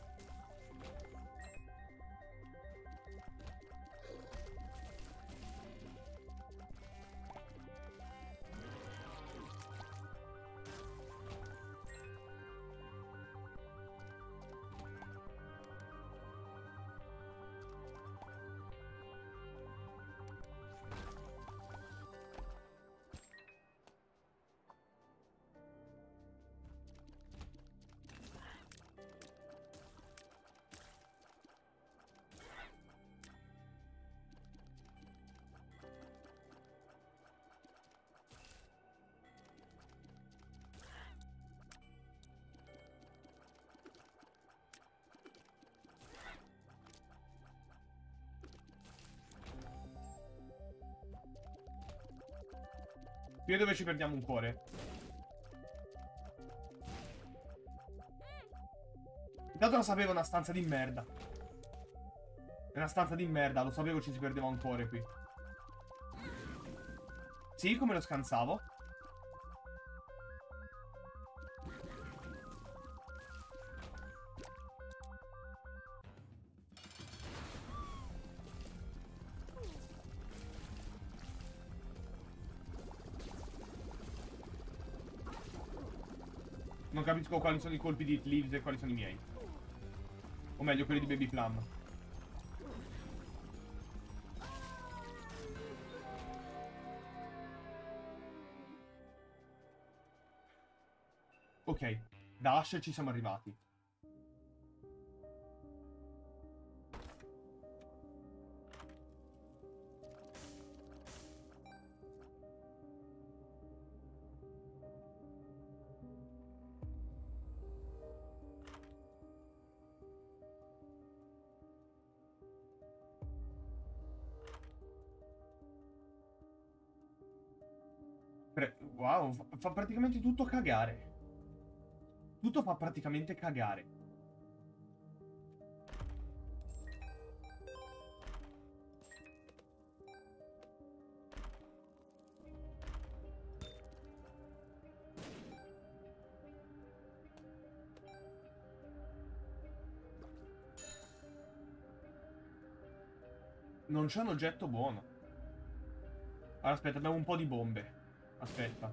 Qui è dove ci perdiamo un cuore. Intanto lo sapevo, una stanza di merda. È una stanza di merda, lo sapevo ci si perdeva un cuore qui. Sì, come lo scansavo? Non capisco quali sono i colpi di Leaves e quali sono i miei. O meglio, quelli di Baby Plum. Ok, da Ash ci siamo arrivati. Wow, fa, fa praticamente tutto cagare. Tutto fa praticamente cagare. Non c'è un oggetto buono. Allora, aspetta, abbiamo un po' di bombe. Aspetta.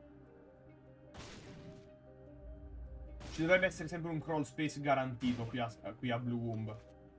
Ci dovrebbe essere sempre un crawl space garantito qui a, qui a Blue Womb.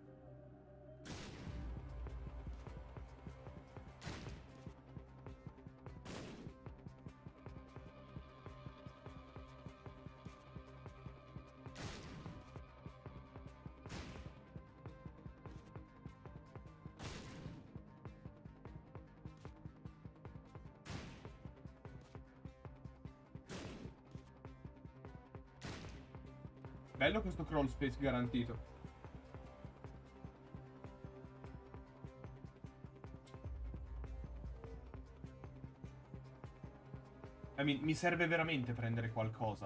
Bello questo crawl space garantito. I mean, mi serve veramente prendere qualcosa.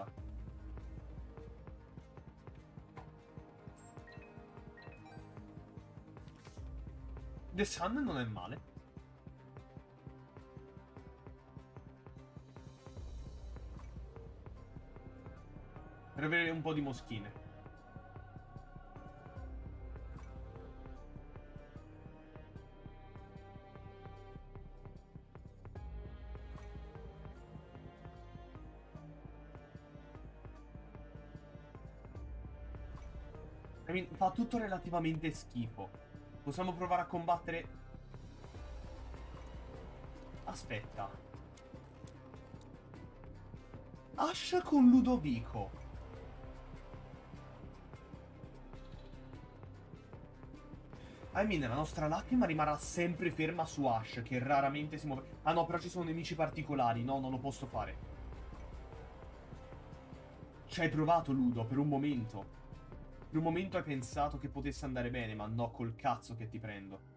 The Sun non è male. Per avere un po' di moschine. I mean, fa tutto relativamente schifo. Possiamo provare a combattere... Aspetta. Ash con Ludovico. I mean, la nostra lacrima rimarrà sempre ferma su Ash, che raramente si muove. Ah no, però ci sono nemici particolari. No, non lo posso fare. Ci hai provato, Ludo, per un momento. Per un momento hai pensato che potesse andare bene, ma no, col cazzo che ti prendo.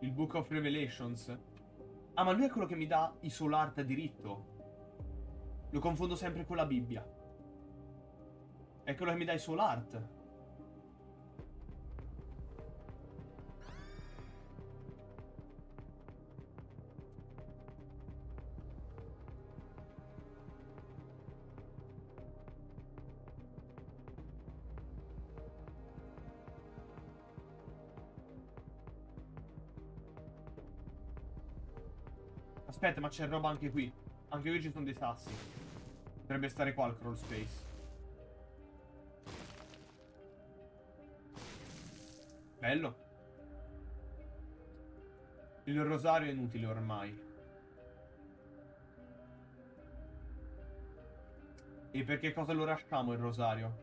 Il Book of Revelations. Ah, ma lui è quello che mi dà i soul art a diritto. Lo confondo sempre con la Bibbia. È quello che mi dà i soul art. Aspetta, ma c'è roba anche qui. Anche qui ci sono dei sassi. Potrebbe stare qua il crawl space. Bello. Il rosario è inutile ormai. E perché cosa lo lasciamo il rosario?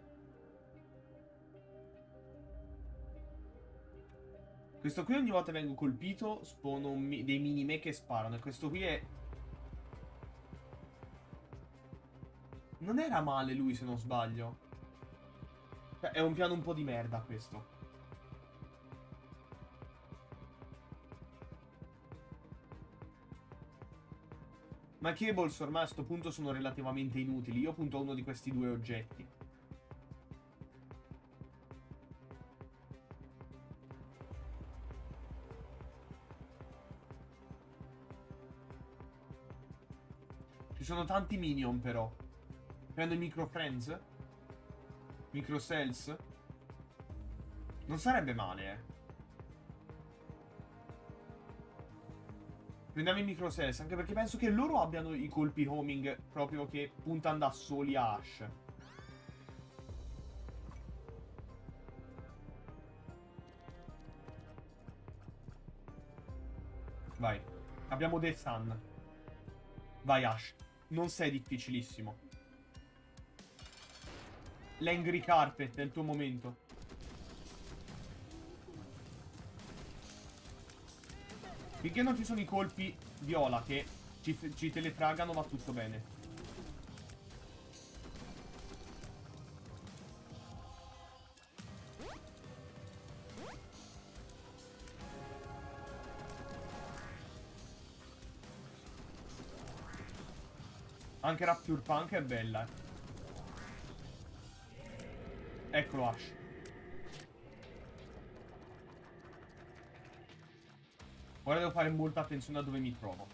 Questo qui ogni volta che vengo colpito spawno mi dei mini me che sparano. E questo qui è... Non era male lui, se non sbaglio. Cioè, è un piano un po' di merda questo. Ma Cables ormai a sto punto sono relativamente inutili. Io punto a uno di questi due oggetti. Ci sono tanti minion però. Prendo i micro friends. Micro cells. Non sarebbe male, eh. Prendiamo i micro cells, anche perché penso che loro abbiano i colpi homing proprio che puntano da soli a Ash. Vai. Abbiamo The Sun. Vai Ash. Non sei difficilissimo. L'Angry Carpet è il tuo momento. Finché non ci sono i colpi viola che ci, ci teletragano va tutto bene. Anche Rapture Punk è bella, eh. Eccolo Ash. Ora devo fare molta attenzione a dove mi trovo.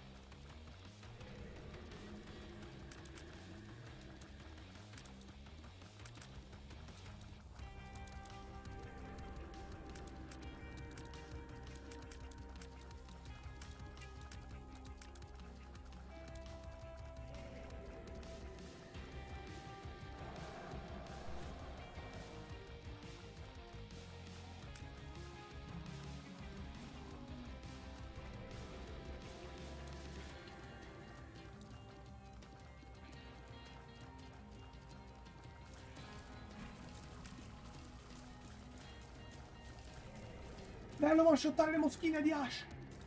Bello, voglio shottare le moschine di Ash.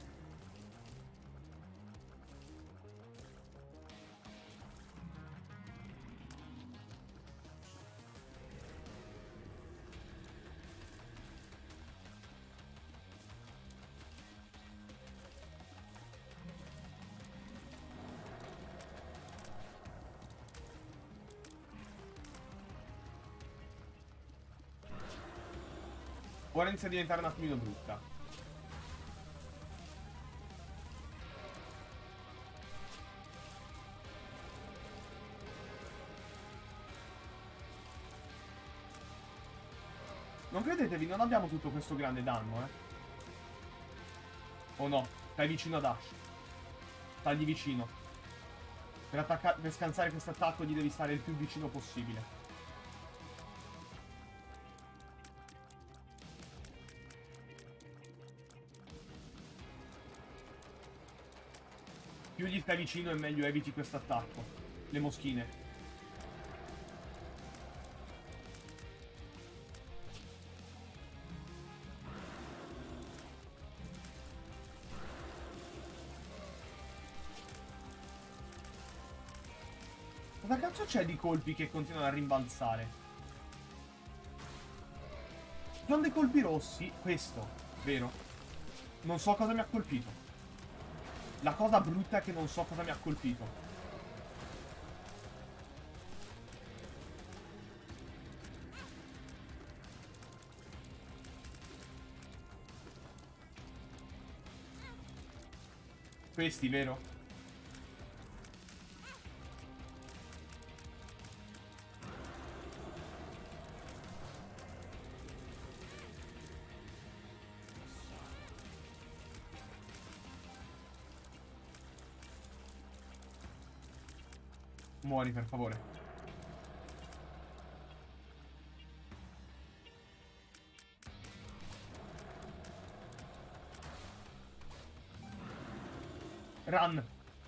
Ora inizia a diventare un attimino brutta. Non credetevi, non abbiamo tutto questo grande danno, eh. Oh no, stai vicino ad Ash. Stagli vicino. Per, per scansare questo attacco gli devi stare il più vicino possibile. Più gli stai vicino e meglio eviti questo attacco. Le moschine. Cosa cazzo c'è di colpi che continuano a rimbalzare? Sono dei colpi rossi, questo, vero? Non so cosa mi ha colpito. La cosa brutta è che non so cosa mi ha colpito. Questi, vero? Muori, per favore. Run.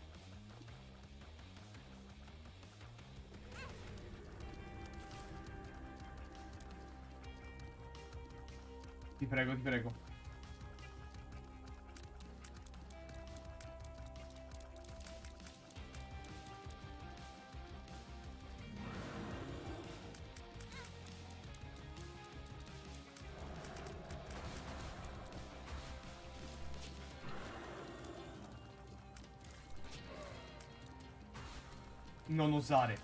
Ti prego, ti prego. Non osare.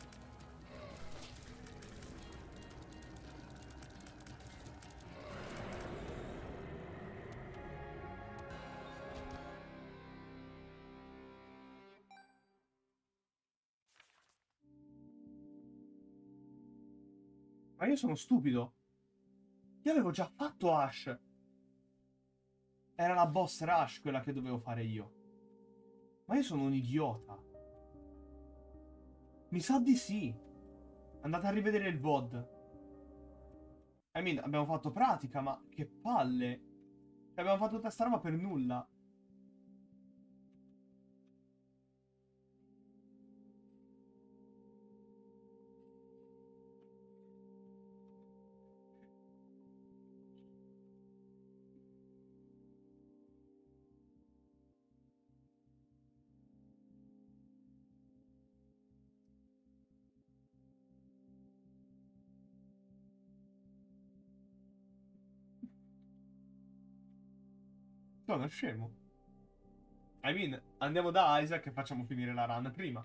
Ma io sono stupido. Io avevo già fatto Ash. Era la boss rush quella che dovevo fare io. Ma io sono un idiota. Mi sa di sì. Andate a rivedere il V O D. I mean, abbiamo fatto pratica, ma che palle. Abbiamo fatto tutta sta roba per nulla. Sono scemo. I mean, andiamo da Isaac e facciamo finire la run prima.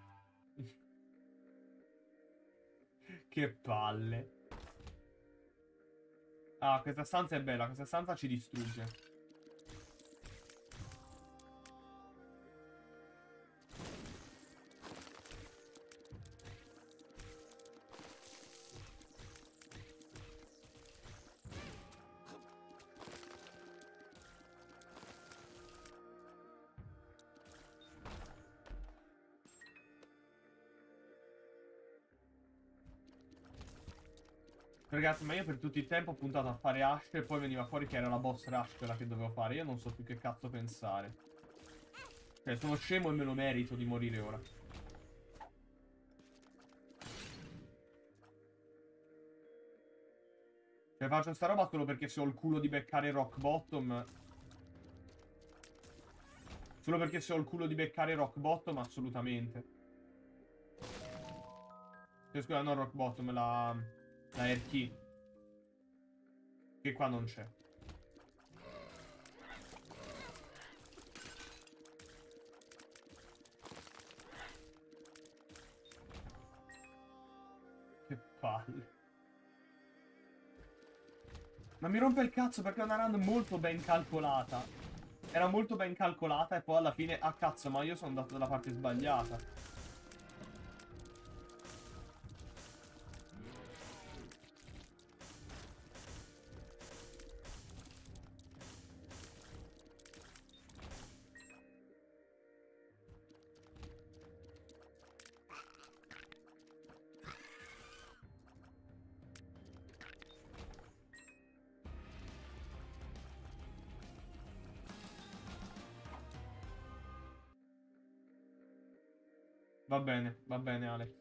Che palle. Ah, questa stanza è bella. Questa stanza ci distrugge. Ragazzi, ma io per tutto il tempo ho puntato a fare Ash e poi veniva fuori che era la boss rush quella che dovevo fare. Io non so più che cazzo pensare. Cioè, sono scemo e me lo merito di morire ora. Cioè, faccio sta roba solo perché se ho il culo di beccare Rock Bottom. Solo perché se ho il culo di beccare Rock Bottom, assolutamente. Cioè, scusa, non Rock Bottom, la... La Air Key. Che qua non c'è. Che palle. Ma mi rompe il cazzo perché è una run molto ben calcolata. Era molto ben calcolata e poi alla fine... Ah cazzo, ma io sono andato dalla parte sbagliata. Va bene, va bene, Alex.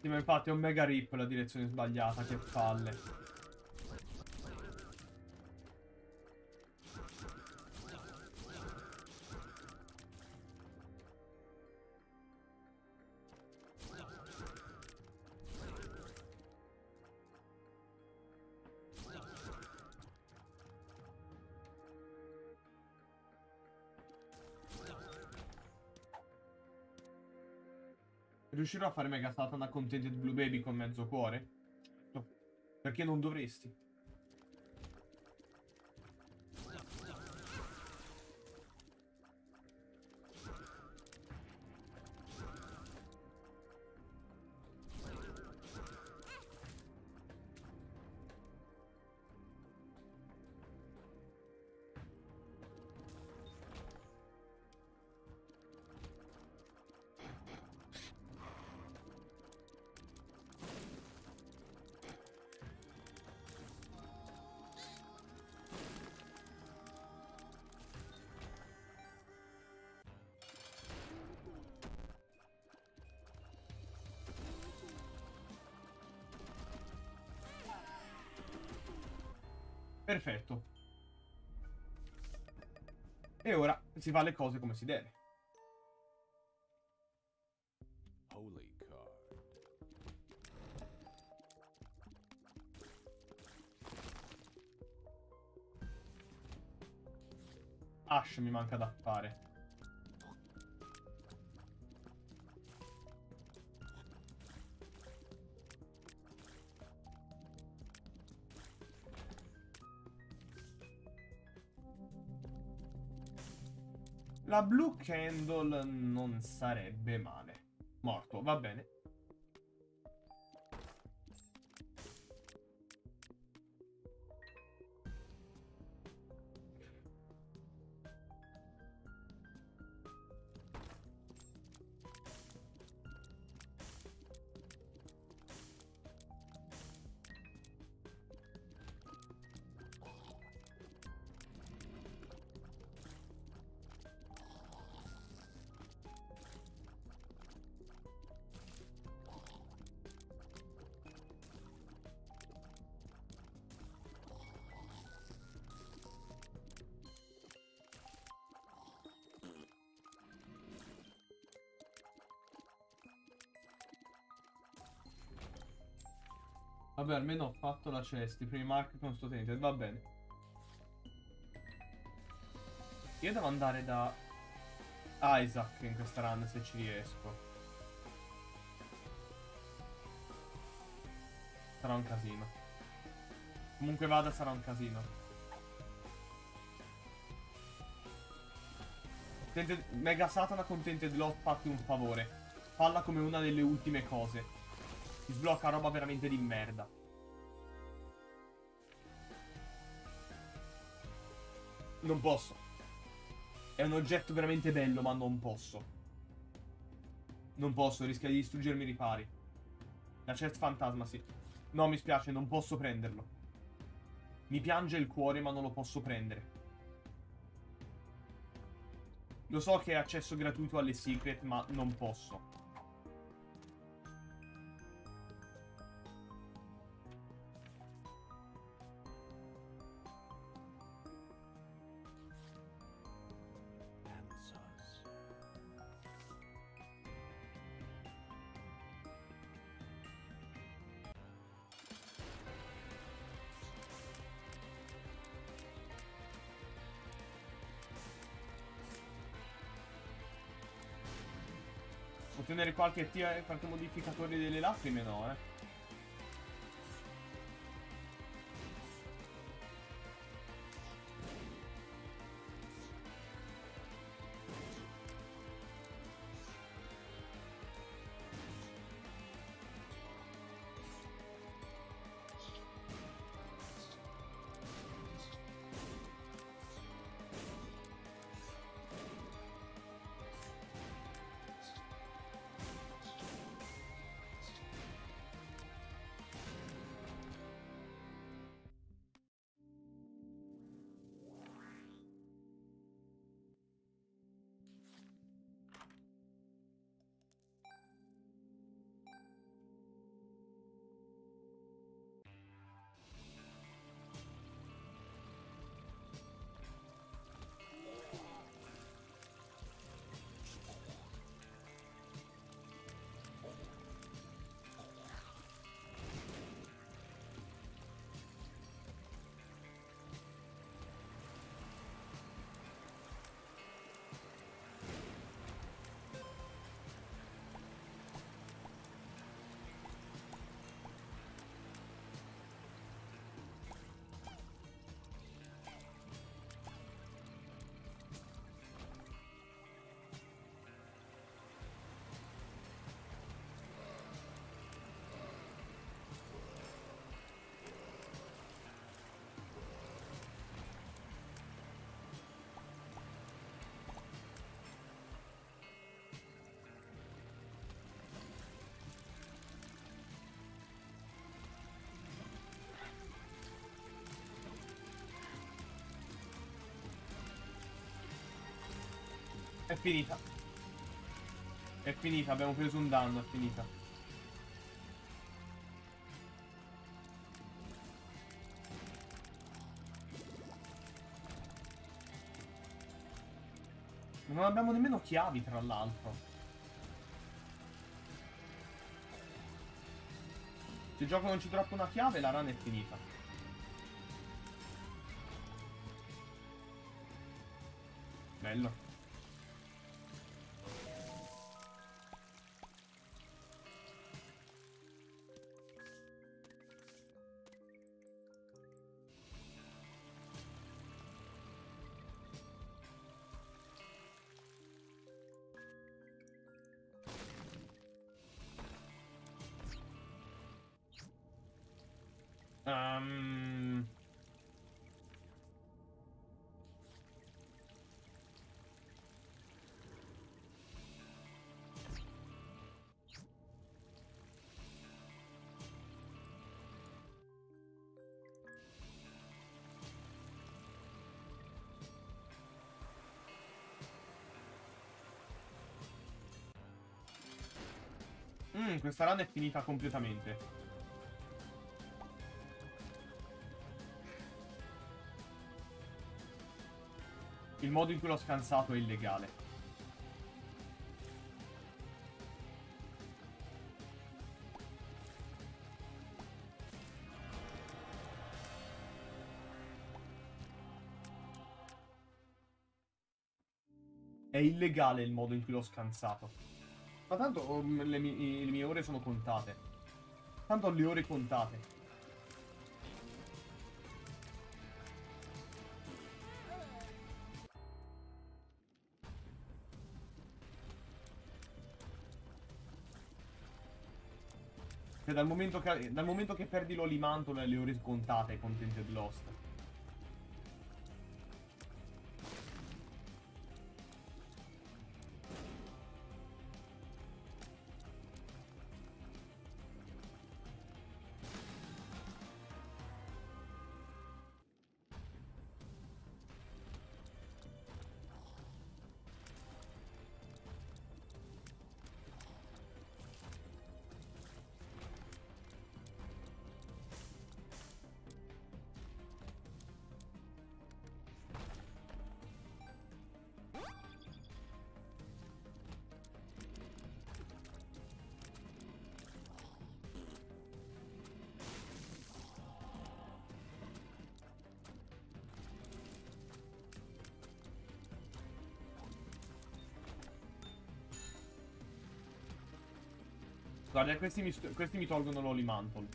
Sì, ma infatti è un mega rip la direzione sbagliata, che palle. Riuscirò a fare Mega Satan da Contented Blue Baby con mezzo cuore? No. Perché non dovresti? Perfetto. E ora si fa le cose come si deve. Holy card. Ash mi manca da fare. La Blue Candle non sarebbe male. Morto, va bene. Vabbè, almeno ho fatto la chest, i primi mark con sto tenente, va bene. Io devo andare da Isaac in questa run se ci riesco. Sarà un casino. Comunque vada, sarà un casino. Tented... Mega Satana con Tented Lot, fatti un favore. Falla come una delle ultime cose. Ti sblocca roba veramente di merda. Non posso. È un oggetto veramente bello, ma non posso. Non posso, rischia di distruggermi i ripari. La chest fantasma, sì. No, mi spiace, non posso prenderlo. Mi piange il cuore, ma non lo posso prendere. Lo so che è accesso gratuito alle secret, ma non posso. Ottenere qualche, qualche modificatore delle lacrime, no, eh. È finita. È finita, abbiamo preso un danno, è finita. Non abbiamo nemmeno chiavi, tra l'altro. Se il gioco non ci troppa una chiave, la run è finita. Bello. Um... Mm, questa run è finita completamente. Il modo in cui l'ho scansato è illegale. È illegale il modo in cui l'ho scansato. Ma tanto oh, le, mie, le mie ore sono contate. Tanto ho le ore contate. Cioè, dal momento che, dal momento che perdi l'olimanto, le ore contate con Tainted Lost. Guarda, questi mi, questi mi tolgono l'olimantle.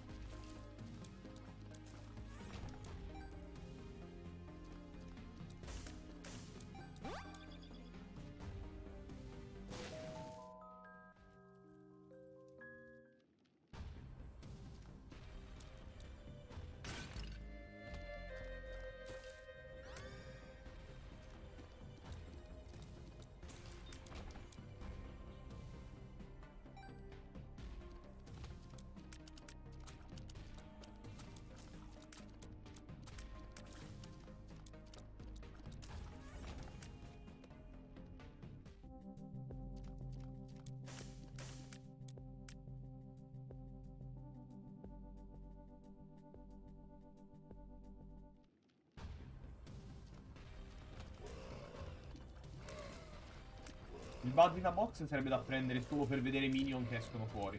Il Badrina Box sarebbe da prendere solo per vedere i minion che escono fuori.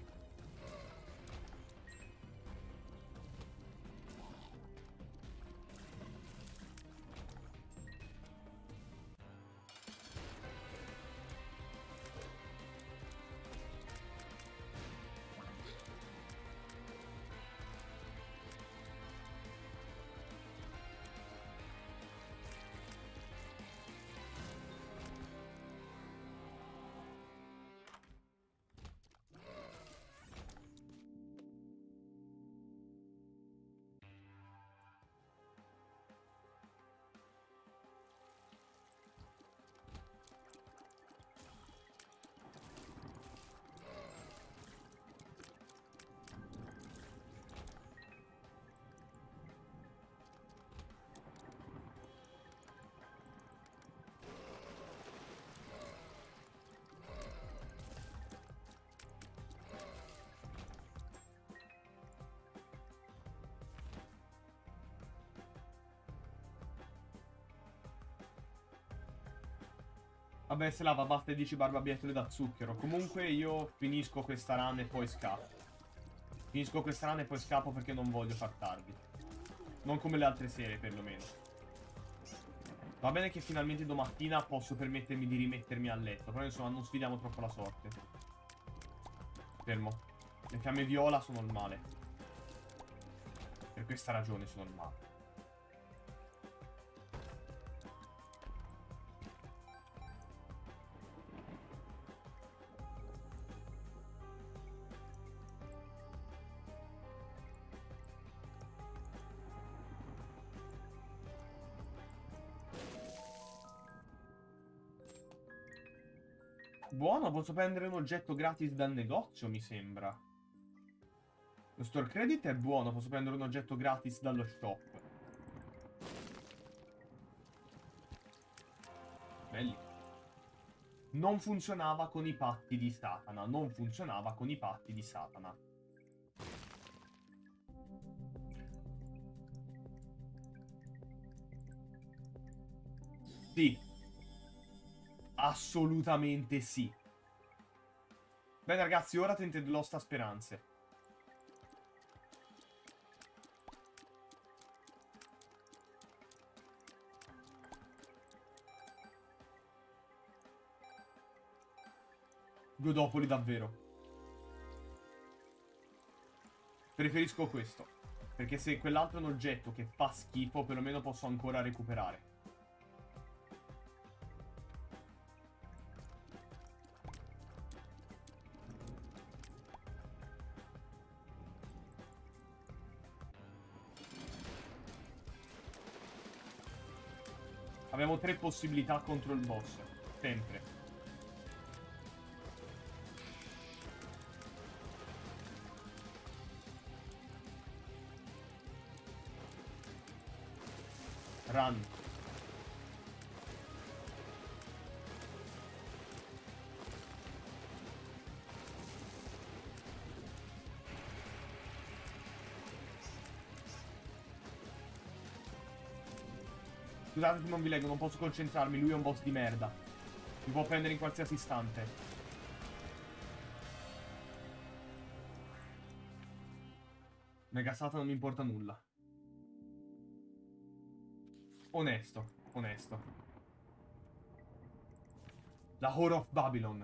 Vabbè, se lava, basta e dici barbabietole da zucchero. Comunque io finisco questa run e poi scappo. Finisco questa run e poi scappo perché non voglio far tardi. Non come le altre sere, perlomeno. Va bene che finalmente domattina posso permettermi di rimettermi a letto. Però insomma non sfidiamo troppo la sorte. Fermo. Le fiamme viola sono il male. Per questa ragione sono il male. Buono, posso prendere un oggetto gratis dal negozio, mi sembra. Lo store credit è buono, posso prendere un oggetto gratis dallo shop. Belli. Non funzionava con i patti di Satana. Non funzionava con i patti di Satana. Sì. Assolutamente sì. Bene ragazzi, ora Tented Lost ha speranze. Godopoli davvero. Preferisco questo. Perché se quell'altro è un oggetto che fa schifo, perlomeno posso ancora recuperare. Abbiamo tre possibilità contro il boss. Sempre. Run. Scusate se non vi leggo, non posso concentrarmi, lui è un boss di merda. Mi può prendere in qualsiasi istante. Megasata non mi importa nulla. Onesto, onesto. La Whore of Babylon.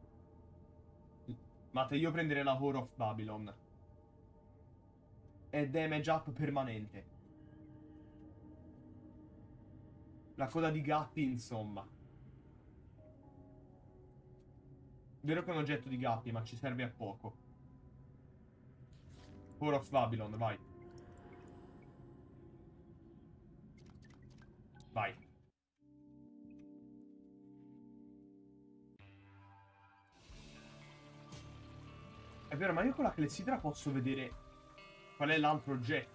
Mate, io prenderei la Whore of Babylon. È damage up permanente. La coda di Gappi, insomma. Vero che è un oggetto di Gappi, ma ci serve a poco. Whore of Babylon, vai. Vai. È vero, ma io con la clessidra posso vedere qual è l'altro oggetto.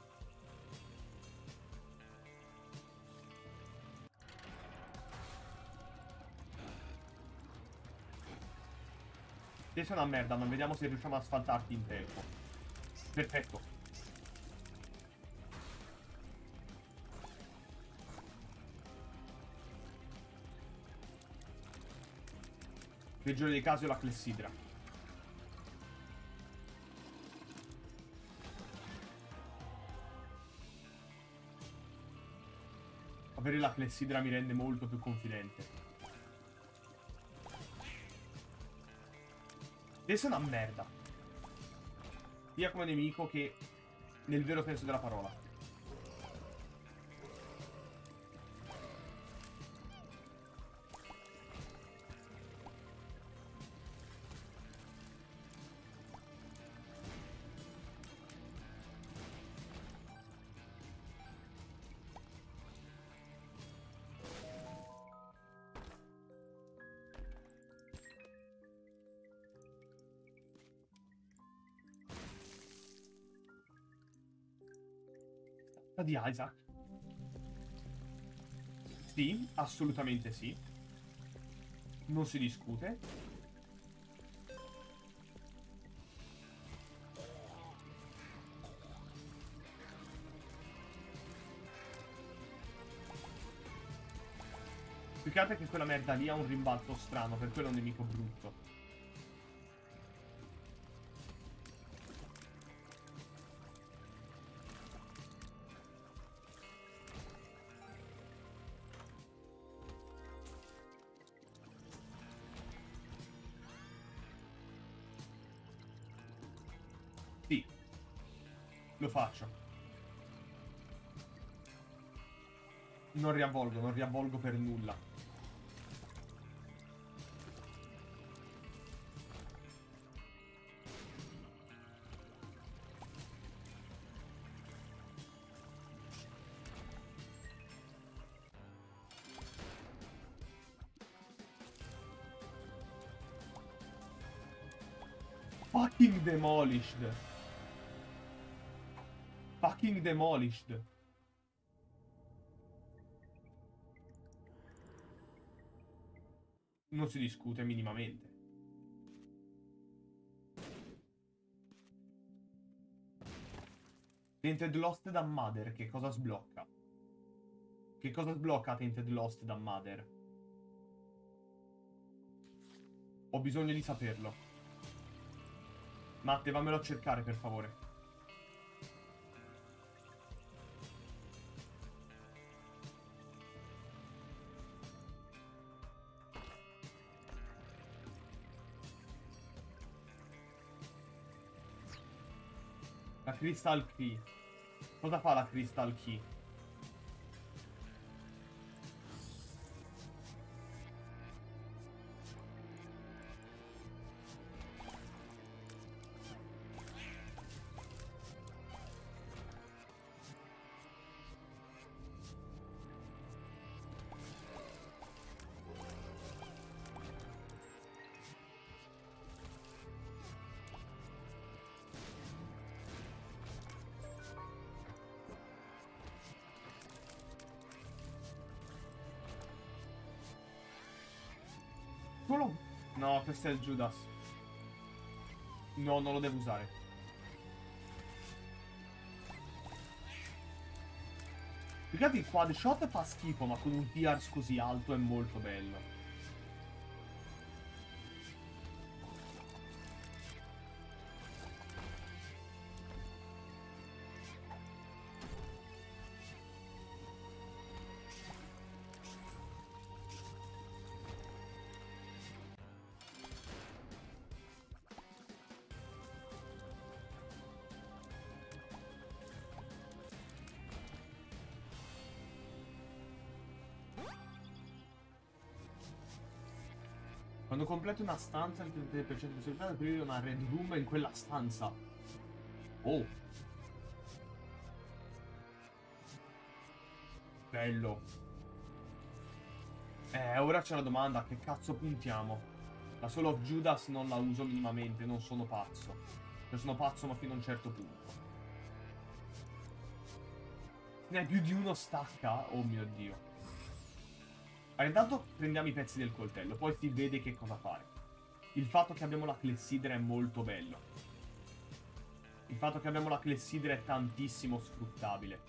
Te sei una merda, ma vediamo se riusciamo a asfaltarti in tempo. Perfetto. Peggiore dei casi è la clessidra. Avere la clessidra mi rende molto più confidente. Adesso è una merda. Sia come nemico che nel vero senso della parola. Di Isaac. Sì, assolutamente sì. Non si discute. Più che che altro è che quella merda lì ha un rimbalzo strano, per quello è un nemico brutto. Sì, lo faccio. Non riavvolgo, non riavvolgo per nulla. Fucking demolished. Fucking demolished. Non si discute minimamente. Tainted Lost da Mother, che cosa sblocca? Che cosa sblocca Tainted Lost da Mother? Ho bisogno di saperlo. Matte, vammelo a cercare, per favore. La Crystal Key. Cosa fa la Crystal Key? Solo... No, questo è il Judas. No, non lo devo usare. Più che altro il quad shot fa schifo, ma con un T R S così alto è molto bello. Quando completi una stanza, il trentatré per cento di possibilità di aprire una red room in quella stanza. Oh. Bello. Eh, ora c'è la domanda, a che cazzo puntiamo? La Soul of Judas non la uso minimamente, non sono pazzo. Io sono pazzo ma fino a un certo punto. Ne hai più di uno stacca? Oh mio Dio. Allora, intanto prendiamo i pezzi del coltello, poi si vede che cosa fare. Il fatto che abbiamo la clessidra è molto bello. Il fatto che abbiamo la clessidra è tantissimo sfruttabile.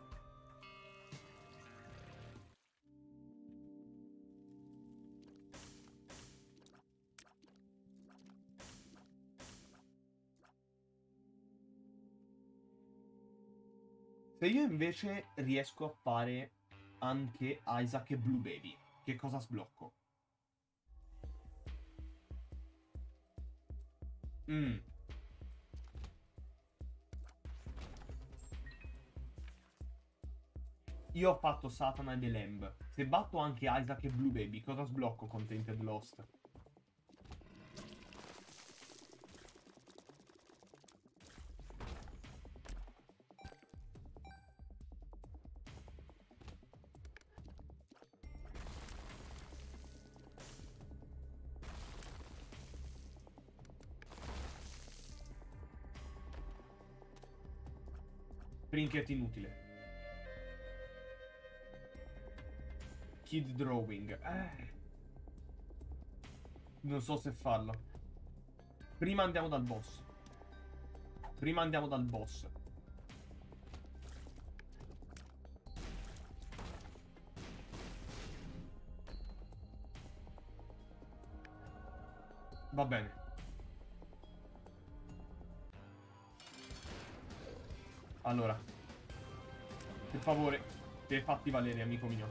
Se io invece riesco a fare anche Isaac e Blue Baby, che cosa sblocco? Mm. Io ho fatto Satana e The Lamb. Se batto anche Isaac e Blue Baby, cosa sblocco con Tainted Lost? Trinket inutile. Kid Drawing. Eh. Non so se farlo. Prima andiamo dal boss. Prima andiamo dal boss. Va bene. Allora, per favore, ti hai fatti valere, amico mio.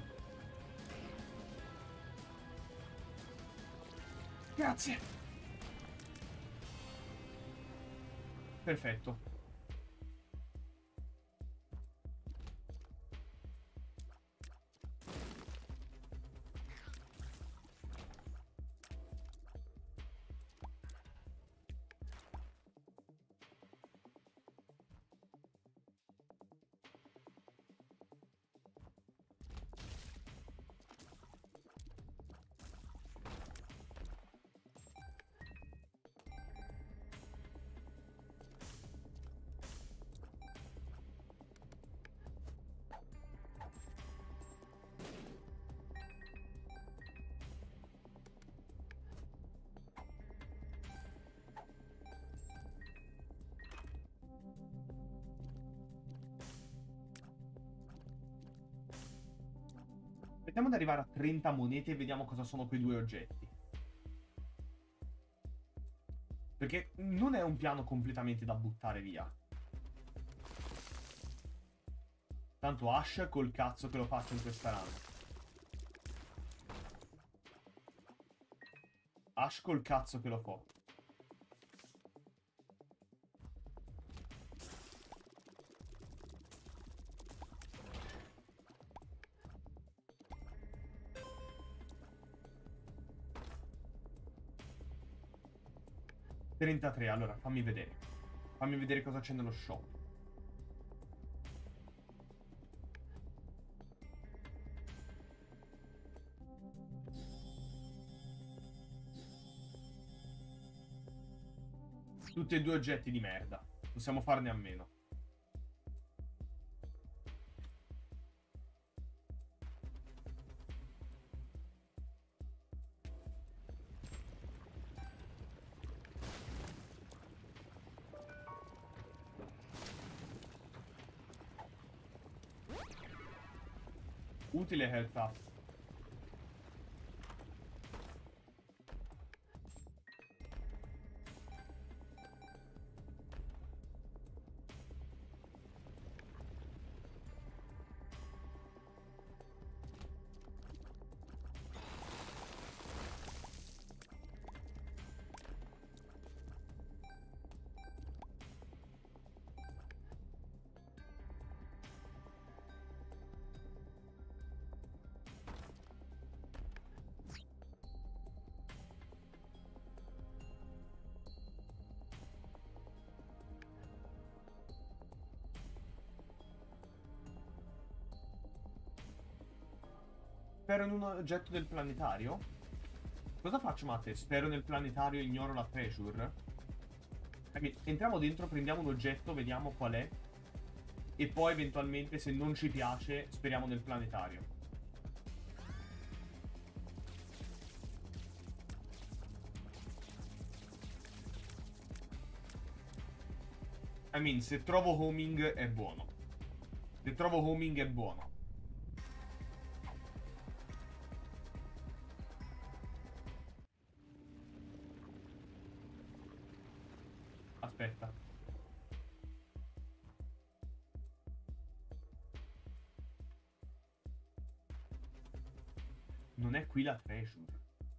Grazie. Perfetto. Aspettiamo ad arrivare a trenta monete e vediamo cosa sono quei due oggetti. Perché non è un piano completamente da buttare via. Tanto Ash col cazzo che lo faccio in questa run. Ash col cazzo che lo fa. trentatré, allora fammi vedere. Fammi vedere cosa c'è nello shop. Tutti e due oggetti di merda. Possiamo farne a meno. Utile health up. Spero in un oggetto del planetario? Cosa faccio, Matte? Spero nel planetario e ignoro la treasure? Okay, entriamo dentro, prendiamo un oggetto, vediamo qual è. E poi eventualmente, se non ci piace, speriamo nel planetario. I mean, se trovo homing è buono. Se trovo homing è buono. Aspetta. Non è qui la treasure.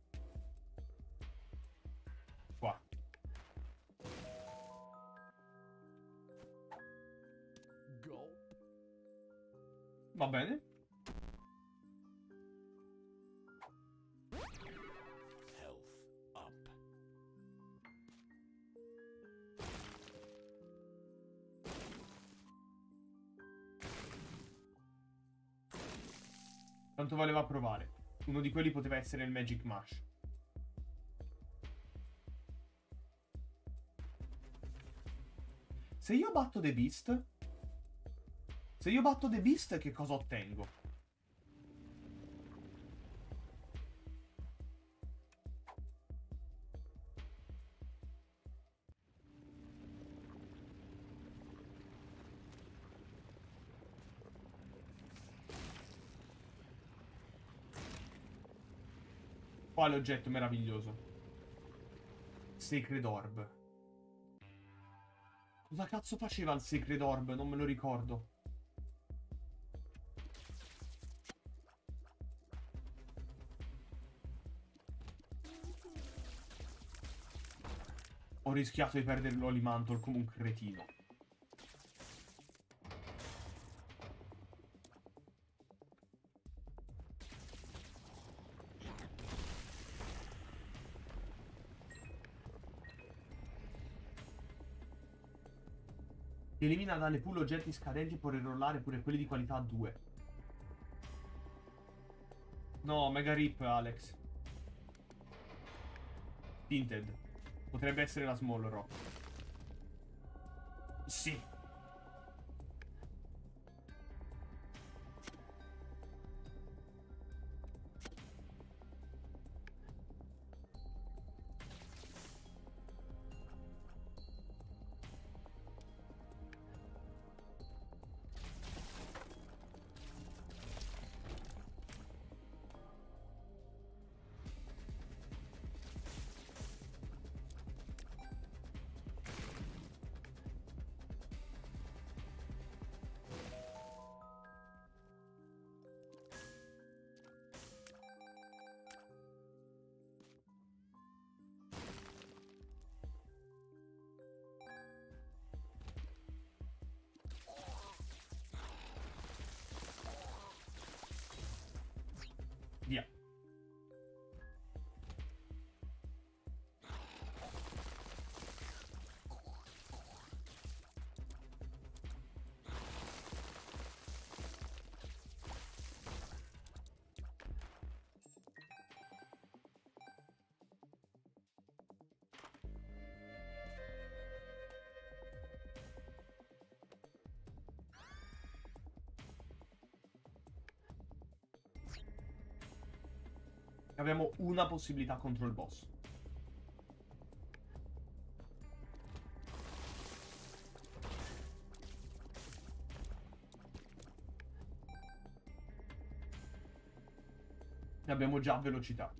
Qua. Gulp. Va bene. Health up. Tanto valeva provare. Uno di quelli poteva essere il Magic Mush. Se io batto The Beast... Se io batto The Beast, che cosa ottengo? Quale oggetto meraviglioso? Sacred Orb. Cosa cazzo faceva il Sacred Orb? Non me lo ricordo. Ho rischiato di perdere l'Holy Mantle come un cretino. Elimina dalle pool oggetti scadenti e può rerollare pure quelli di qualità due. No, mega rip, Alex. Tinted. Potrebbe essere la small rock. Sì. Via. Abbiamo una possibilità contro il boss. E abbiamo già velocità.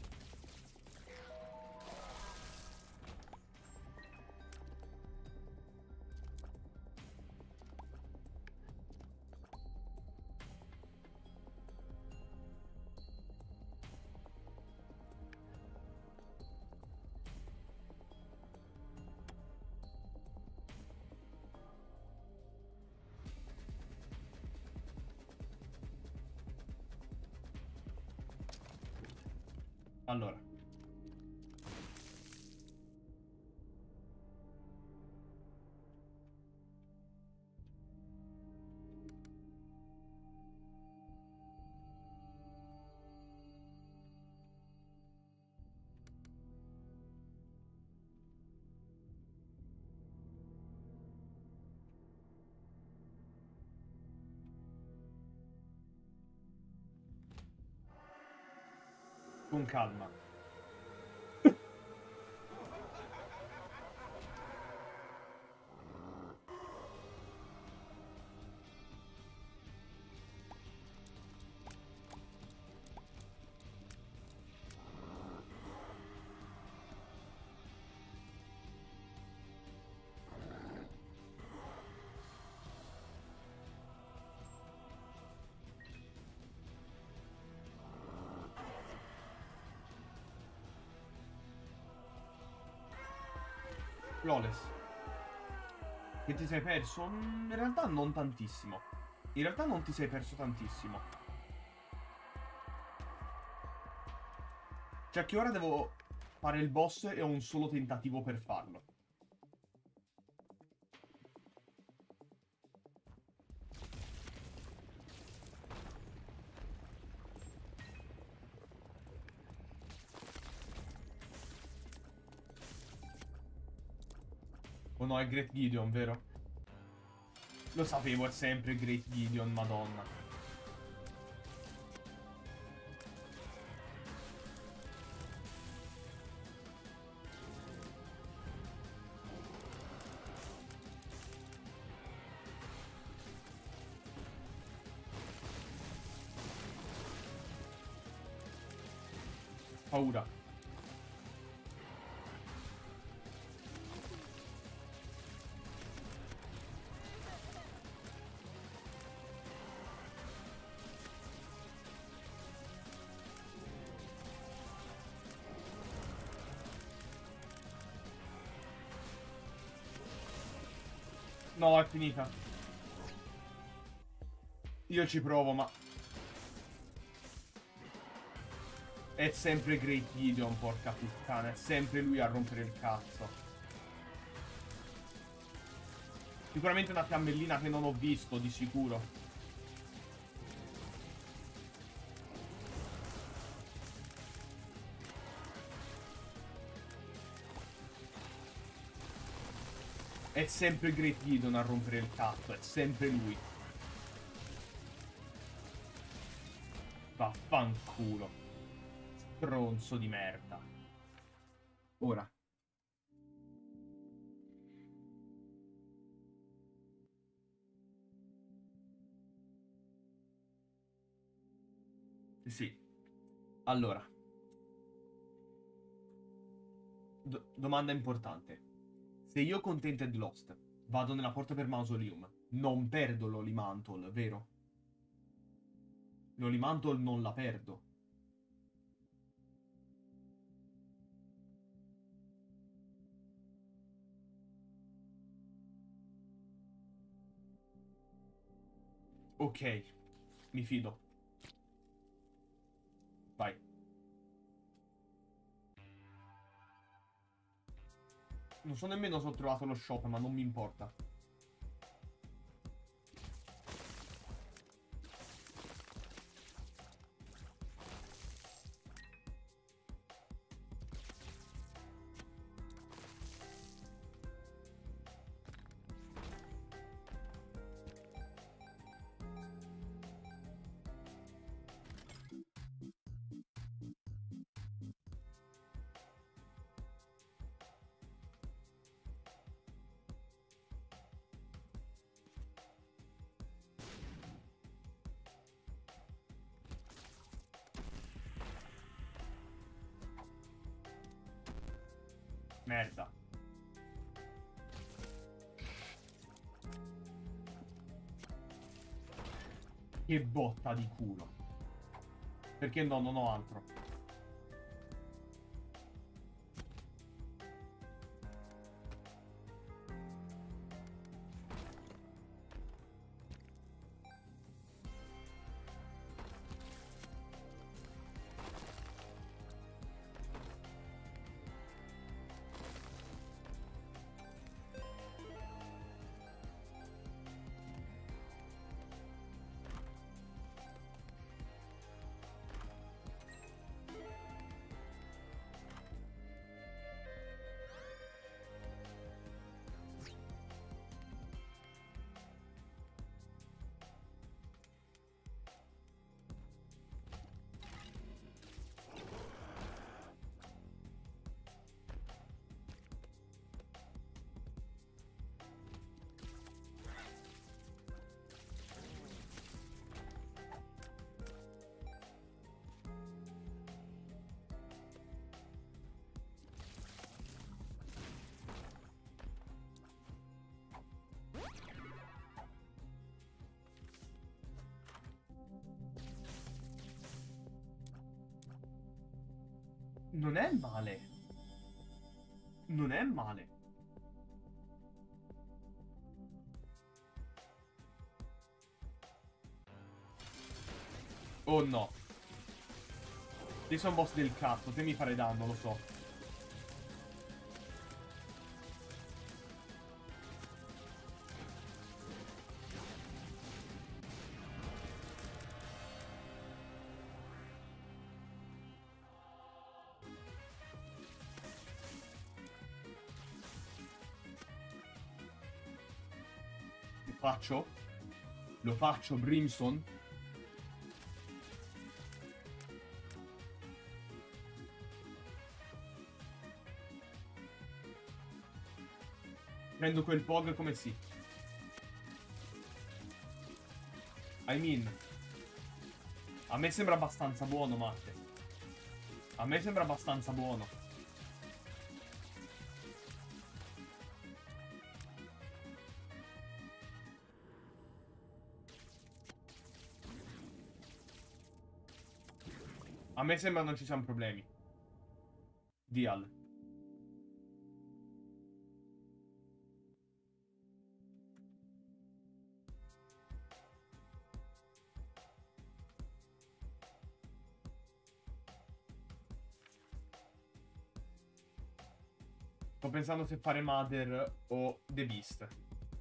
Allora. Con calma. Flawless. Che ti sei perso? Mm, In realtà non tantissimo. In realtà non ti sei perso tantissimo. Cioè che ora devo fare il boss e ho un solo tentativo per farlo. Oh no, è Great Gideon, vero? Lo sapevo, è sempre Great Gideon, madonna. Paura. No, è finita. Io ci provo, ma... È sempre Great Gideon, porca puttana. È sempre lui a rompere il cazzo. Sicuramente una fiammellina che non ho visto, di sicuro. È sempre Great Gideon a rompere il cazzo, è sempre lui. Vaffanculo. Stronzo di merda. Ora. Sì. Allora. Do- domanda importante. Se io con Tainted Lost vado nella porta per Mausoleum, non perdo l'Olimantle, vero? L'Olimantle non la perdo. Ok. Mi fido. Vai. Non so nemmeno se ho trovato lo shop, ma non mi importa. Merda. Che botta di culo. Perché no, non ho altro. Non è male. Non è male. Oh no. Io sono boss del cazzo, te mi fare danno, lo so. Lo faccio? Lo faccio, Brimstone? Prendo quel Pog come sì. I mean. A me sembra abbastanza buono, Matte. A me sembra abbastanza buono. A me sembra non ci siano problemi. Dial. Sto pensando se fare Mother o The Beast.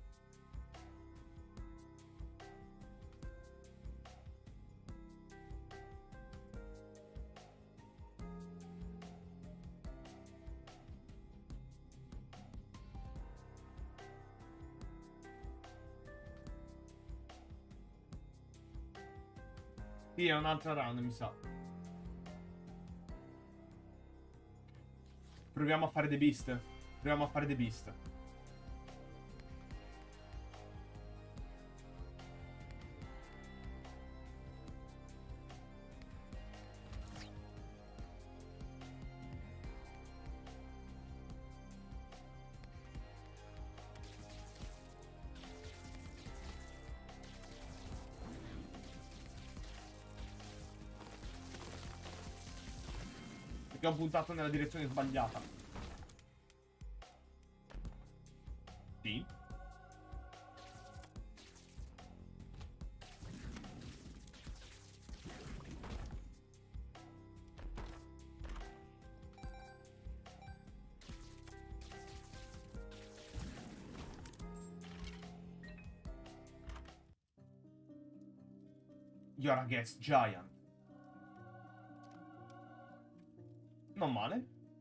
Sì, è un'altra run, mi sa. Proviamo a fare The Beast. Proviamo a fare The Beast. Perché ho puntato nella direzione sbagliata. Sì. You're a guest giant. Non male.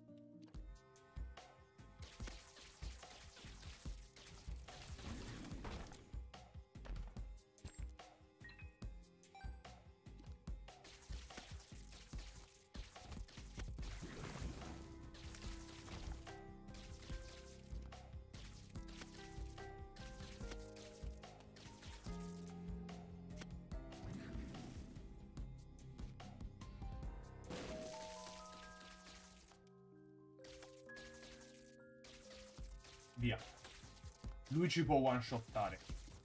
Via. Lui ci può one-shottare.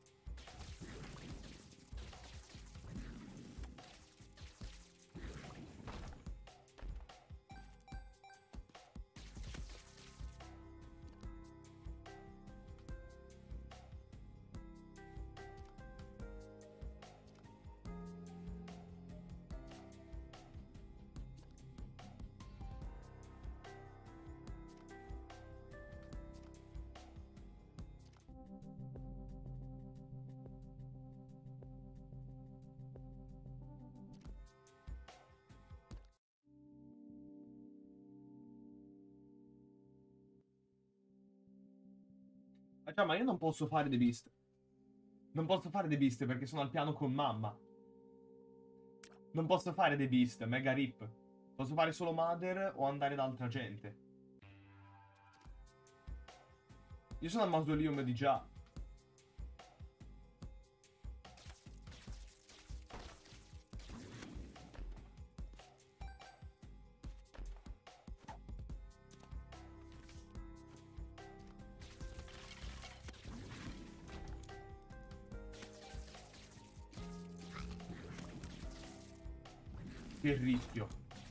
Ah, già, ma io non posso fare The Beast. Non posso fare The Beast perché sono al piano con mamma. Non posso fare The Beast, mega rip. Posso fare solo Mother o andare da altra gente. Io sono al mausoleum di già. Che rischio.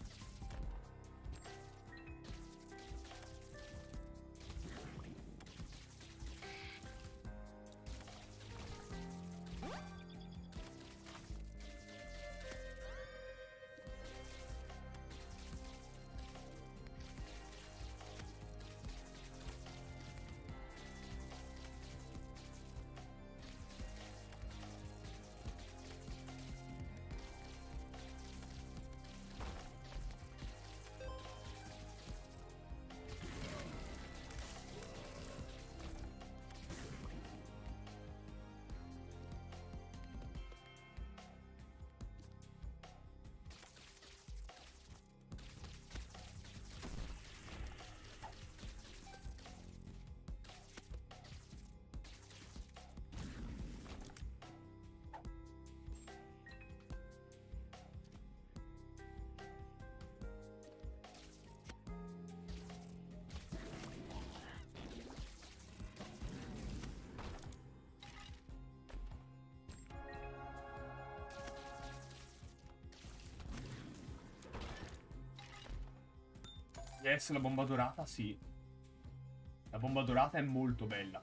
Yes, la bomba dorata, sì. La bomba dorata è molto bella.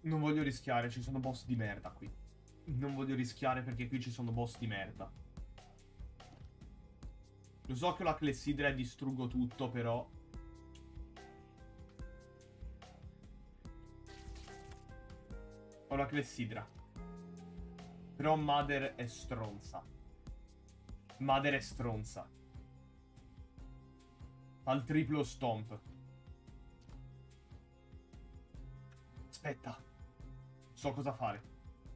Non voglio rischiare, ci sono boss di merda qui. Non voglio rischiare perché qui ci sono boss di merda. Lo so che ho la clessidra e distruggo tutto, però... Ho la clessidra. Però Mother è stronza. Mother è stronza. Fa il triplo stomp. Aspetta. So cosa fare.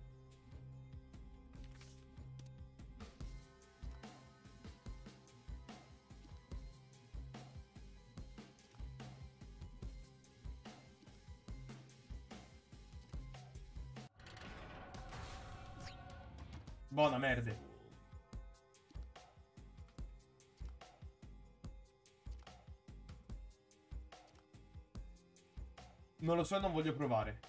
Buona merda. Non lo so e non voglio provare.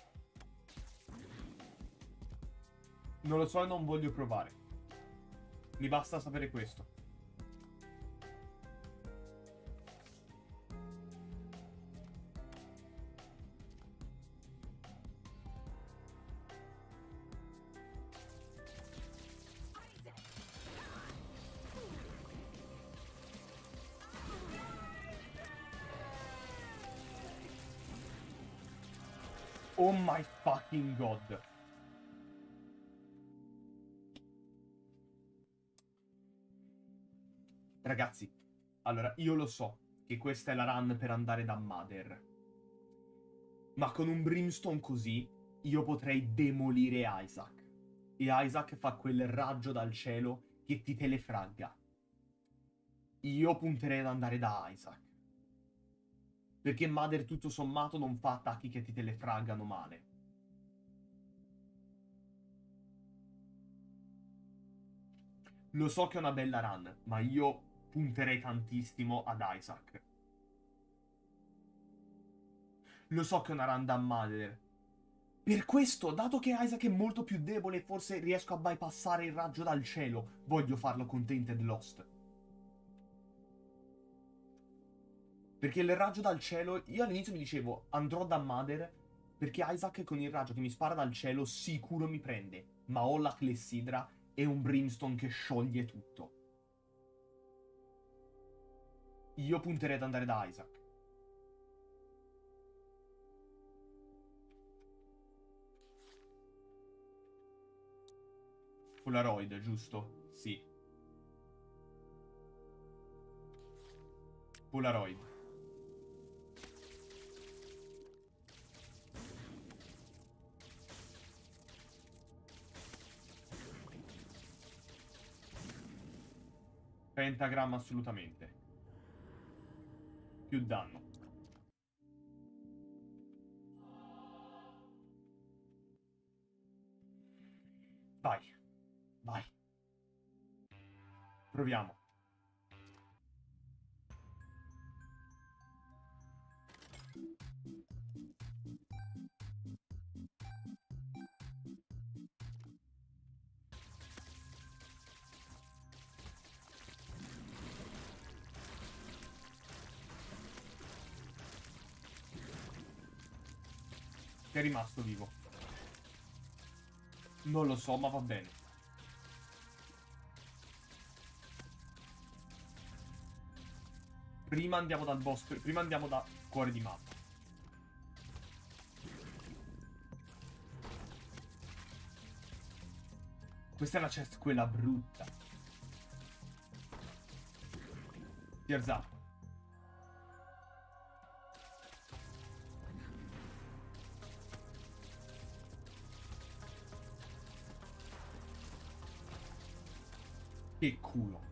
Non lo so e non voglio provare. Mi basta sapere questo. Oh my fucking god. Ragazzi, allora, io lo so che questa è la run per andare da Mother. Ma con un Brimstone così, io potrei demolire Isaac. E Isaac fa quel raggio dal cielo che ti telefragga. Io punterei ad andare da Isaac. Perché Mother tutto sommato non fa attacchi che ti telefraggano male. Lo so che è una bella run, ma io punterei tantissimo ad Isaac. Lo so che è una run da Mother. Per questo, dato che Isaac è molto più debole e forse riesco a bypassare il raggio dal cielo, voglio farlo con Tainted Lost. Perché il raggio dal cielo, io all'inizio mi dicevo andrò da Mother perché Isaac con il raggio che mi spara dal cielo sicuro mi prende. Ma ho la clessidra e un Brimstone che scioglie tutto. Io punterei ad andare da Isaac. Polaroid, giusto? Sì. Polaroid. Pentagramma assolutamente. Più danno. Vai. Vai. Proviamo. Che è rimasto vivo. Non lo so, ma va bene. Prima andiamo dal boss. Prima andiamo da cuore di mappa. Questa è la chest, quella brutta. Tears up. Che culo.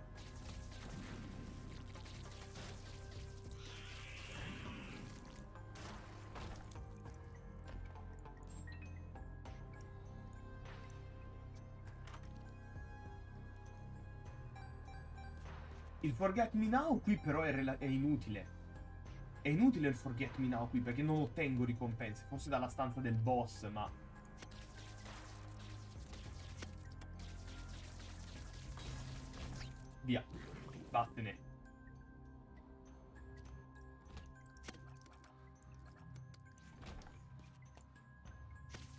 Il Forget Me Now qui però è, è inutile. È inutile il Forget Me Now qui perché non ottengo ricompense. Forse dalla stanza del boss, ma... Via. Vattene.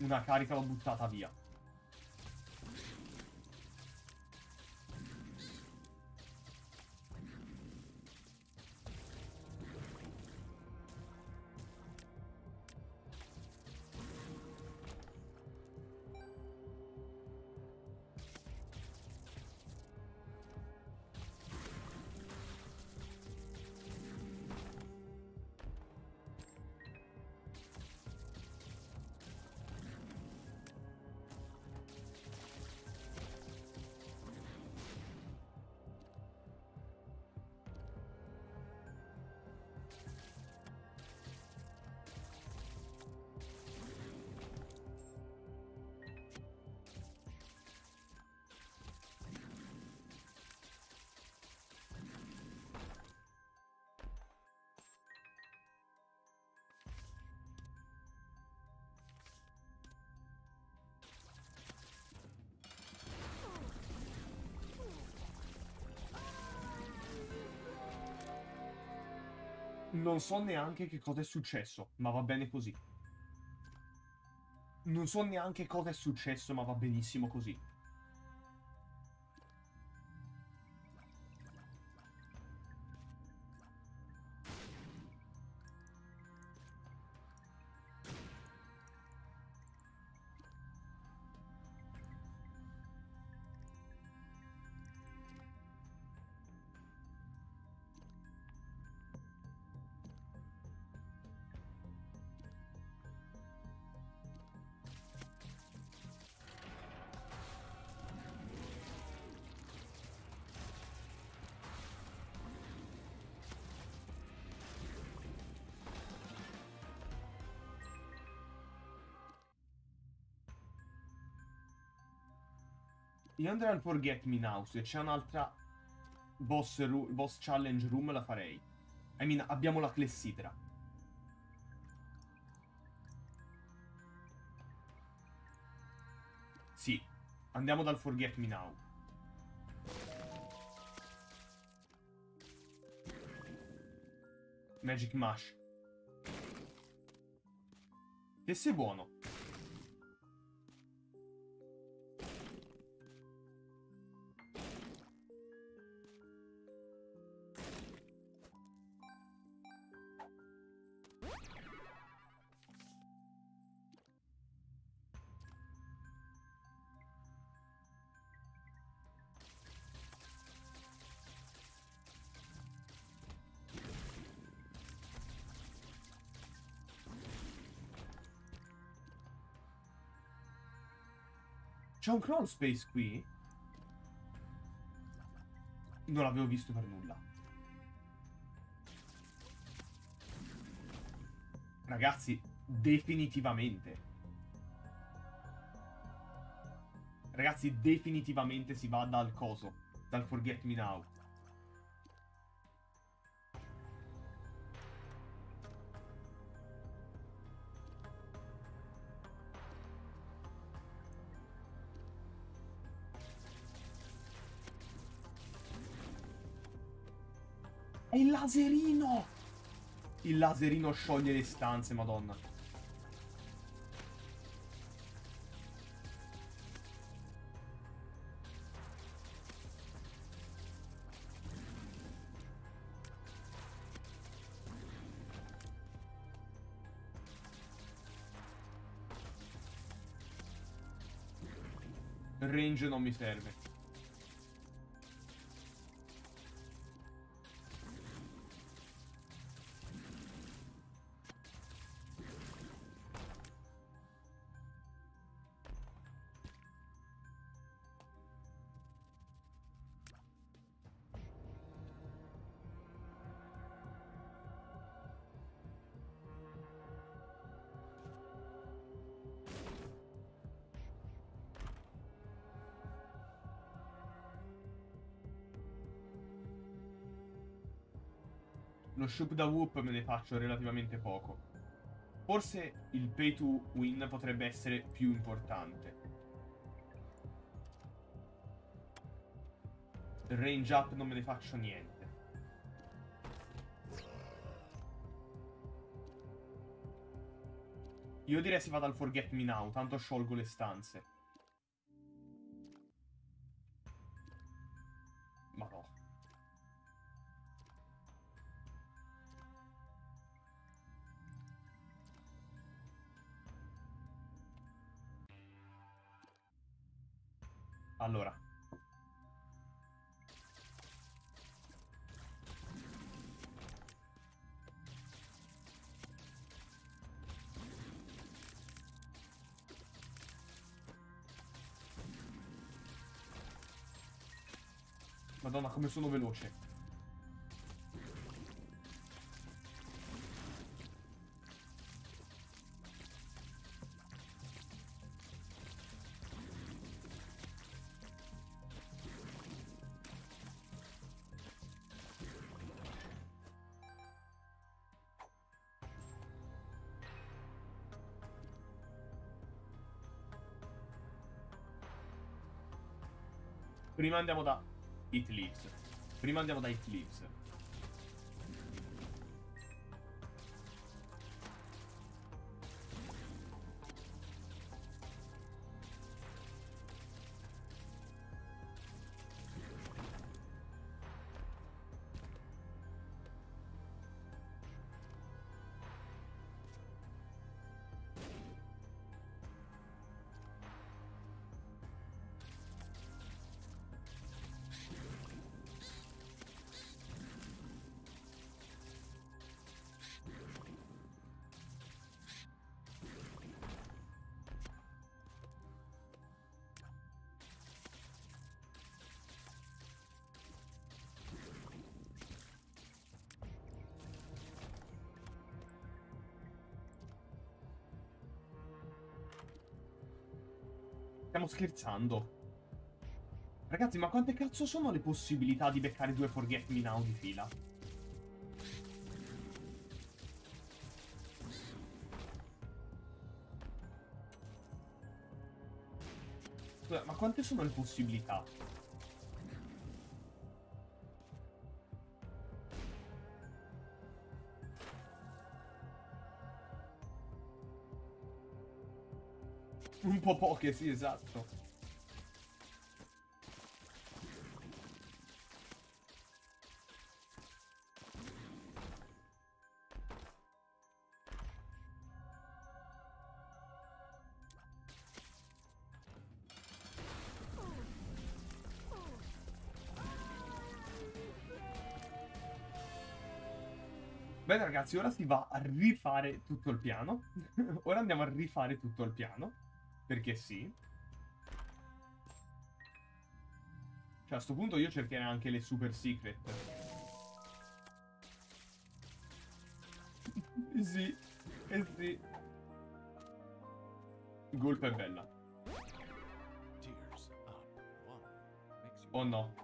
una carica l'ho buttata via. Non so neanche che cosa è successo, ma va bene così. Non so neanche cosa è successo, ma va benissimo così. Io andrei al Forget Me Now. Se c'è un'altra boss, boss challenge room la farei. I mean, abbiamo la clessidra. Sì, andiamo dal Forget Me Now. Magic Mush. Che sei buono. C'è un crawl space qui? Non l'avevo visto per nulla. Ragazzi, definitivamente. Ragazzi, definitivamente si va dal coso. Dal Forget Me Now. È il laserino! Il laserino scioglie le stanze, madonna. Il range non mi serve. Lo shoop da whoop me ne faccio relativamente poco. Forse il pay to win potrebbe essere più importante. Il range up non me ne faccio niente. Io direi si vada al Forget Me Now, tanto sciolgo le stanze. Ma no. Allora. Madonna, come sono veloce. Prima andiamo da It Lives. Prima andiamo da It Lives. Stiamo scherzando. Ragazzi, ma quante cazzo sono le possibilità di beccare due Forget Me Now di fila? Scusa, ma quante sono le possibilità? Un po' poche, sì, esatto. Bene ragazzi, ora si va a rifare tutto il piano. Ora andiamo a rifare tutto il piano. Perché sì. Cioè a sto punto io cercherei anche le super secret. Eh sì, eh sì. Gulp è bella. Tears up. One makes you Oh no.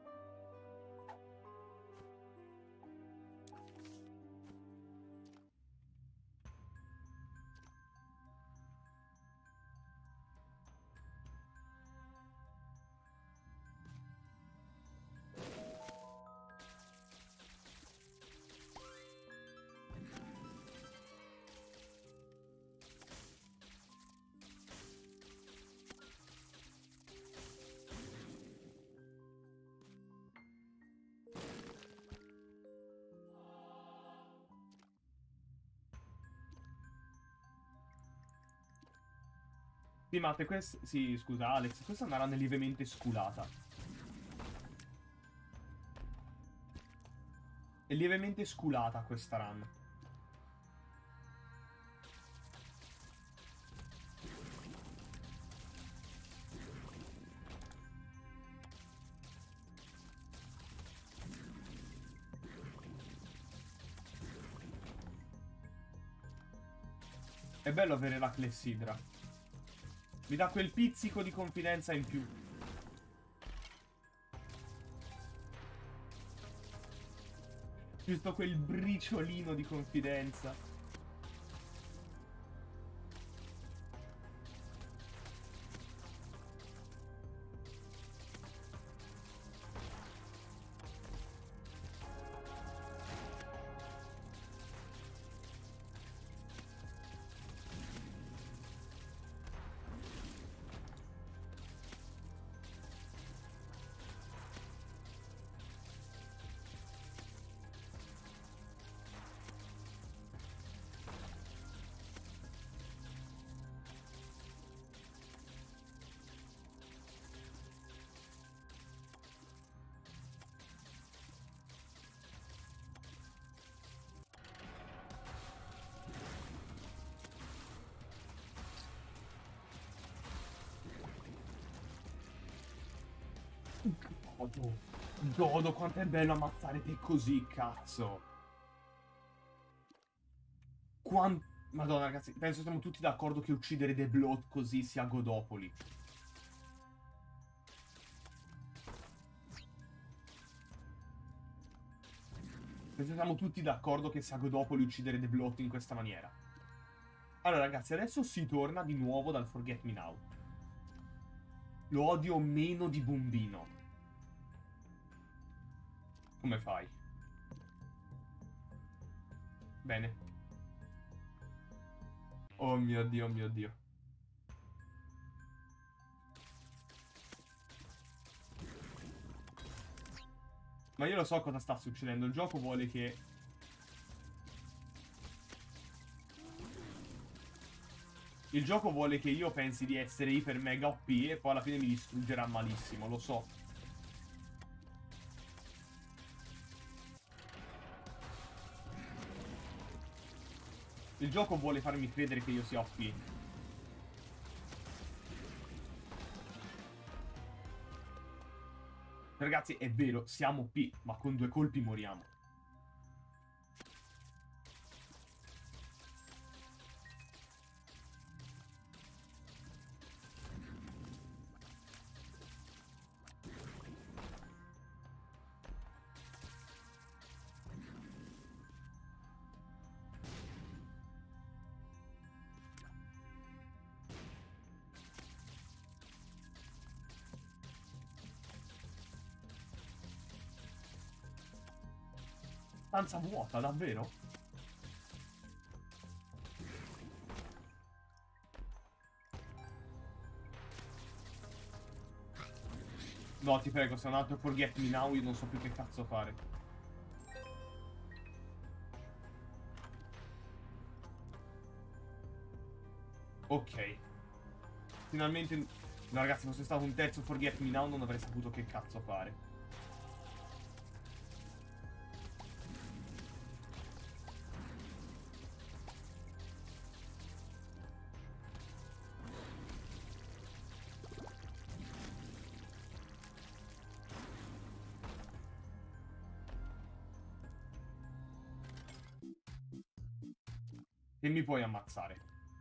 Sì, Matte, questa... Sì, scusa, Alex, questa è una run lievemente sculata. È lievemente sculata questa run. È bello avere la clessidra. Mi dà quel pizzico di confidenza in più. Giusto quel briciolino di confidenza. Godo. Godo, quanto è bello ammazzare te così, cazzo. Quanto... Madonna, ragazzi, penso siamo tutti d'accordo che uccidere The Blood così sia godopoli. Penso siamo tutti d'accordo che sia godopoli uccidere The Blood in questa maniera. Allora, ragazzi, adesso si torna di nuovo dal Forget Me Now. Lo odio meno di Bombino. Come fai? Bene. Oh mio Dio, oh mio Dio. Ma io lo so cosa sta succedendo. Il gioco vuole che... Il gioco vuole che io pensi di essere iper mega O P e poi alla fine mi distruggerà malissimo, lo so. Il gioco vuole farmi credere che io sia O P. Ragazzi, è vero, siamo O P, ma con due colpi moriamo. Stanza vuota, davvero? No, ti prego, se è un altro Forget Me Now io non so più che cazzo fare. Ok. Finalmente... No, ragazzi, fosse stato un terzo Forget Me Now non avrei saputo che cazzo fare. E mi puoi ammazzare.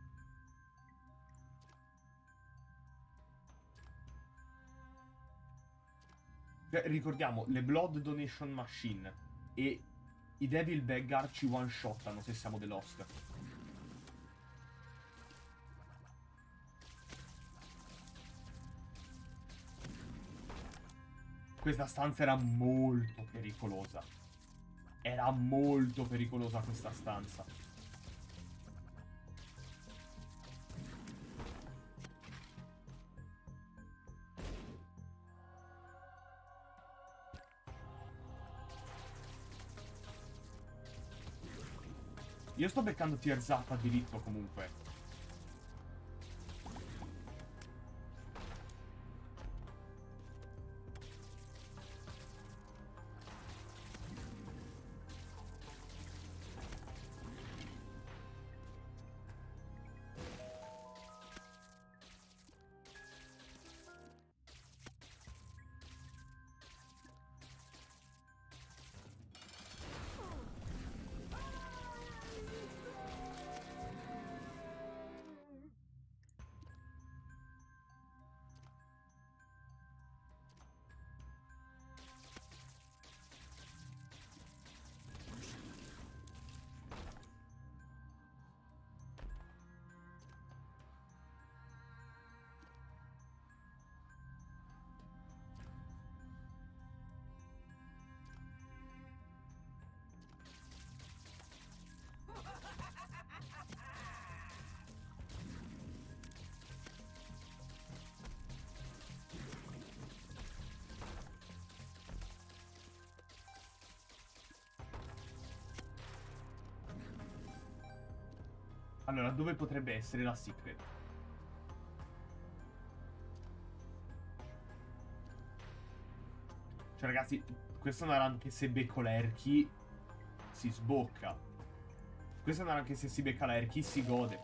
Cioè, ricordiamo, le Blood Donation Machine e i Devil Beggar ci one-shottano se siamo The Lost. Questa stanza era molto pericolosa. Era molto pericolosa questa stanza. Io sto beccando Tears Up a diritto comunque. Allora, dove potrebbe essere la secret? Cioè, ragazzi, questa è una run che se becco la Erky si sbocca. Questa è una run che se si becca la Erky si gode.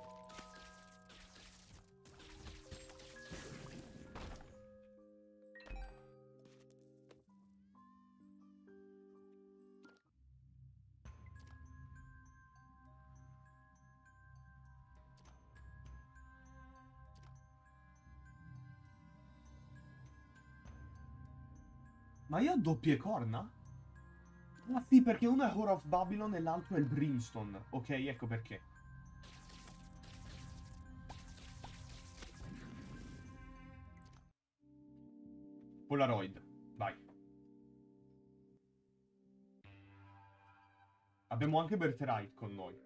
Ma io ho doppie corna? Ah sì, perché uno è Whore of Babylon e l'altro è il Brimstone. Ok, ecco perché. Polaroid, vai. Abbiamo anche Birthright con noi.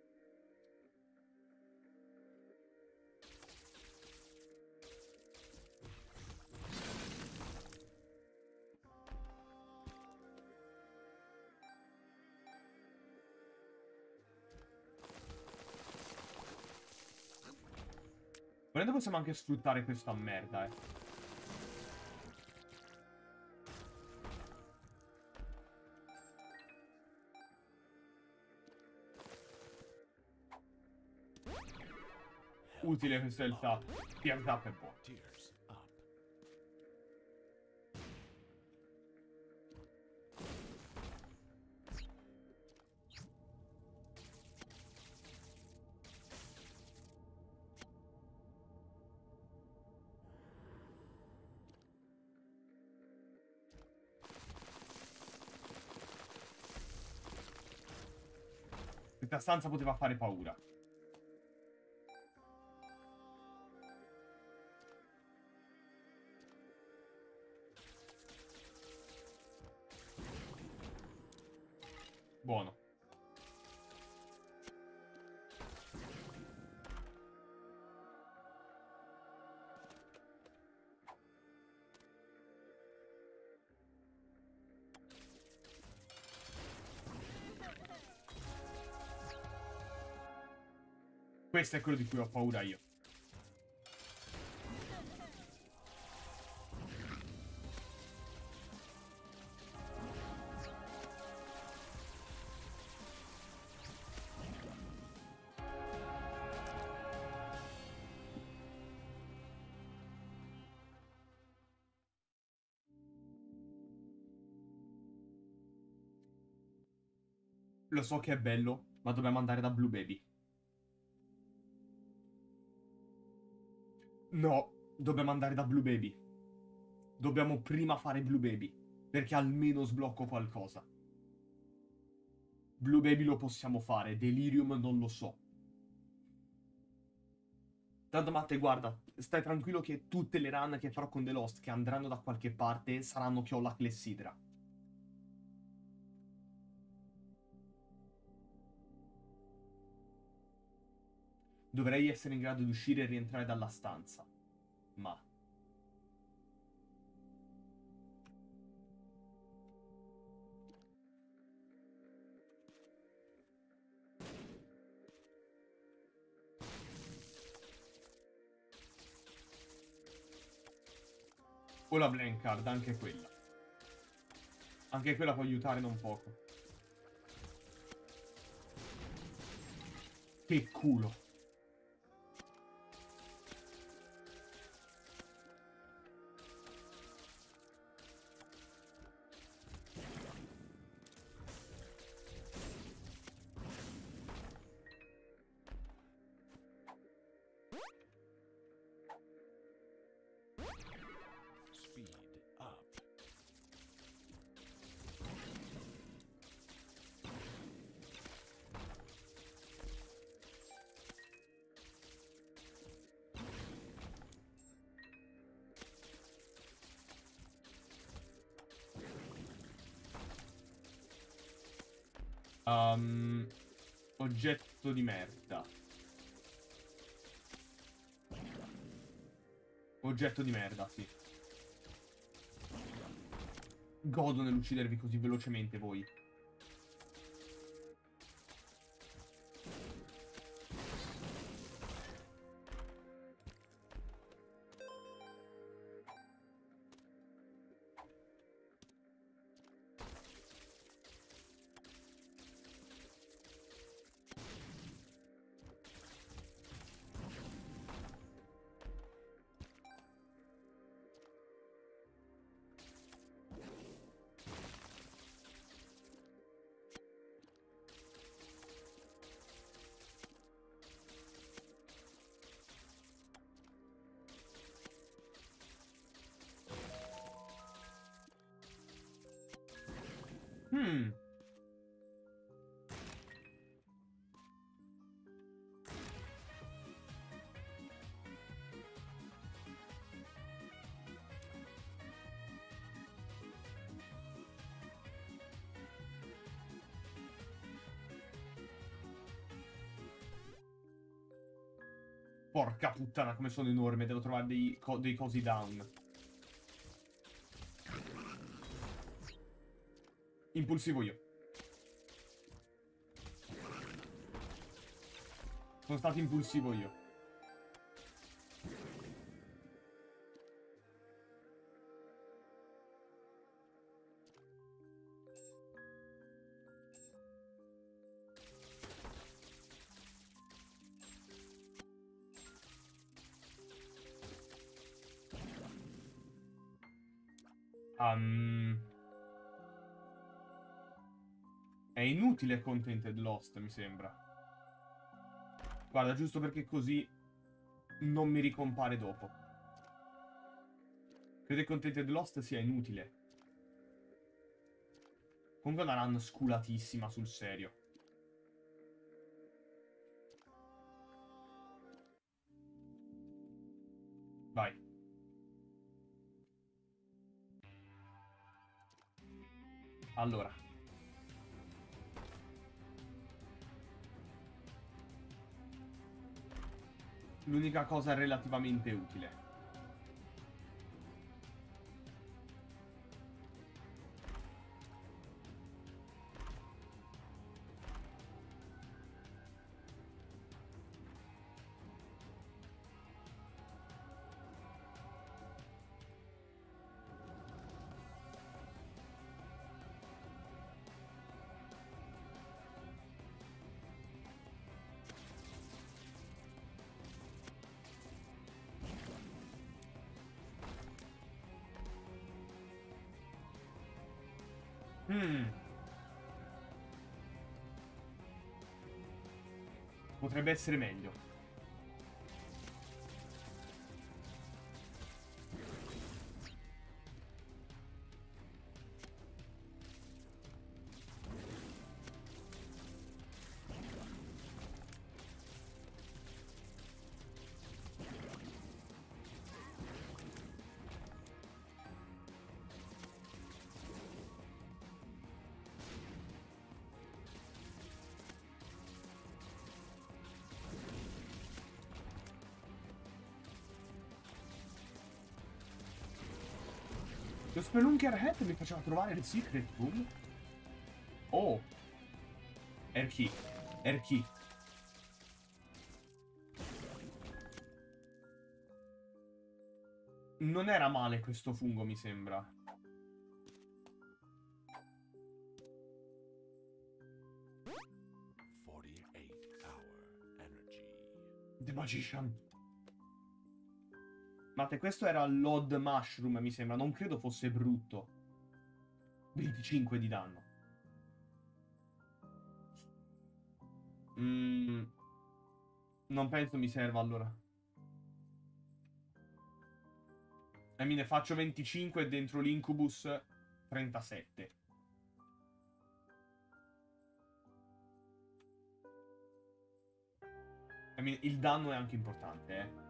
Volendo possiamo anche sfruttare questa merda, eh. Utile questo è il tap. Tears up è buono. Tears up. Questa stanza poteva fare paura. Buono. Questo è quello di cui ho paura io. Lo so che è bello, ma dobbiamo andare da Blue Baby. No, dobbiamo andare da Blue Baby. Dobbiamo prima fare Blue Baby, perché almeno sblocco qualcosa. Blue Baby lo possiamo fare, Delirium non lo so. Tanto Matte, guarda, stai tranquillo che tutte le run che farò con The Lost, che andranno da qualche parte, saranno che ho la clessidra. Dovrei essere in grado di uscire e rientrare dalla stanza. Ma... o la blank card, anche quella. Anche quella può aiutare non poco. Che culo. Speed up. Um, oggetto di merda. Oggetto di merda, sì. Godo nell'uccidervi così velocemente voi. Porca puttana, come sono enorme. Devo trovare dei, co dei cosi down. Impulsivo io. Sono stato impulsivo io. Um, è inutile Contented Lost, mi sembra. Guarda, giusto perché così non mi ricompare dopo. Credo che Contented Lost sia inutile. Comunque è una run sculatissima, sul serio. Vai. Allora. L'unica cosa relativamente utile. Hmm. Potrebbe essere meglio. Lo Spelunker Hat mi faceva trovare il Secret Room. Oh. Erky. Erky. Non era male questo fungo, mi sembra. forty-eight hour energy. The Magician. Mate, questo era l'Odd Mushroom, mi sembra. Non credo fosse brutto. venticinque di danno. Mm. Non penso mi serva, allora. E mi ne faccio venticinque dentro l'Incubus trentasette. E il danno è anche importante, eh.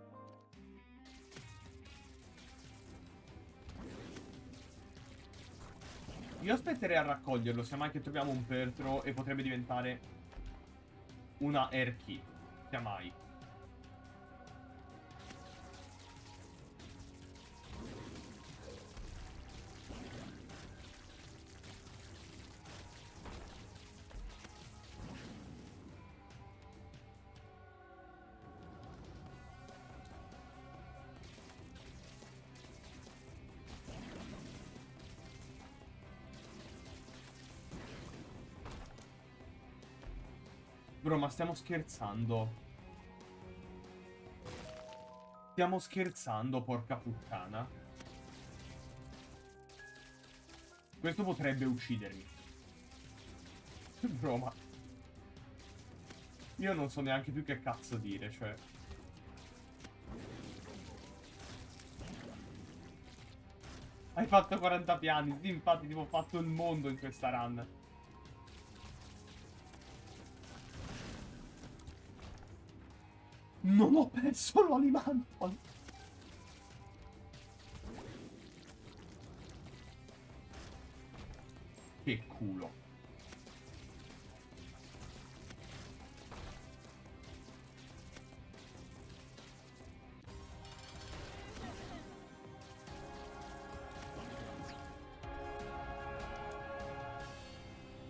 Io aspetterei a raccoglierlo, se mai che troviamo un Pertro e potrebbe diventare una Erky. Sia mai. Bro, ma stiamo scherzando. Stiamo scherzando, porca puttana. Questo potrebbe uccidermi. Bro, ma... io non so neanche più che cazzo dire, cioè... Hai fatto quaranta piani, sì, infatti, tipo, ho fatto il mondo in questa run. Non ho perso l'Olimanton. Che culo.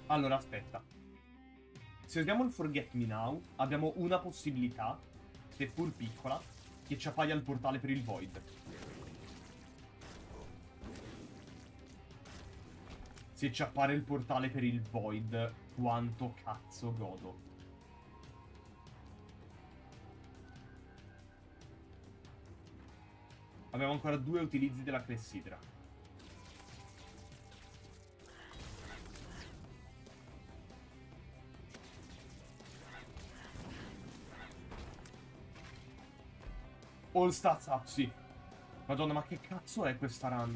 Allora, aspetta. Se usiamo il Forget Me Now, abbiamo una possibilità, seppur piccola, che ci appaia il portale per il Void. Se ci appare il portale per il Void, quanto cazzo godo. Abbiamo ancora due utilizzi della clessidra. All stats up, sì. Madonna, ma che cazzo è questa run?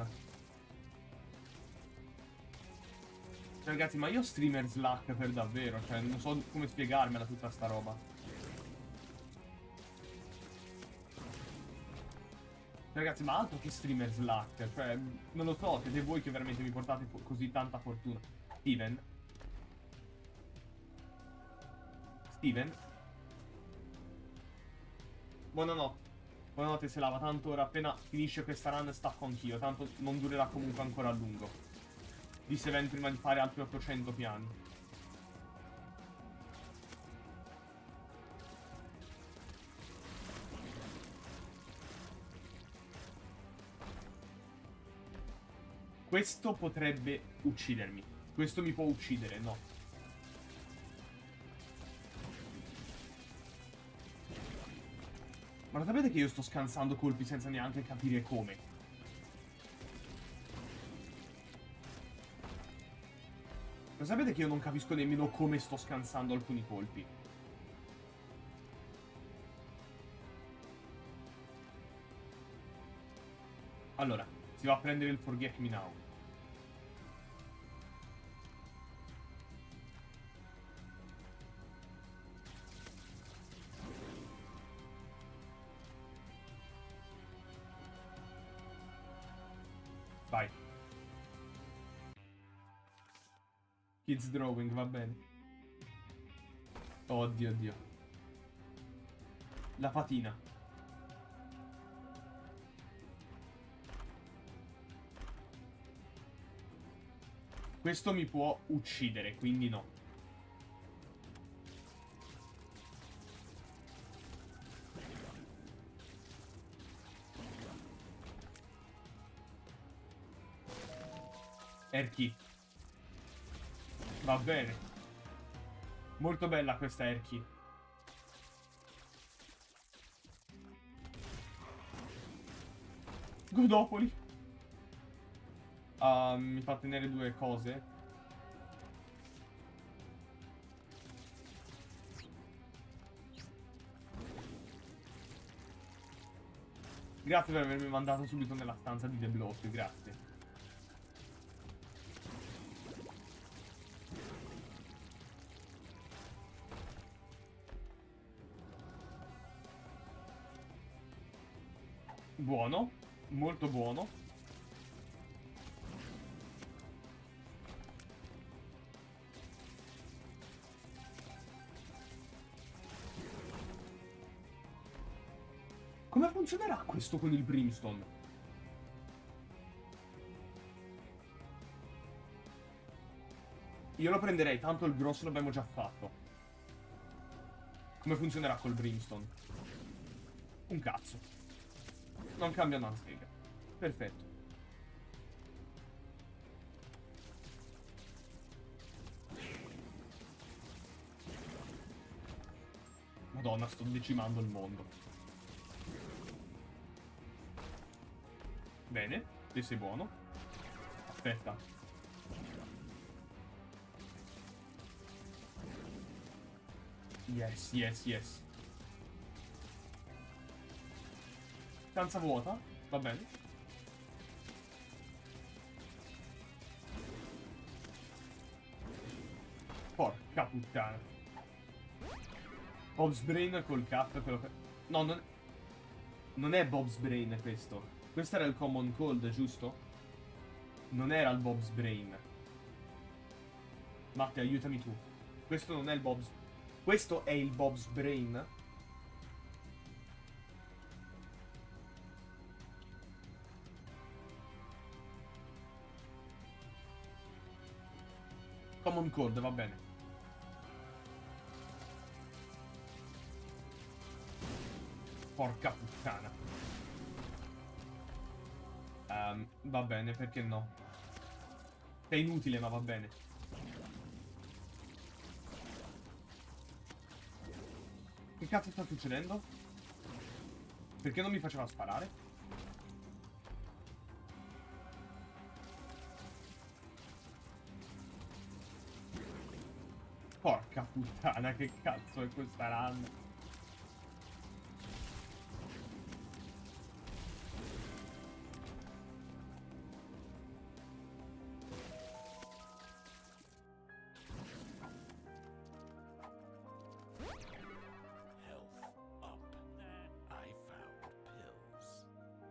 Cioè, ragazzi, ma io streamer Slack per davvero. Cioè, non so come spiegarmela tutta sta roba. Ragazzi, ma altro che streamer Slack. Cioè, non lo so, siete voi che veramente mi portate così tanta fortuna. Steven? Steven? Buonanotte. Buonanotte, se lava. Tanto ora appena finisce questa run stacco anch'io. Tanto non durerà comunque ancora a lungo. Disse Ven prima di fare altri ottocento piani. Questo potrebbe uccidermi. Questo mi può uccidere, no. Ma lo sapete che io sto scansando colpi senza neanche capire come? Lo sapete che io non capisco nemmeno come sto scansando alcuni colpi? Allora, si va a prendere il Forget Me Now. Vai. Kids Drawing, va bene. Oddio, oddio. La fatina. Questo mi può uccidere, quindi no. Erki. Va bene. Molto bella questa Erki. Godopoli. Uh, mi fa tenere due cose. Grazie per avermi mandato subito nella stanza di deblocco, grazie. Buono, molto buono. Come funzionerà questo con il Brimstone? Io lo prenderei, tanto il grosso l'abbiamo già fatto. Come funzionerà col Brimstone? Un cazzo. Non cambia una sega. Perfetto. Madonna, sto decimando il mondo. Bene, te sei buono. Aspetta. Yes, yes, yes. Stanza vuota, va bene. Porca puttana. Bob's Brain col cap, quello che... No, non... Non è Bob's Brain questo. Questo era il Common Cold, giusto? Non era il Bob's Brain. Matte, aiutami tu. Questo non è il Bob's... Questo è il Bob's Brain? Common Cold, va bene. Porca puttana. Um, va bene, perché no? È inutile, ma va bene. Che cazzo sta succedendo? Perché non mi faceva sparare? Porca puttana, che cazzo è questa run? Health up. I found pills.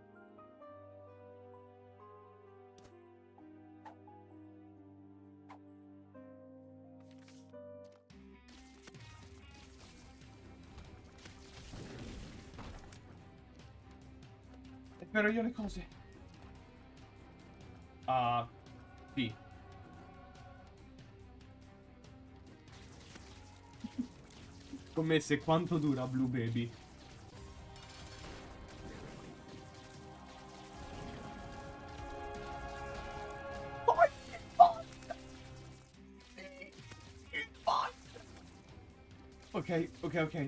E però io le cose. Ah, sì. Scommesse quanto dura Blue Baby? Poi che basta! Che basta! Ok, ok, ok.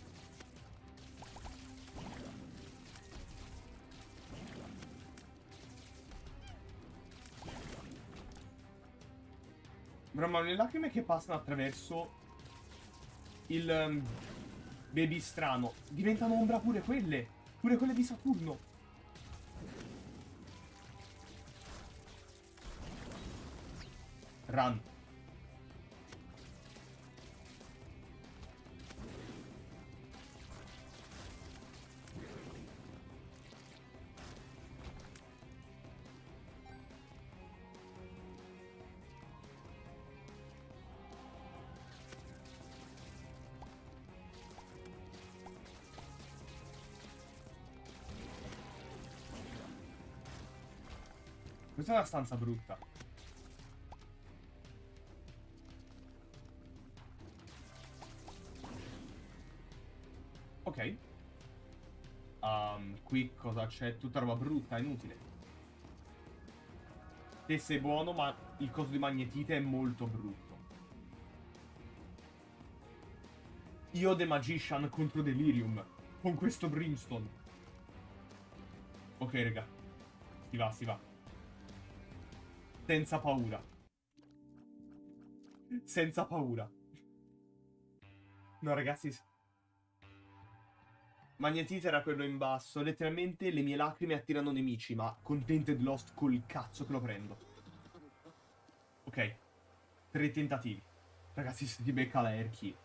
Bro, ma le lacrime che passano attraverso il um, baby strano diventano ombra pure quelle. Pure quelle di Saturno. Run. Questa è una stanza brutta. Ok. Um, qui cosa c'è? Tutta roba brutta, inutile. Te sei buono, ma il coso di magnetite è molto brutto. Io The Magician contro Delirium. Con questo Brimstone. Ok, raga. Si va, si va. Senza paura. Senza paura. No, ragazzi. Magnetite era quello in basso. Letteralmente le mie lacrime attirano nemici, ma Contented Lost col cazzo che lo prendo. Ok. Tre tentativi. Ragazzi, se ti becca la Erky.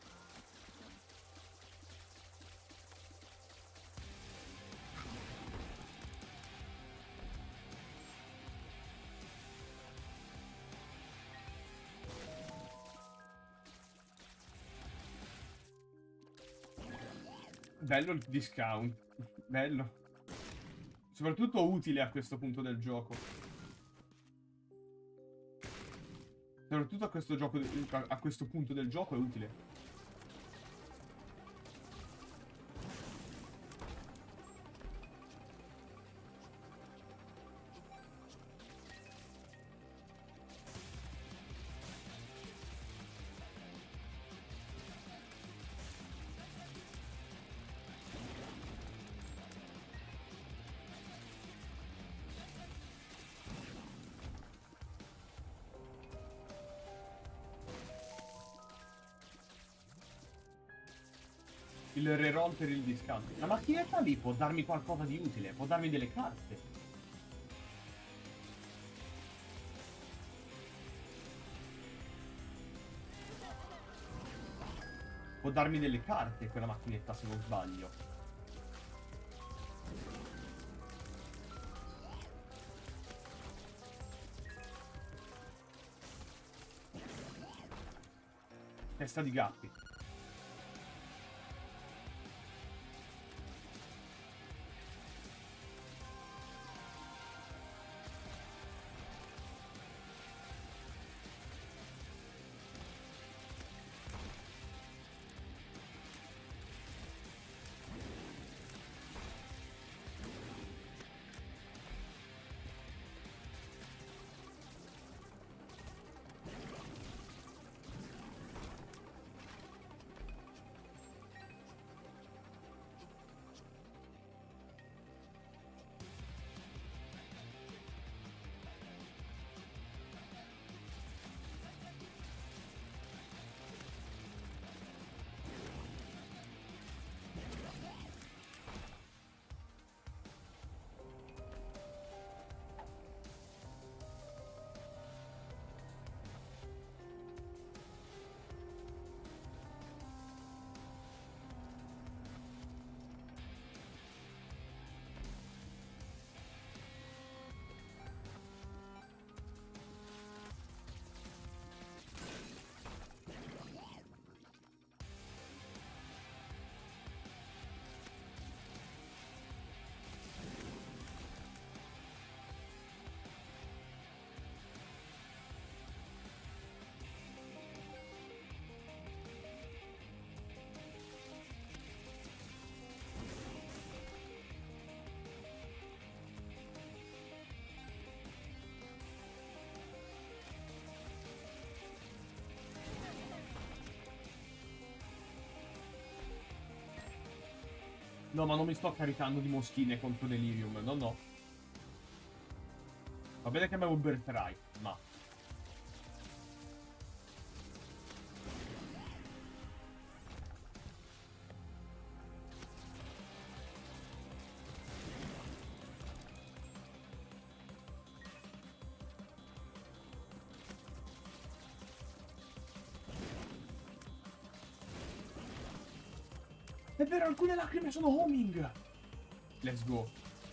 Bello il discount. Bello. Soprattutto utile a questo punto del gioco. Soprattutto a questo, gioco, a questo punto del gioco è utile. Il reroll per il discount. La macchinetta lì può darmi qualcosa di utile. Può darmi delle carte. Può darmi delle carte quella macchinetta, se non sbaglio. Testa di gatti. No, ma non mi sto caricando di moschine contro Delirium. No, no. Va bene che avevo Birthright, ma... È vero, alcune lacrime sono homing! Let's go.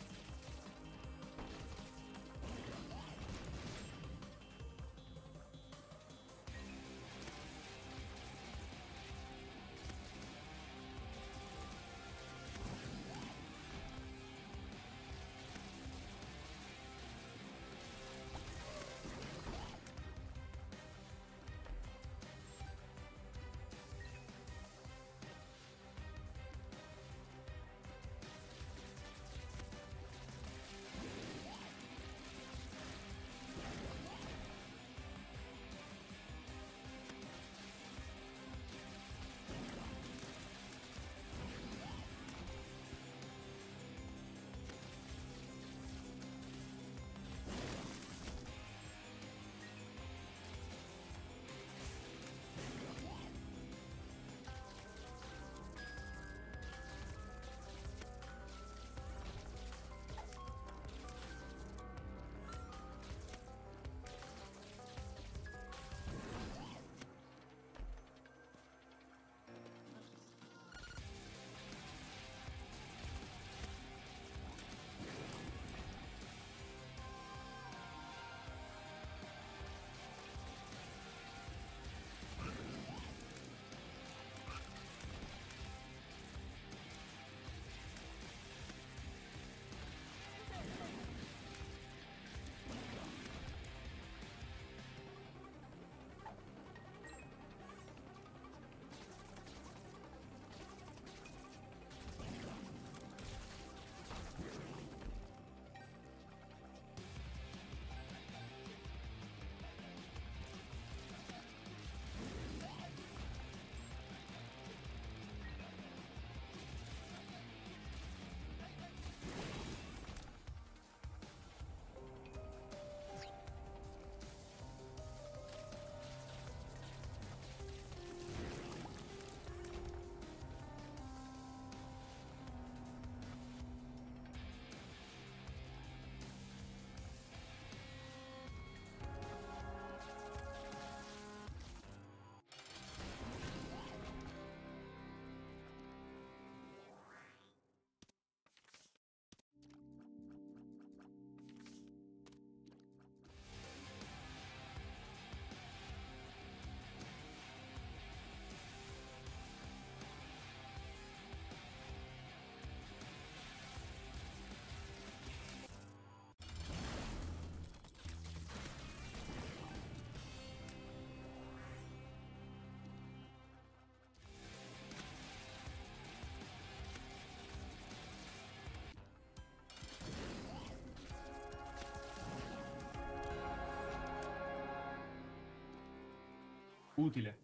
Utile.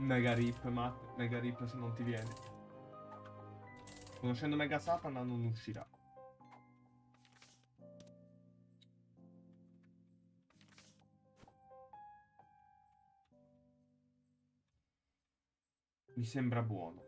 Mega rip, Matt. Mega rip se non ti viene. Conoscendo Mega Satana non uscirà. Mi sembra buono.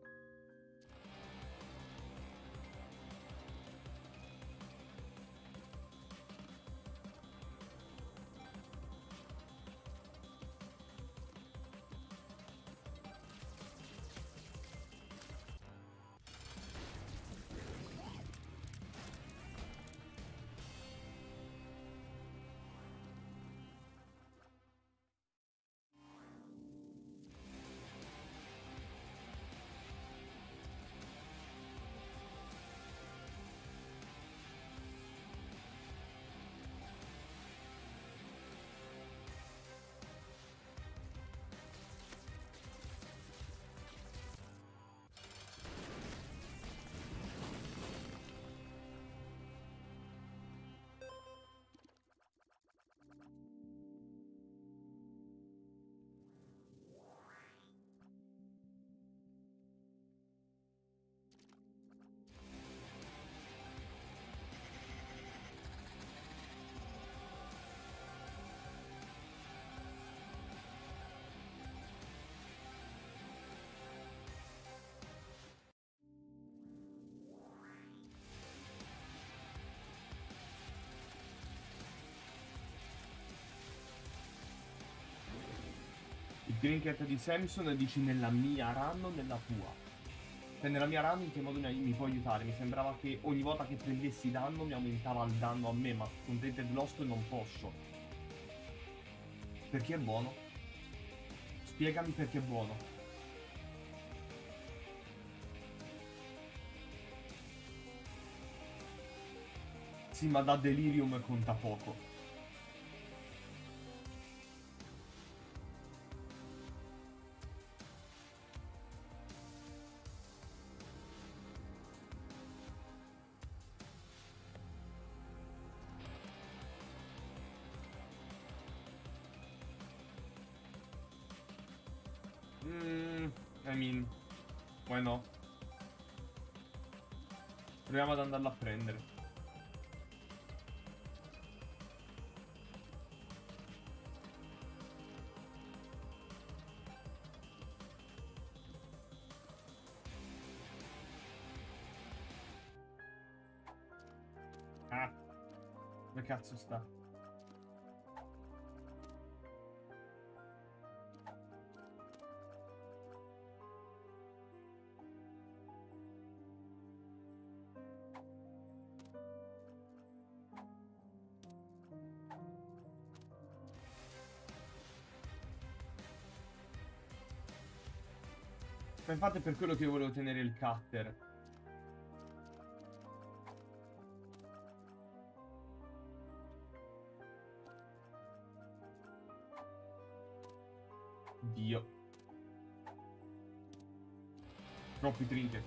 Il trinket di Samson dici nella mia run o nella tua? Cioè nella mia run in che modo mi, mi può aiutare? Mi sembrava che ogni volta che prendessi danno mi aumentava il danno a me, ma con Tainted Lost non posso. Perché è buono? Spiegami perché è buono. Sì, ma da Delirium conta poco. Mm, I mean, why no? Proviamo ad andarla a prendere. Ah, dove cazzo sta? Ma infatti è per quello che io volevo tenere il cutter. Dio. Troppi trinket.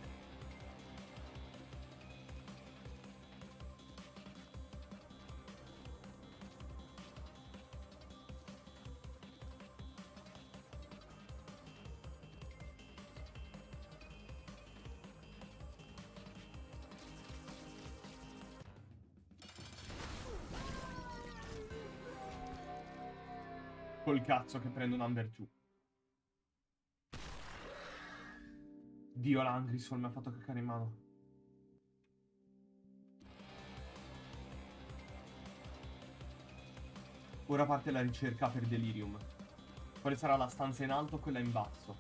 Col cazzo che prendo un Under due. Dio, l'Angrisol mi ha fatto caccare in mano. Ora parte la ricerca per Delirium. Quale sarà la stanza in alto o quella in basso?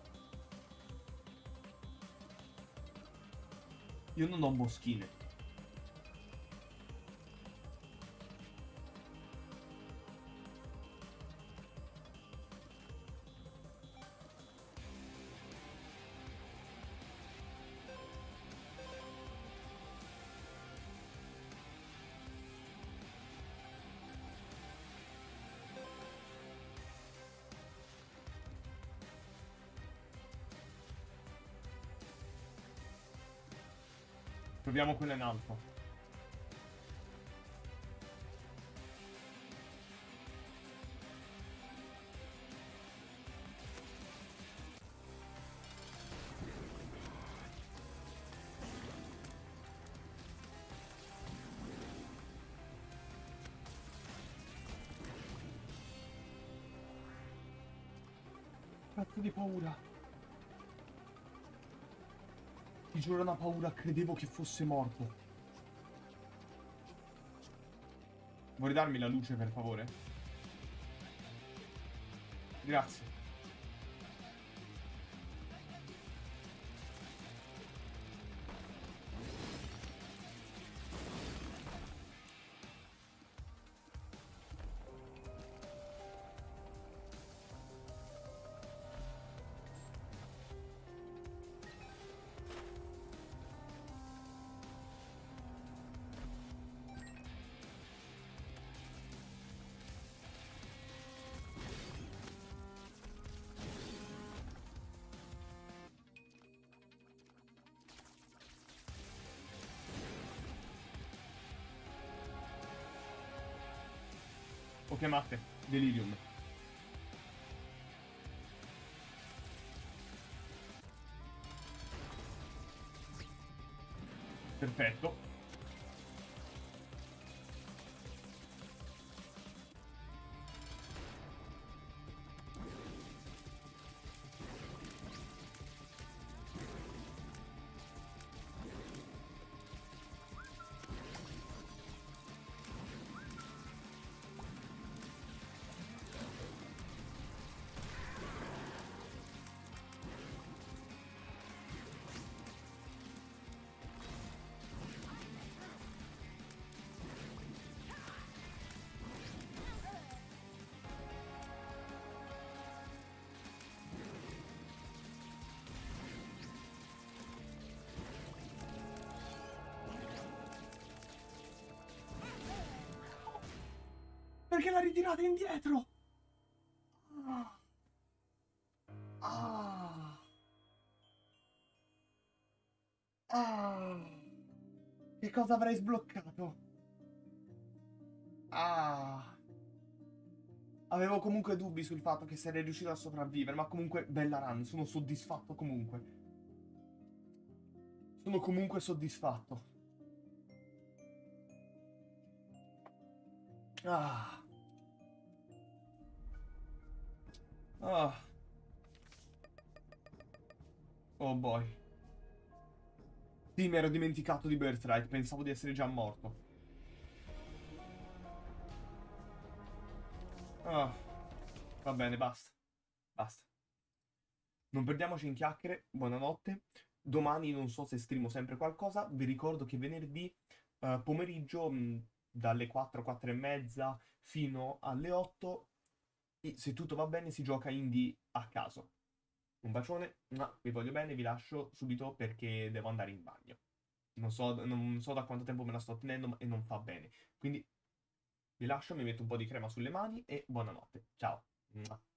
Io non ho moschine. Proviamo quella in alto. di paura. Ti giuro, una paura, credevo che fosse morto. Vuoi darmi la luce, per favore? Grazie. O chiamate Delirium. Perfetto. Perché l'ha ritirata indietro? Ah. Ah. Ah. Che cosa avrei sbloccato? Ah. Avevo comunque dubbi sul fatto che sarei riuscito a sopravvivere, ma comunque bella run, sono soddisfatto comunque. Sono comunque soddisfatto. Ah. Ah. Oh boy. Sì, mi ero dimenticato di Birthright, pensavo di essere già morto. Ah. Va bene, basta. Basta. Non perdiamoci in chiacchiere, buonanotte. Domani non so se streamo sempre qualcosa. Vi ricordo che venerdì eh, pomeriggio mh, dalle quattro, quattro e mezza fino alle otto, e se tutto va bene, si gioca indie a caso. Un bacione, mua, vi voglio bene, vi lascio subito perché devo andare in bagno. Non so, non so da quanto tempo me la sto tenendo ma- e non fa bene. Quindi vi lascio, mi metto un po' di crema sulle mani e buonanotte. Ciao. Mua.